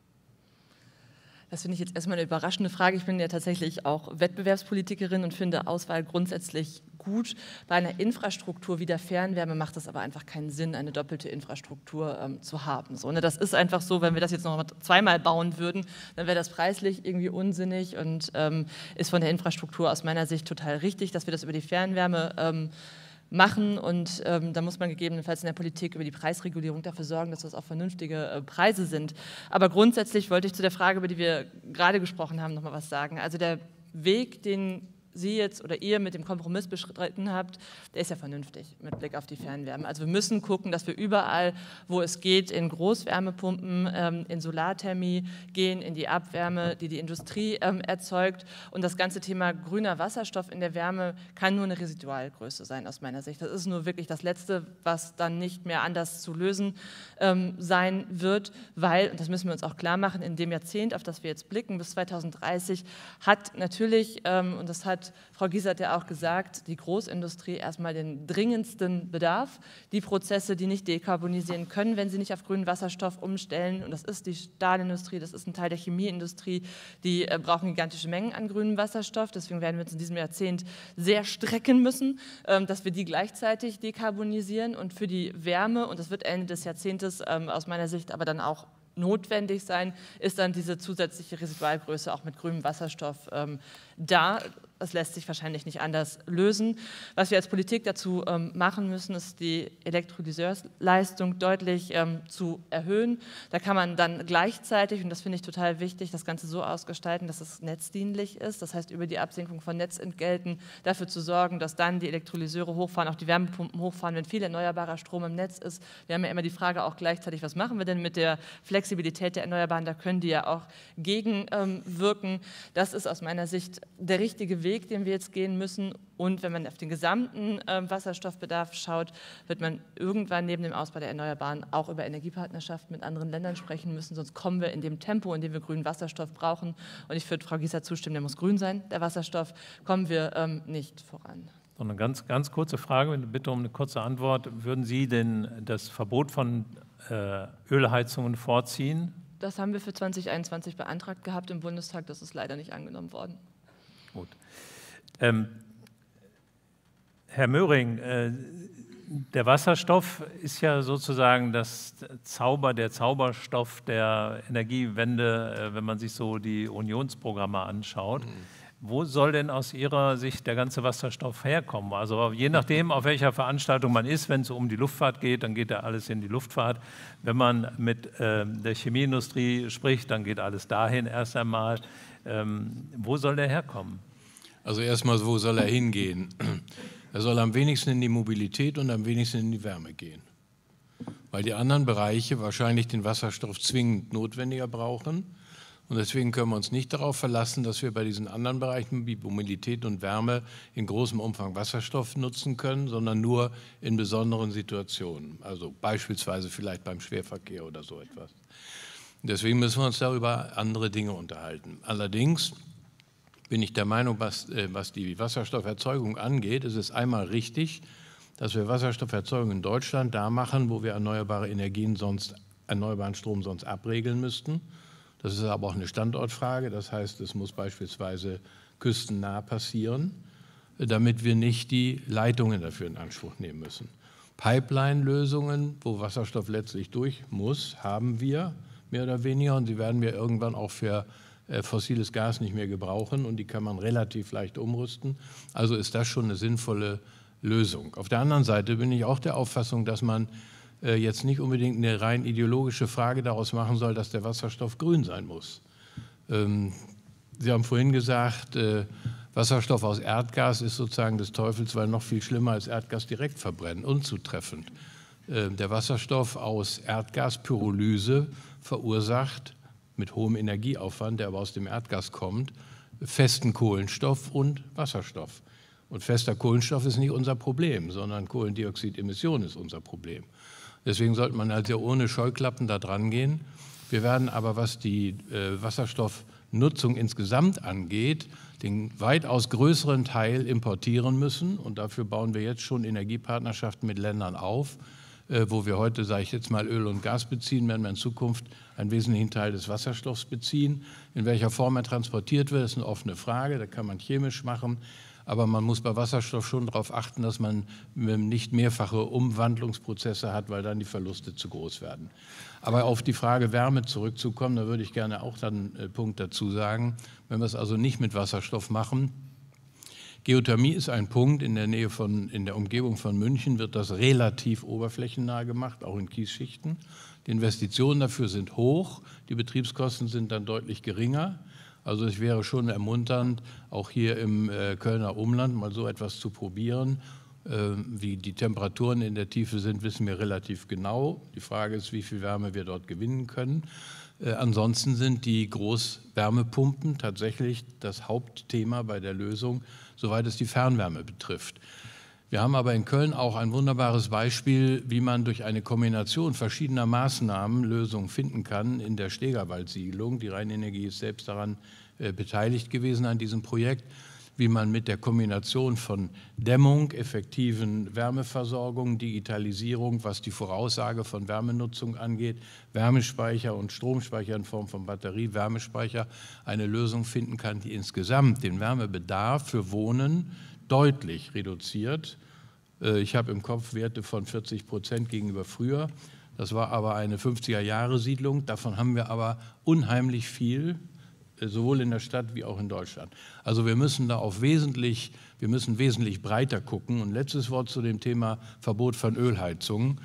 Das finde ich jetzt erstmal eine überraschende Frage. Ich bin ja tatsächlich auch Wettbewerbspolitikerin und finde Auswahl grundsätzlich gut. Bei einer Infrastruktur wie der Fernwärme macht es aber einfach keinen Sinn, eine doppelte Infrastruktur zu haben. So, ne? Das ist einfach so, wenn wir das jetzt noch zweimal bauen würden, dann wäre das preislich irgendwie unsinnig und ist von der Infrastruktur aus meiner Sicht total richtig, dass wir das über die Fernwärme machen, und da muss man gegebenenfalls in der Politik über die Preisregulierung dafür sorgen, dass das auch vernünftige Preise sind. Aber grundsätzlich wollte ich zu der Frage, über die wir gerade gesprochen haben, noch mal was sagen. Also der Weg, den Sie jetzt oder ihr mit dem Kompromiss beschritten habt, der ist ja vernünftig mit Blick auf die Fernwärme. Also wir müssen gucken, dass wir überall, wo es geht, in Großwärmepumpen, in Solarthermie gehen, in die Abwärme, die die Industrie erzeugt. Und das ganze Thema grüner Wasserstoff in der Wärme kann nur eine Residualgröße sein aus meiner Sicht. Das ist nur wirklich das Letzte, was dann nicht mehr anders zu lösen sein wird, weil, und das müssen wir uns auch klar machen, in dem Jahrzehnt, auf das wir jetzt blicken, bis 2030, hat natürlich, und das hat Frau Giesert ja auch gesagt, die Großindustrie erstmal den dringendsten Bedarf. Die Prozesse, die nicht dekarbonisieren können, wenn sie nicht auf grünen Wasserstoff umstellen, und das ist die Stahlindustrie, das ist ein Teil der Chemieindustrie, die brauchen gigantische Mengen an grünem Wasserstoff. Deswegen werden wir uns in diesem Jahrzehnt sehr strecken müssen, dass wir die gleichzeitig dekarbonisieren. Und für die Wärme, und das wird Ende des Jahrzehntes aus meiner Sicht aber dann auch notwendig sein, ist dann diese zusätzliche Residualgröße auch mit grünem Wasserstoff da. Das lässt sich wahrscheinlich nicht anders lösen. Was wir als Politik dazu machen müssen, ist die Elektrolyseursleistung deutlich zu erhöhen. Da kann man dann gleichzeitig, und das finde ich total wichtig, das Ganze so ausgestalten, dass es netzdienlich ist. Das heißt, über die Absenkung von Netzentgelten dafür zu sorgen, dass dann die Elektrolyseure hochfahren, auch die Wärmepumpen hochfahren, wenn viel erneuerbarer Strom im Netz ist. Wir haben ja immer die Frage auch gleichzeitig, was machen wir denn mit der Flexibilität der Erneuerbaren? Da können die ja auch gegenwirken. Das ist aus meiner Sicht der richtige Weg, den wir jetzt gehen müssen. Und wenn man auf den gesamten Wasserstoffbedarf schaut, wird man irgendwann neben dem Ausbau der Erneuerbaren auch über Energiepartnerschaften mit anderen Ländern sprechen müssen, sonst kommen wir in dem Tempo, in dem wir grünen Wasserstoff brauchen, und ich würde Frau Giesert zustimmen, der muss grün sein, der Wasserstoff, kommen wir nicht voran. So eine ganz kurze Frage, bitte um eine kurze Antwort. Würden Sie denn das Verbot von Ölheizungen vorziehen? Das haben wir für 2021 beantragt gehabt im Bundestag, das ist leider nicht angenommen worden. Gut. Herr Möhring, der Wasserstoff ist ja sozusagen der Zauberstoff der Energiewende, wenn man sich so die Unionsprogramme anschaut. Wo soll denn aus Ihrer Sicht der ganze Wasserstoff herkommen? Also je nachdem, auf welcher Veranstaltung man ist, wenn es um die Luftfahrt geht, dann geht ja alles in die Luftfahrt. Wenn man mit der Chemieindustrie spricht, dann geht alles dahin erst einmal. Wo soll der herkommen? Also erstmal, wo soll er hingehen? Er soll am wenigsten in die Mobilität und am wenigsten in die Wärme gehen. Weil die anderen Bereiche wahrscheinlich den Wasserstoff zwingend notwendiger brauchen. Und deswegen können wir uns nicht darauf verlassen, dass wir bei diesen anderen Bereichen wie Mobilität und Wärme in großem Umfang Wasserstoff nutzen können, sondern nur in besonderen Situationen. Also beispielsweise vielleicht beim Schwerverkehr oder so etwas. Deswegen müssen wir uns darüber andere Dinge unterhalten. Allerdings bin ich der Meinung, was die Wasserstofferzeugung angeht, ist es einmal richtig, dass wir Wasserstofferzeugung in Deutschland da machen, wo wir erneuerbaren Strom sonst abregeln müssten. Das ist aber auch eine Standortfrage. Das heißt, es muss beispielsweise küstennah passieren, damit wir nicht die Leitungen dafür in Anspruch nehmen müssen. Pipeline-Lösungen, wo Wasserstoff letztlich durch muss, haben wir mehr oder weniger, und sie werden wir irgendwann auch für fossiles Gas nicht mehr gebrauchen und die kann man relativ leicht umrüsten. Also ist das schon eine sinnvolle Lösung. Auf der anderen Seite bin ich auch der Auffassung, dass man jetzt nicht unbedingt eine rein ideologische Frage daraus machen soll, dass der Wasserstoff grün sein muss. Sie haben vorhin gesagt, Wasserstoff aus Erdgas ist sozusagen des Teufels, weil noch viel schlimmer als Erdgas direkt verbrennen, unzutreffend. Der Wasserstoff aus Erdgaspyrolyse verursacht mit hohem Energieaufwand, der aber aus dem Erdgas kommt, festen Kohlenstoff und Wasserstoff. Und fester Kohlenstoff ist nicht unser Problem, sondern Kohlendioxidemission ist unser Problem. Deswegen sollte man also ohne Scheuklappen da dran gehen. Wir werden aber, was die Wasserstoffnutzung insgesamt angeht, den weitaus größeren Teil importieren müssen. Und dafür bauen wir jetzt schon Energiepartnerschaften mit Ländern auf, wo wir heute, sage ich jetzt mal, Öl und Gas beziehen, werden wir in Zukunft einen wesentlichen Teil des Wasserstoffs beziehen. In welcher Form er transportiert wird, ist eine offene Frage. Da kann man chemisch machen. Aber man muss bei Wasserstoff schon darauf achten, dass man nicht mehrfache Umwandlungsprozesse hat, weil dann die Verluste zu groß werden. Aber auf die Frage Wärme zurückzukommen, da würde ich gerne auch dann einen Punkt dazu sagen. Wenn wir es also nicht mit Wasserstoff machen, Geothermie ist ein Punkt, in der Umgebung von München wird das relativ oberflächennah gemacht, auch in Kiesschichten. Die Investitionen dafür sind hoch, die Betriebskosten sind dann deutlich geringer. Also es wäre schon ermunternd, auch hier im Kölner Umland mal so etwas zu probieren. Wie die Temperaturen in der Tiefe sind, wissen wir relativ genau. Die Frage ist, wie viel Wärme wir dort gewinnen können. Ansonsten sind die Großwärmepumpen tatsächlich das Hauptthema bei der Lösung, soweit es die Fernwärme betrifft. Wir haben aber in Köln auch ein wunderbares Beispiel, wie man durch eine Kombination verschiedener Maßnahmen Lösungen finden kann in der Stegerwald-Siedlung. Die Rheinenergie ist selbst daran beteiligt gewesen an diesem Projekt, wie man mit der Kombination von Dämmung, effektiven Wärmeversorgung, Digitalisierung, was die Voraussage von Wärmenutzung angeht, Wärmespeicher und Stromspeicher in Form von Batterie-Wärmespeicher eine Lösung finden kann, die insgesamt den Wärmebedarf für Wohnen deutlich reduziert. Ich habe im Kopf Werte von 40% gegenüber früher. Das war aber eine 50er-Jahre-Siedlung. Davon haben wir aber unheimlich viel, sowohl in der Stadt wie auch in Deutschland. Also wir müssen da wesentlich breiter gucken. Und letztes Wort zu dem Thema Verbot von Ölheizungen.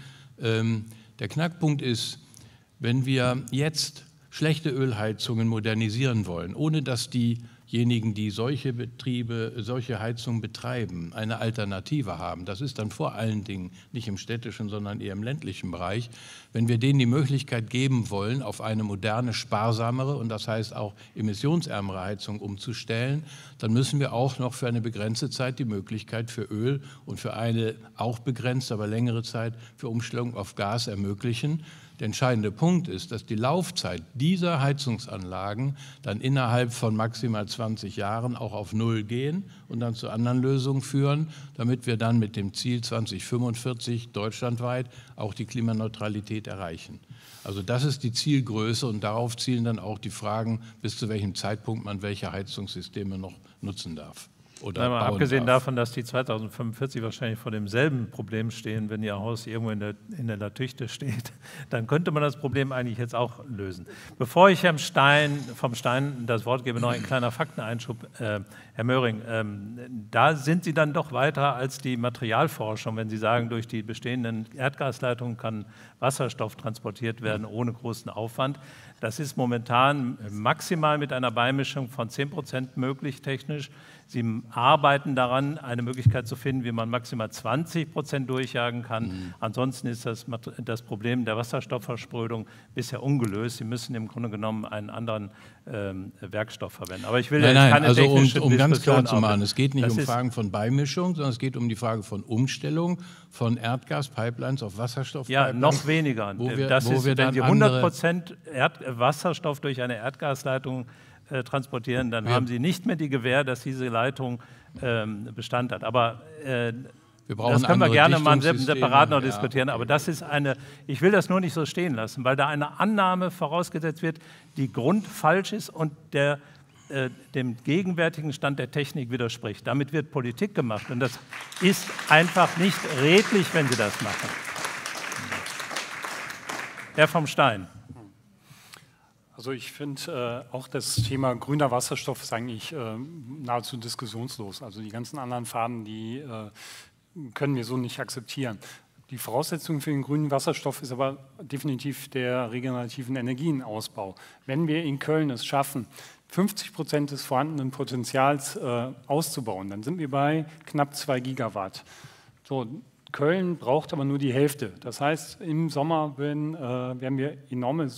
Der Knackpunkt ist, wenn wir jetzt schlechte Ölheizungen modernisieren wollen, ohne dass diejenigen, die solche Betriebe, solche Heizungen betreiben, eine Alternative haben. Das ist dann vor allen Dingen nicht im städtischen, sondern eher im ländlichen Bereich. Wenn wir denen die Möglichkeit geben wollen, auf eine moderne, sparsamere und das heißt auch emissionsärmere Heizung umzustellen, dann müssen wir auch noch für eine begrenzte Zeit die Möglichkeit für Öl und für eine auch begrenzte, aber längere Zeit für Umstellung auf Gas ermöglichen. Der entscheidende Punkt ist, dass die Laufzeit dieser Heizungsanlagen dann innerhalb von maximal 20 Jahren auch auf Null gehen und dann zu anderen Lösungen führen, damit wir dann mit dem Ziel 2045 deutschlandweit auch die Klimaneutralität erreichen. Also das ist die Zielgröße und darauf zielen dann auch die Fragen, bis zu welchem Zeitpunkt man welche Heizungssysteme noch nutzen darf. Oder abgesehen davon, dass die 2045 wahrscheinlich vor demselben Problem stehen, wenn ihr Haus irgendwo in der Latüchte steht, dann könnte man das Problem eigentlich jetzt auch lösen. Bevor ich Herrn vom Stein das Wort gebe, noch ein kleiner Fakteneinschub. Herr Möhring, da sind Sie dann doch weiter als die Materialforschung, wenn Sie sagen, durch die bestehenden Erdgasleitungen kann Wasserstoff transportiert werden ohne großen Aufwand. Das ist momentan maximal mit einer Beimischung von 10% möglich technisch. Sie arbeiten daran, eine Möglichkeit zu finden, wie man maximal 20% durchjagen kann. Ansonsten ist das Problem der Wasserstoffversprödung bisher ungelöst. Sie müssen im Grunde genommen einen anderen Werkstoff verwenden. Aber ich will jetzt keine also technische um ganz klar Diskussion zu machen, es geht nicht das um Fragen von Beimischung, sondern es geht um die Frage von Umstellung von Erdgaspipelines auf Wasserstoffpipelines. Ja, noch weniger. Wenn Sie 100% Wasserstoff durch eine Erdgasleitung transportieren, dann haben Sie nicht mehr die Gewähr, dass diese Leitung Bestand hat. Aber Wir brauchen das können wir gerne mal separat noch ja, diskutieren, okay. aber das ist ich will das nur nicht so stehen lassen, weil da eine Annahme vorausgesetzt wird, die grundfalsch ist und dem gegenwärtigen Stand der Technik widerspricht. Damit wird Politik gemacht und das ist einfach nicht redlich, wenn Sie das machen. Herr vom Stein. Also ich finde auch das Thema grüner Wasserstoff ist eigentlich nahezu diskussionslos. Also die ganzen anderen Farben, die können wir so nicht akzeptieren. Die Voraussetzung für den grünen Wasserstoff ist aber definitiv der regenerativen Energienausbau. Wenn wir in Köln es schaffen, 50% des vorhandenen Potenzials auszubauen, dann sind wir bei knapp 2 Gigawatt. So, Köln braucht aber nur die Hälfte. Das heißt, im Sommer werden wir enorme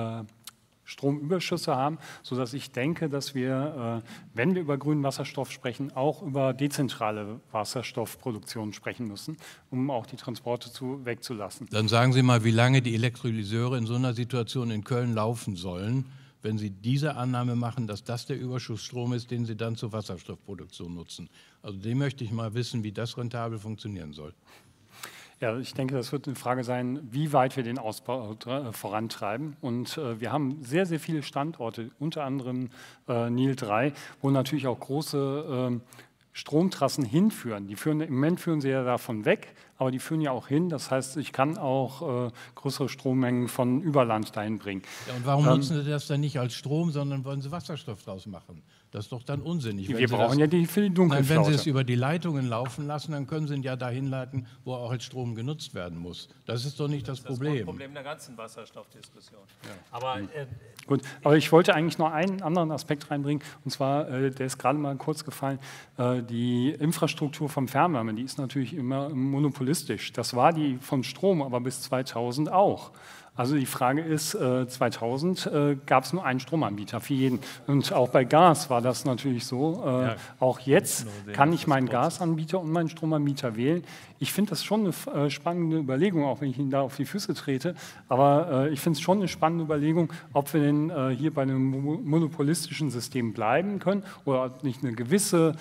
Stromüberschüsse haben, sodass ich denke, dass wir, wenn wir über grünen Wasserstoff sprechen, auch über dezentrale Wasserstoffproduktion sprechen müssen, um auch die Transporte wegzulassen. Dann sagen Sie mal, wie lange die Elektrolyseure in so einer Situation in Köln laufen sollen, wenn Sie diese Annahme machen, dass das der Überschussstrom ist, den Sie dann zur Wasserstoffproduktion nutzen. Also dem möchte ich mal wissen, wie das rentabel funktionieren soll. Ja, ich denke, das wird eine Frage sein, wie weit wir den Ausbau vorantreiben. Und wir haben sehr, sehr viele Standorte, unter anderem Nil 3, wo natürlich auch große Stromtrassen hinführen. Im Moment führen sie ja davon weg, aber die führen ja auch hin. Das heißt, ich kann auch größere Strommengen von über Land dahin bringen. Ja, und warum nutzen Sie das dann nicht als Strom, sondern wollen Sie Wasserstoff draus machen? Das ist doch dann unsinnig. Wir brauchen ja die für die Dunkelflaute. Wenn Sie es über die Leitungen laufen lassen, dann können Sie ihn ja dahin leiten, wo auch als Strom genutzt werden muss. Das ist doch nicht das Problem. Das ist das Problem der ganzen Wasserstoffdiskussion. Ja. Aber, gut, aber ich wollte eigentlich noch einen anderen Aspekt reinbringen, und zwar, der ist gerade mal kurz gefallen, die Infrastruktur vom Fernwärme, die ist natürlich immer monopolistisch. Das war die von Strom, aber bis 2000 auch. Also die Frage ist, 2000 gab es nur einen Stromanbieter für jeden. Und auch bei Gas war das natürlich so. Ja, auch jetzt kann ich meinen Gasanbieter und meinen Stromanbieter wählen. Ich finde das schon eine spannende Überlegung, auch wenn ich Ihnen da auf die Füße trete. Aber ich finde es schon eine spannende Überlegung, ob wir denn hier bei einem monopolistischen System bleiben können oder ob nicht eine gewisse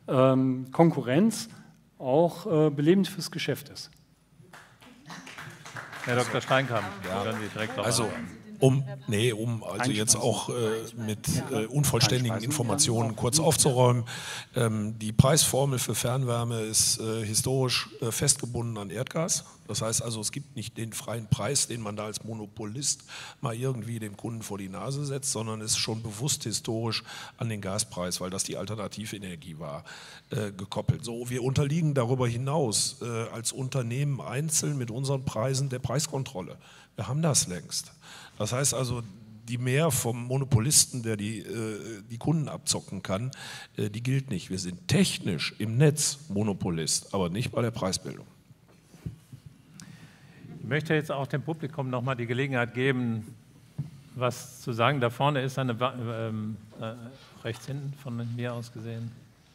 Konkurrenz auch belebend fürs Geschäft ist. Herr Dr. Steinkamp, können Sie direkt darauf also jetzt auch mit unvollständigen Informationen kurz aufzuräumen. Die Preisformel für Fernwärme ist historisch festgebunden an Erdgas. Das heißt also, es gibt nicht den freien Preis, den man da als Monopolist mal irgendwie dem Kunden vor die Nase setzt, sondern ist schon bewusst historisch an den Gaspreis, weil das die Alternativenergie war, gekoppelt. So, wir unterliegen darüber hinaus als Unternehmen einzeln mit unseren Preisen der Preiskontrolle. Wir haben das längst. Das heißt also, die Mehr vom Monopolisten, der die Kunden abzocken kann, die gilt nicht. Wir sind technisch im Netz Monopolist, aber nicht bei der Preisbildung. Ich möchte jetzt auch dem Publikum noch mal die Gelegenheit geben, was zu sagen. Da vorne ist eine, rechts hinten von mir aus gesehen.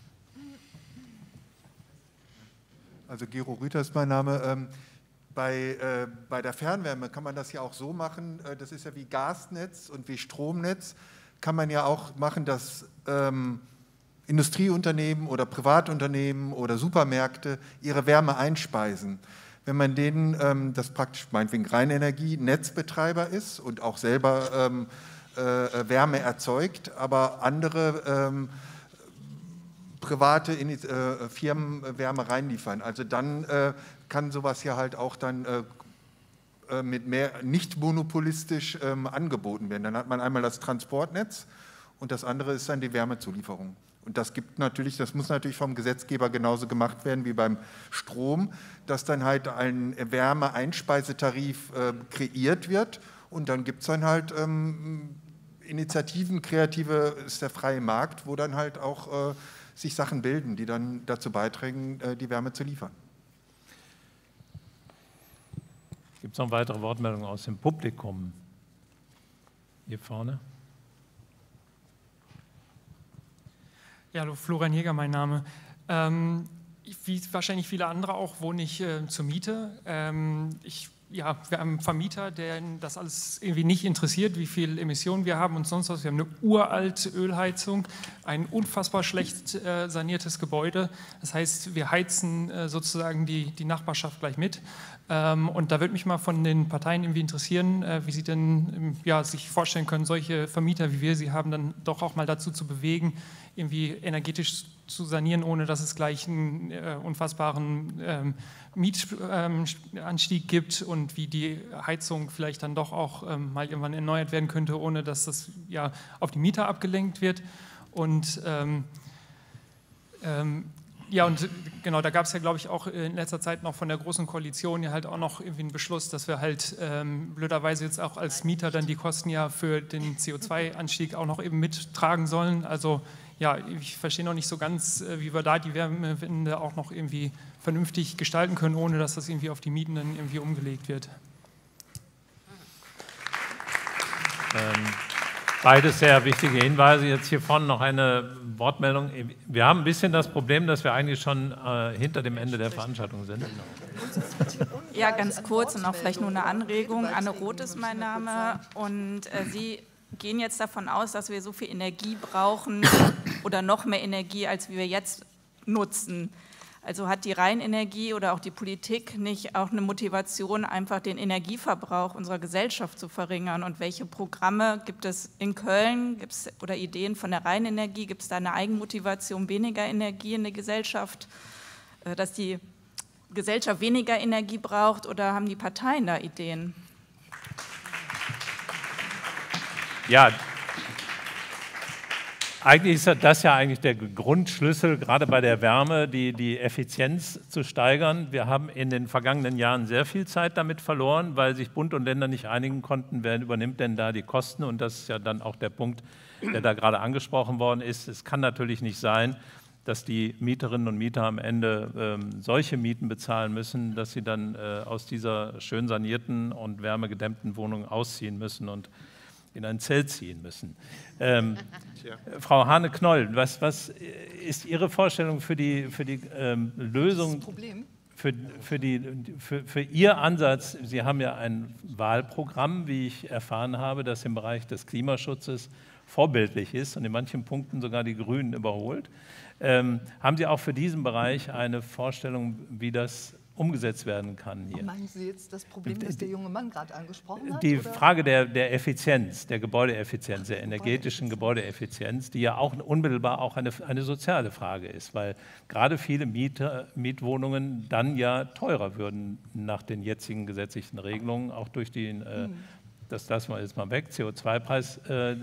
Also Gero Rüther ist mein Name. Bei der Fernwärme kann man das ja auch so machen, das ist ja wie Gasnetz und wie Stromnetz, kann man ja auch machen, dass Industrieunternehmen oder Privatunternehmen oder Supermärkte ihre Wärme einspeisen. Wenn man denen, das praktisch meinetwegen Rheinenergie, Netzbetreiber ist und auch selber Wärme erzeugt, aber andere private Firmen Wärme reinliefern. Also dann kann sowas ja halt auch dann mit mehr nicht monopolistisch angeboten werden. Dann hat man einmal das Transportnetz und das andere ist dann die Wärmezulieferung. Und das muss natürlich vom Gesetzgeber genauso gemacht werden wie beim Strom, dass dann halt ein Wärmeeinspeisetarif kreiert wird und dann gibt es dann halt Initiativen, kreative, ist der freie Markt, wo dann halt auch sich Sachen bilden, die dann dazu beitragen, die Wärme zu liefern. Gibt es noch weitere Wortmeldungen aus dem Publikum? Hier vorne. Ja, hallo, Florian Jäger, mein Name. Wie wahrscheinlich viele andere auch wohne ich zur Miete. Ich ja, wir haben Vermieter, denen das alles irgendwie nicht interessiert, wie viel Emissionen wir haben und sonst was. Wir haben eine uralte Ölheizung, ein unfassbar schlecht saniertes Gebäude. Das heißt, wir heizen sozusagen die Nachbarschaft gleich mit. Und da würde mich mal von den Parteien irgendwie interessieren, wie sie denn ja, sich vorstellen können, solche Vermieter, wie wir sie haben, dann doch auch mal dazu zu bewegen, irgendwie energetisch zu sanieren, ohne dass es gleich einen unfassbaren Mietanstieg gibt und wie die Heizung vielleicht dann doch auch mal irgendwann erneuert werden könnte, ohne dass das ja auf die Mieter abgelenkt wird. Und ja, und genau, da gab es ja, glaube ich, auch in letzter Zeit noch von der Großen Koalition ja halt auch noch irgendwie einen Beschluss, dass wir halt blöderweise jetzt auch als Mieter dann die Kosten ja für den CO2-Anstieg auch noch eben mittragen sollen. Also ja, ich verstehe noch nicht so ganz, wie wir da die Wärmewende auch noch irgendwie vernünftig gestalten können, ohne dass das irgendwie auf die Mieten dann irgendwie umgelegt wird. Beides sehr wichtige Hinweise. Jetzt hier vorne noch eine Wortmeldung. Wir haben ein bisschen das Problem, dass wir eigentlich schon hinter dem Ende der Veranstaltung sind. Ja, ganz kurz und auch vielleicht nur eine Anregung. Anne Roth ist mein Name und Sie gehen jetzt davon aus, dass wir so viel Energie brauchen oder noch mehr Energie, als wir jetzt nutzen. Also hat die Rheinenergie oder auch die Politik nicht auch eine Motivation, einfach den Energieverbrauch unserer Gesellschaft zu verringern? Und welche Programme gibt es in Köln oder Ideen von der Rheinenergie? Gibt es da eine Eigenmotivation, weniger Energie in der Gesellschaft, dass die Gesellschaft weniger Energie braucht, oder haben die Parteien da Ideen? Ja, eigentlich ist das ja eigentlich der Grundschlüssel, gerade bei der Wärme, die Effizienz zu steigern. Wir haben in den vergangenen Jahren sehr viel Zeit damit verloren, weil sich Bund und Länder nicht einigen konnten, wer übernimmt denn da die Kosten. Und das ist ja dann auch der Punkt, der da gerade angesprochen worden ist. Es kann natürlich nicht sein, dass die Mieterinnen und Mieter am Ende solche Mieten bezahlen müssen, dass sie dann aus dieser schön sanierten und wärmegedämmten Wohnung ausziehen müssen und in ein Zelt ziehen müssen. Frau Hane-Knoll, was ist Ihre Vorstellung für die Lösung, für Ihr Ansatz? Sie haben ja ein Wahlprogramm, wie ich erfahren habe, das im Bereich des Klimaschutzes vorbildlich ist und in manchen Punkten sogar die Grünen überholt. Haben Sie auch für diesen Bereich eine Vorstellung, wie das umgesetzt werden kann hier? Meinen Sie jetzt das Problem, das der junge Mann gerade angesprochen hat? Die oder? Frage der Effizienz, der Gebäudeeffizienz, der energetischen Gebäudeeffizienz, die ja auch unmittelbar auch eine soziale Frage ist, weil gerade viele Mietwohnungen dann ja teurer würden nach den jetzigen gesetzlichen Regelungen, auch durch den das lassen wir jetzt mal weg, CO2-Preis,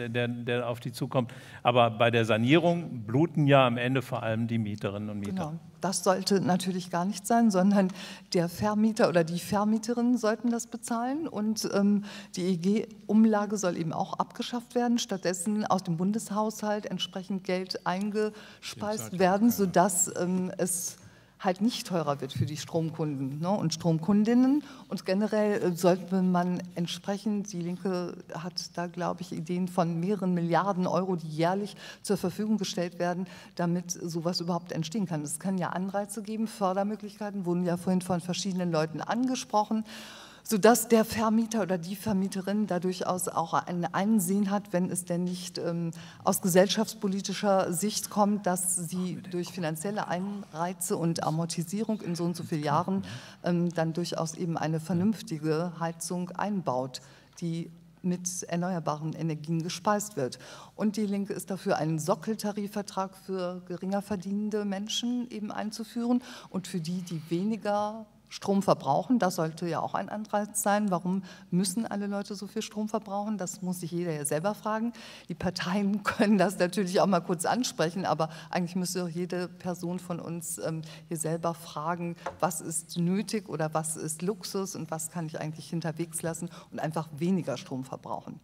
der auf die zukommt. Aber bei der Sanierung bluten ja am Ende vor allem die Mieterinnen und Mieter. Genau, das sollte natürlich gar nicht sein, sondern der Vermieter oder die Vermieterinnen sollten das bezahlen. Und die EEG-Umlage soll eben auch abgeschafft werden, stattdessen aus dem Bundeshaushalt entsprechend Geld eingespeist werden, sodass es halt nicht teurer wird für die Stromkunden, ne, und Stromkundinnen. Und generell sollte man entsprechend, die Linke hat da, glaube ich, Ideen von mehreren Milliarden Euro, die jährlich zur Verfügung gestellt werden, damit sowas überhaupt entstehen kann. Es kann ja Anreize geben, Fördermöglichkeiten, wurden ja vorhin von verschiedenen Leuten angesprochen, sodass der Vermieter oder die Vermieterin da durchaus auch ein Einsehen hat, wenn es denn nicht aus gesellschaftspolitischer Sicht kommt, dass sie durch finanzielle Anreize und Amortisierung in so und so vielen Jahren dann durchaus eben eine vernünftige Heizung einbaut, die mit erneuerbaren Energien gespeist wird. Und die Linke ist dafür, einen Sockeltarifvertrag für geringer verdienende Menschen eben einzuführen und für die, die weniger Strom verbrauchen. Das sollte ja auch ein Anreiz sein. Warum müssen alle Leute so viel Strom verbrauchen? Das muss sich jeder ja selber fragen. Die Parteien können das natürlich auch mal kurz ansprechen, aber eigentlich müsste auch jede Person von uns hier selber fragen, was ist nötig oder was ist Luxus und was kann ich eigentlich hinterwegs lassen und einfach weniger Strom verbrauchen.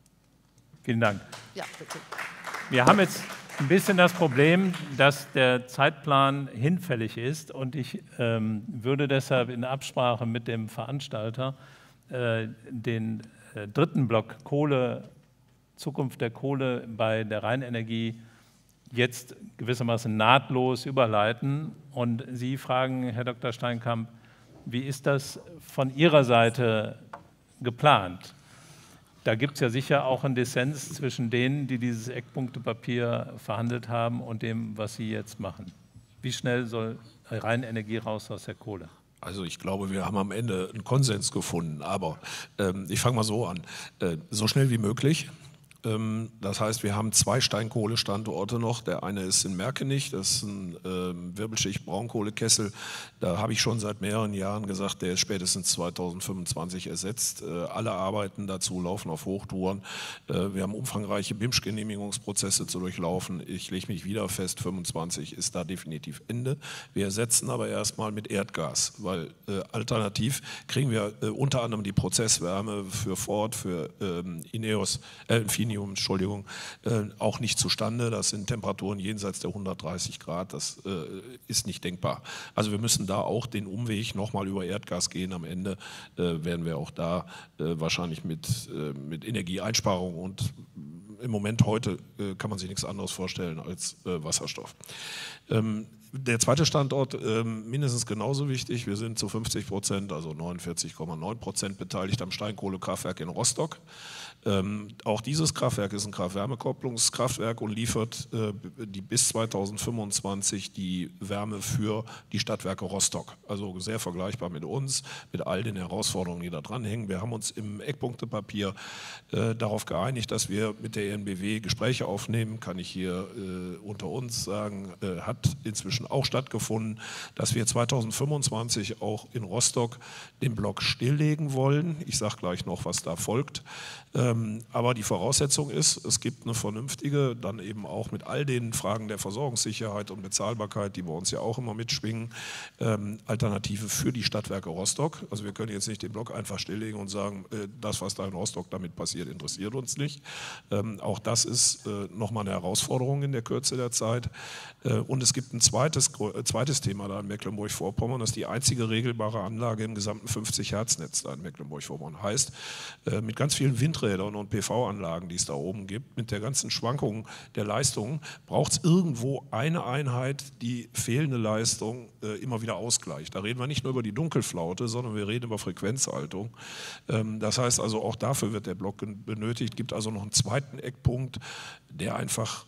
Vielen Dank. Ja, bitte. Wir haben jetzt ein bisschen das Problem, dass der Zeitplan hinfällig ist und ich würde deshalb in Absprache mit dem Veranstalter den dritten Block Kohle, Zukunft der Kohle bei der Rheinenergie jetzt gewissermaßen nahtlos überleiten und Sie fragen, Herr Dr. Steinkamp, Wie ist das von Ihrer Seite geplant? Da gibt es ja sicher auch einen Dissens zwischen denen, die dieses Eckpunktepapier verhandelt haben und dem, was Sie jetzt machen. Wie schnell soll reine Energie raus aus der Kohle? Also ich glaube, wir haben am Ende einen Konsens gefunden, aber ich fange mal so an. So schnell wie möglich. Das heißt, wir haben 2 Steinkohlestandorte noch. Der eine ist in Merkenich, das ist ein Wirbelschicht-Braunkohlekessel. Da habe ich schon seit mehreren Jahren gesagt, der ist spätestens 2025 ersetzt. Alle Arbeiten dazu laufen auf Hochtouren. Wir haben umfangreiche BIMSCH-Genehmigungsprozesse zu durchlaufen. Ich lege mich wieder fest, 25 ist da definitiv Ende. Wir ersetzen aber erstmal mit Erdgas, weil alternativ kriegen wir unter anderem die Prozesswärme für Ford, für Infineon, Entschuldigung, auch nicht zustande. Das sind Temperaturen jenseits der 130 Grad, das ist nicht denkbar. Also wir müssen da auch den Umweg nochmal über Erdgas gehen. Am Ende werden wir auch da wahrscheinlich mit Energieeinsparung und im Moment heute kann man sich nichts anderes vorstellen als Wasserstoff. Der zweite Standort mindestens genauso wichtig. Wir sind zu 50%, also 49,9% beteiligt am Steinkohlekraftwerk in Rostock. Auch dieses Kraftwerk ist ein Kraft-Wärme-Kopplungskraftwerk und liefert bis 2025 die Wärme für die Stadtwerke Rostock. Also sehr vergleichbar mit uns, mit all den Herausforderungen, die da dranhängen. Wir haben uns im Eckpunktepapier darauf geeinigt, dass wir mit der EnBW Gespräche aufnehmen, kann ich hier unter uns sagen, hat inzwischen auch stattgefunden, dass wir 2025 auch in Rostock den Block stilllegen wollen. Ich sage gleich noch, was da folgt. Aber die Voraussetzung ist, es gibt eine vernünftige, dann eben auch mit all den Fragen der Versorgungssicherheit und Bezahlbarkeit, die bei uns ja auch immer mitschwingen, Alternative für die Stadtwerke Rostock. Also wir können jetzt nicht den Block einfach stilllegen und sagen, das, was da in Rostock damit passiert, interessiert uns nicht. Auch das ist nochmal eine Herausforderung in der Kürze der Zeit. Und es gibt ein zweites Thema da in Mecklenburg-Vorpommern, das ist die einzige regelbare Anlage im gesamten 50-Hertz-Netz da in Mecklenburg-Vorpommern. Heißt, mit ganz vielen Windrädern und PV-Anlagen, die es da oben gibt, mit der ganzen Schwankung der Leistungen, braucht es irgendwo eine Einheit, die fehlende Leistung immer wieder ausgleicht. Da reden wir nicht nur über die Dunkelflaute, sondern wir reden über Frequenzhaltung. Das heißt also, auch dafür wird der Block benötigt. Gibt also noch einen zweiten Eckpunkt, der einfach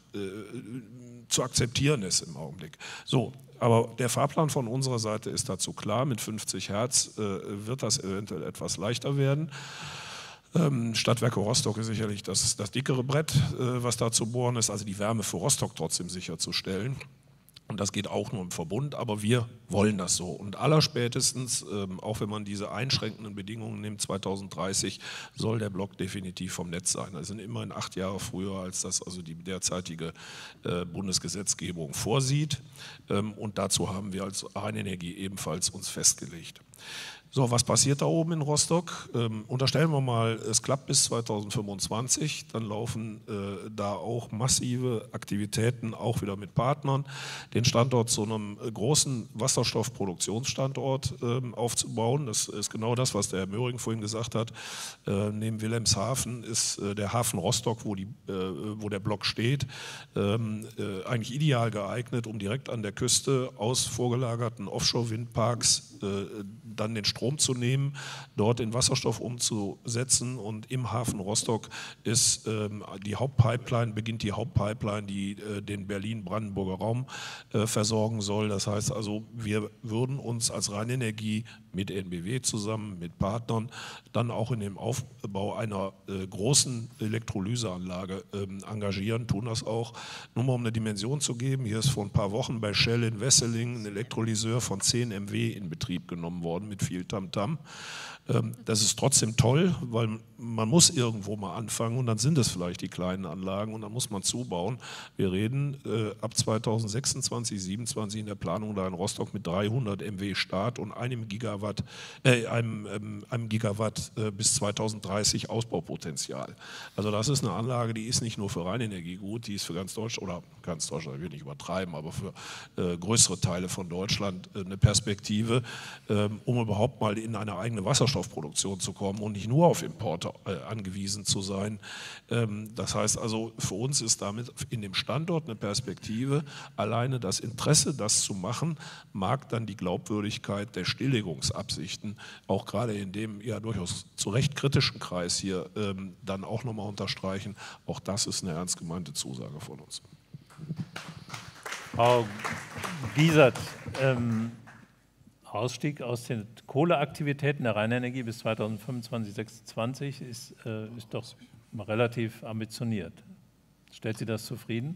zu akzeptieren ist im Augenblick. So, aber der Fahrplan von unserer Seite ist dazu klar. Mit 50 Hertz wird das eventuell etwas leichter werden. Stadtwerke Rostock ist sicherlich das dickere Brett, was da zu bohren ist, also die Wärme für Rostock trotzdem sicherzustellen. Und das geht auch nur im Verbund, aber wir wollen das so. Und allerspätestens, auch wenn man diese einschränkenden Bedingungen nimmt, 2030 soll der Block definitiv vom Netz sein. Das sind immerhin 8 Jahre früher, als das also die derzeitige Bundesgesetzgebung vorsieht. Und dazu haben wir als Rheinenergie ebenfalls uns festgelegt. So, was passiert da oben in Rostock? Unterstellen wir mal, es klappt bis 2025, dann laufen da auch massive Aktivitäten, auch wieder mit Partnern, den Standort zu einem großen Wasserstoffproduktionsstandort aufzubauen. Das ist genau das, was der Herr Möhring vorhin gesagt hat. Neben Wilhelmshaven ist der Hafen Rostock, wo der Block steht, eigentlich ideal geeignet, um direkt an der Küste aus vorgelagerten Offshore-Windparks dann den Strom zu nehmen, dort in Wasserstoff umzusetzen, und im Hafen Rostock ist beginnt die Hauptpipeline, die den Berlin-Brandenburger Raum versorgen soll. Das heißt also, wir würden uns als Rheinenergie mit EnBW zusammen, mit Partnern, dann auch in dem Aufbau einer großen Elektrolyseanlage engagieren, tun das auch. Nur mal um eine Dimension zu geben, hier ist vor ein paar Wochen bei Shell in Wesseling ein Elektrolyseur von 10 MW in Betrieb genommen worden mit viel Tamtam. Das ist trotzdem toll, weil man muss irgendwo mal anfangen, und dann sind es vielleicht die kleinen Anlagen und dann muss man zubauen. Wir reden ab 2026, 2027 in der Planung da in Rostock mit 300 MW Start und einem Gigawatt bis 2030 Ausbaupotenzial. Also das ist eine Anlage, die ist nicht nur für Rheinenergie gut, die ist für ganz Deutschland, oder ganz Deutschland, ich will nicht übertreiben, aber für größere Teile von Deutschland eine Perspektive, um überhaupt mal in eine eigene Wasserstoff Rohstoffproduktion zu kommen und nicht nur auf Importe angewiesen zu sein. Das heißt also, für uns ist damit in dem Standort eine Perspektive. Alleine das Interesse, das zu machen, mag dann die Glaubwürdigkeit der Stilllegungsabsichten, auch gerade in dem ja durchaus zu Recht kritischen Kreis hier, dann auch nochmal unterstreichen. Auch das ist eine ernst gemeinte Zusage von uns. Frau Giesert, Ausstieg aus den Kohleaktivitäten der Rheinenergie bis 2025, 2026 ist doch relativ ambitioniert. Stellt Sie das zufrieden?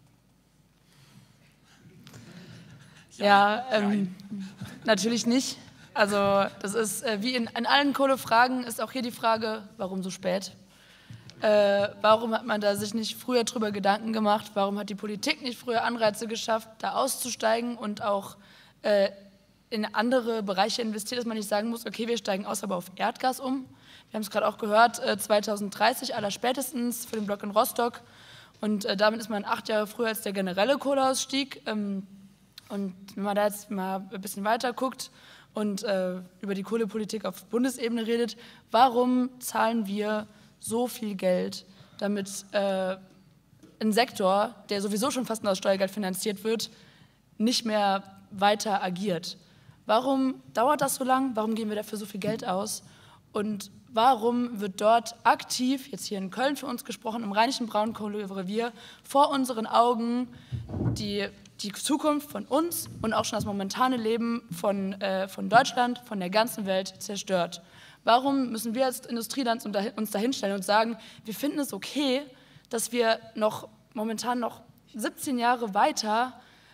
Ja, natürlich nicht. Also das ist, wie in allen Kohlefragen, ist auch hier die Frage, warum so spät? Warum hat man da sich nicht früher drüber Gedanken gemacht? Warum hat die Politik nicht früher Anreize geschafft, da auszusteigen und auch in andere Bereiche investiert, dass man nicht sagen muss, okay, wir steigen aus, aber auf Erdgas um. Wir haben es gerade auch gehört, 2030 allerspätestens für den Block in Rostock. Und damit ist man 8 Jahre früher als der generelle Kohleausstieg. Und wenn man da jetzt mal ein bisschen weiter guckt und über die Kohlepolitik auf Bundesebene redet, warum zahlen wir so viel Geld, damit ein Sektor, der sowieso schon fast nur aus Steuergeld finanziert wird, nicht mehr weiter agiert? Warum dauert das so lang? Warum geben wir dafür so viel Geld aus? Und warum wird dort aktiv, jetzt hier in Köln für uns gesprochen, im Rheinischen Braunkohlerevier, vor unseren Augen die Zukunft von uns und auch schon das momentane Leben von Deutschland, von der ganzen Welt zerstört? Warum müssen wir als Industrieland uns dahinstellen und sagen, wir finden es okay, dass wir momentan noch 17 Jahre weiter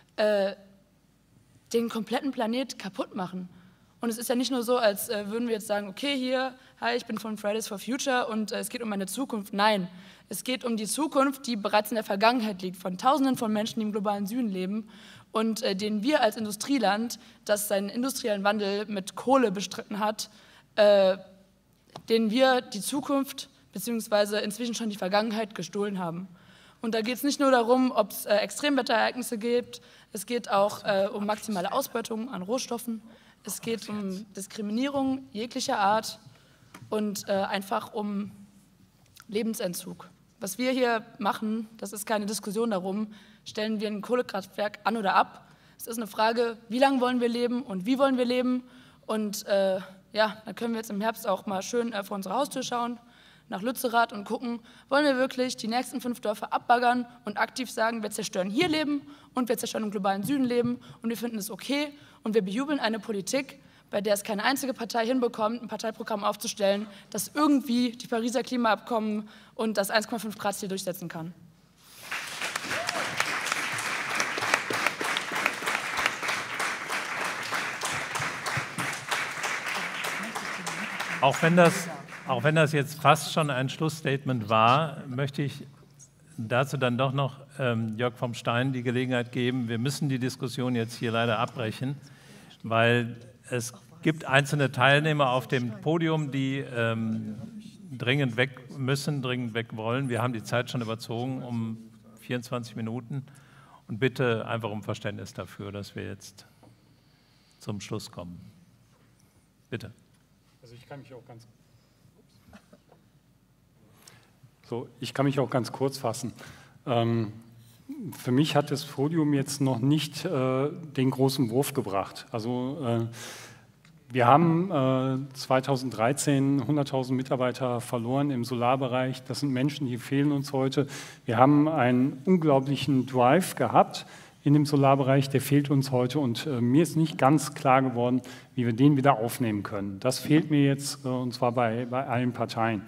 den kompletten Planet kaputt machen? Und es ist ja nicht nur so, als würden wir jetzt sagen, okay, hier, hi, ich bin von Fridays for Future und es geht um meine Zukunft. Nein, es geht um die Zukunft, die bereits in der Vergangenheit liegt, von Tausenden von Menschen, die im globalen Süden leben und denen wir als Industrieland, das seinen industriellen Wandel mit Kohle bestritten hat, denen wir die Zukunft bzw. inzwischen schon die Vergangenheit gestohlen haben. Und da geht es nicht nur darum, ob es Extremwetterereignisse gibt, es geht auch um maximale Ausbeutung an Rohstoffen, es geht um Diskriminierung jeglicher Art und einfach um Lebensentzug. Was wir hier machen, das ist keine Diskussion darum, stellen wir ein Kohlekraftwerk an oder ab. Es ist eine Frage, wie lange wollen wir leben und wie wollen wir leben. Und ja, dann können wir jetzt im Herbst auch mal schön vor unsere Haustür schauen, nach Lützerath und gucken, wollen wir wirklich die nächsten 5 Dörfer abbaggern und aktiv sagen, wir zerstören hier Leben und wir zerstören im globalen Süden Leben und wir finden es okay und wir bejubeln eine Politik, bei der es keine einzige Partei hinbekommt, ein Parteiprogramm aufzustellen, das irgendwie die Pariser Klimaabkommen und das 1,5 Grad Ziel durchsetzen kann. Auch wenn das jetzt fast schon ein Schlussstatement war, möchte ich dazu dann doch noch Jörg vom Stein die Gelegenheit geben. Wir müssen die Diskussion jetzt hier leider abbrechen, weil es gibt einzelne Teilnehmer auf dem Podium, die dringend weg müssen, dringend weg wollen. Wir haben die Zeit schon überzogen um 24 Minuten und bitte einfach um Verständnis dafür, dass wir jetzt zum Schluss kommen. Bitte. Also ich kann mich auch ganz kurz fassen. Für mich hat das Podium jetzt noch nicht den großen Wurf gebracht. Also wir haben 2013 100.000 Mitarbeiter verloren im Solarbereich. Das sind Menschen, die fehlen uns heute. Wir haben einen unglaublichen Drive gehabt in dem Solarbereich, der fehlt uns heute. Und mir ist nicht ganz klar geworden, wie wir den wieder aufnehmen können. Das fehlt mir jetzt, und zwar bei allen Parteien.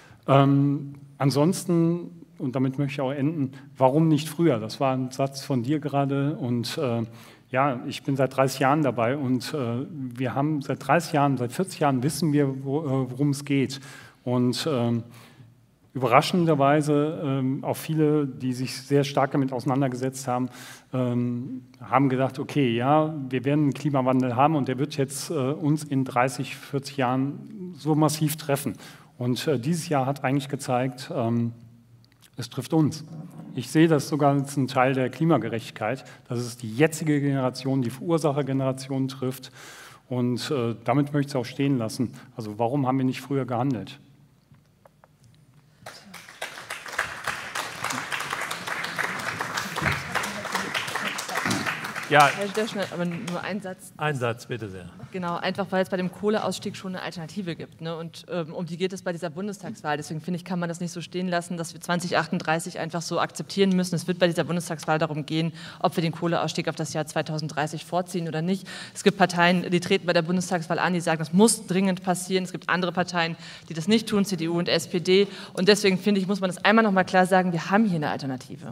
Ansonsten, und damit möchte ich auch enden, warum nicht früher? Das war ein Satz von dir gerade und ja, ich bin seit 30 Jahren dabei und wir haben seit 30 Jahren, seit 40 Jahren wissen wir, worum es geht. Und überraschenderweise auch viele, die sich sehr stark damit auseinandergesetzt haben, haben gedacht, okay, ja, wir werden einen Klimawandel haben und der wird jetzt uns in 30, 40 Jahren so massiv treffen. Und dieses Jahr hat eigentlich gezeigt, es trifft uns. Ich sehe das sogar als einen Teil der Klimagerechtigkeit, dass es die jetzige Generation, die Verursachergeneration trifft. Und damit möchte ich es auch stehen lassen. Also warum haben wir nicht früher gehandelt? Ja, Herr Döschner, aber nur ein Satz. Ein Satz, bitte sehr. Genau, einfach weil es bei dem Kohleausstieg schon eine Alternative gibt. Ne? Und um die geht es bei dieser Bundestagswahl. Deswegen finde ich, kann man das nicht so stehen lassen, dass wir 2038 einfach so akzeptieren müssen. Es wird bei dieser Bundestagswahl darum gehen, ob wir den Kohleausstieg auf das Jahr 2030 vorziehen oder nicht. Es gibt Parteien, die treten bei der Bundestagswahl an, die sagen, das muss dringend passieren. Es gibt andere Parteien, die das nicht tun, CDU und SPD. Und deswegen finde ich, muss man das einmal noch mal klar sagen, wir haben hier eine Alternative.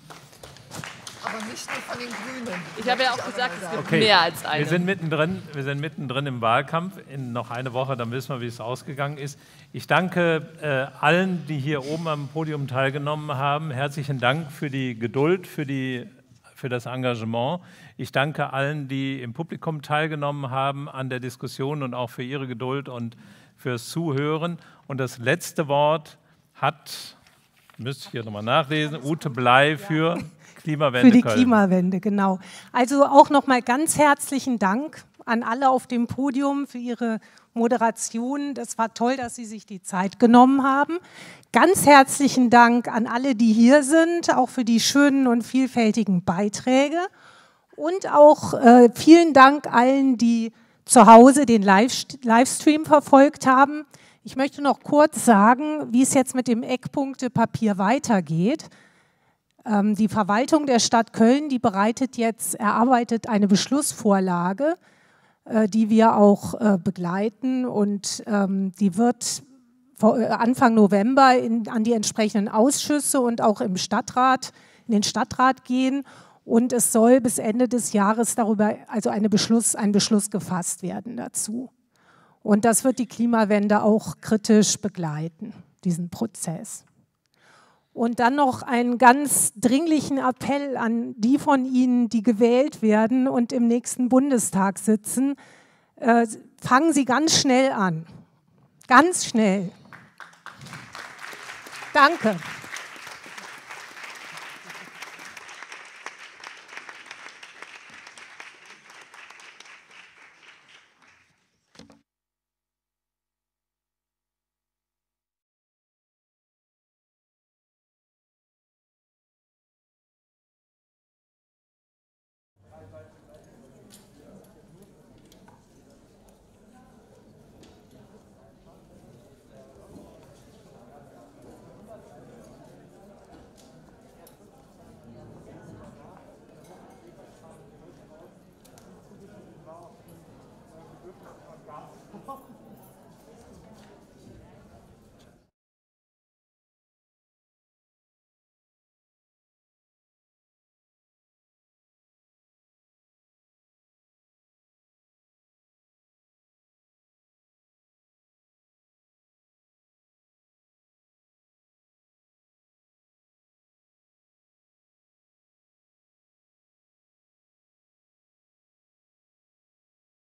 Aber nicht nur von den Grünen. Ich habe ja auch gesagt, es gibt mehr als eine. Wir sind mittendrin im Wahlkampf. In noch eine Woche, dann wissen wir, wie es ausgegangen ist. Ich danke allen, die hier oben am Podium teilgenommen haben. Herzlichen Dank für die Geduld, für das Engagement. Ich danke allen, die im Publikum teilgenommen haben an der Diskussion und auch für ihre Geduld und fürs Zuhören. Und das letzte Wort hat, müsste ich hier nochmal nachlesen, Ute Bley für Klimawende. Für die Köln. Klimawende, genau. Also auch nochmal ganz herzlichen Dank an alle auf dem Podium für Ihre Moderation. Das war toll, dass Sie sich die Zeit genommen haben. Ganz herzlichen Dank an alle, die hier sind, auch für die schönen und vielfältigen Beiträge. Und auch vielen Dank allen, die zu Hause den Livestream verfolgt haben. Ich möchte noch kurz sagen, wie es jetzt mit dem Eckpunktepapier weitergeht. Die Verwaltung der Stadt Köln, die erarbeitet eine Beschlussvorlage, die wir auch begleiten, und die wird Anfang November an die entsprechenden Ausschüsse und auch in den Stadtrat gehen, und es soll bis Ende des Jahres darüber, also ein Beschluss gefasst werden dazu. Und das wird die Klimawende auch kritisch begleiten, diesen Prozess. Und dann noch einen ganz dringlichen Appell an die von Ihnen, die gewählt werden und im nächsten Bundestag sitzen. Fangen Sie ganz schnell an. Ganz schnell. Danke.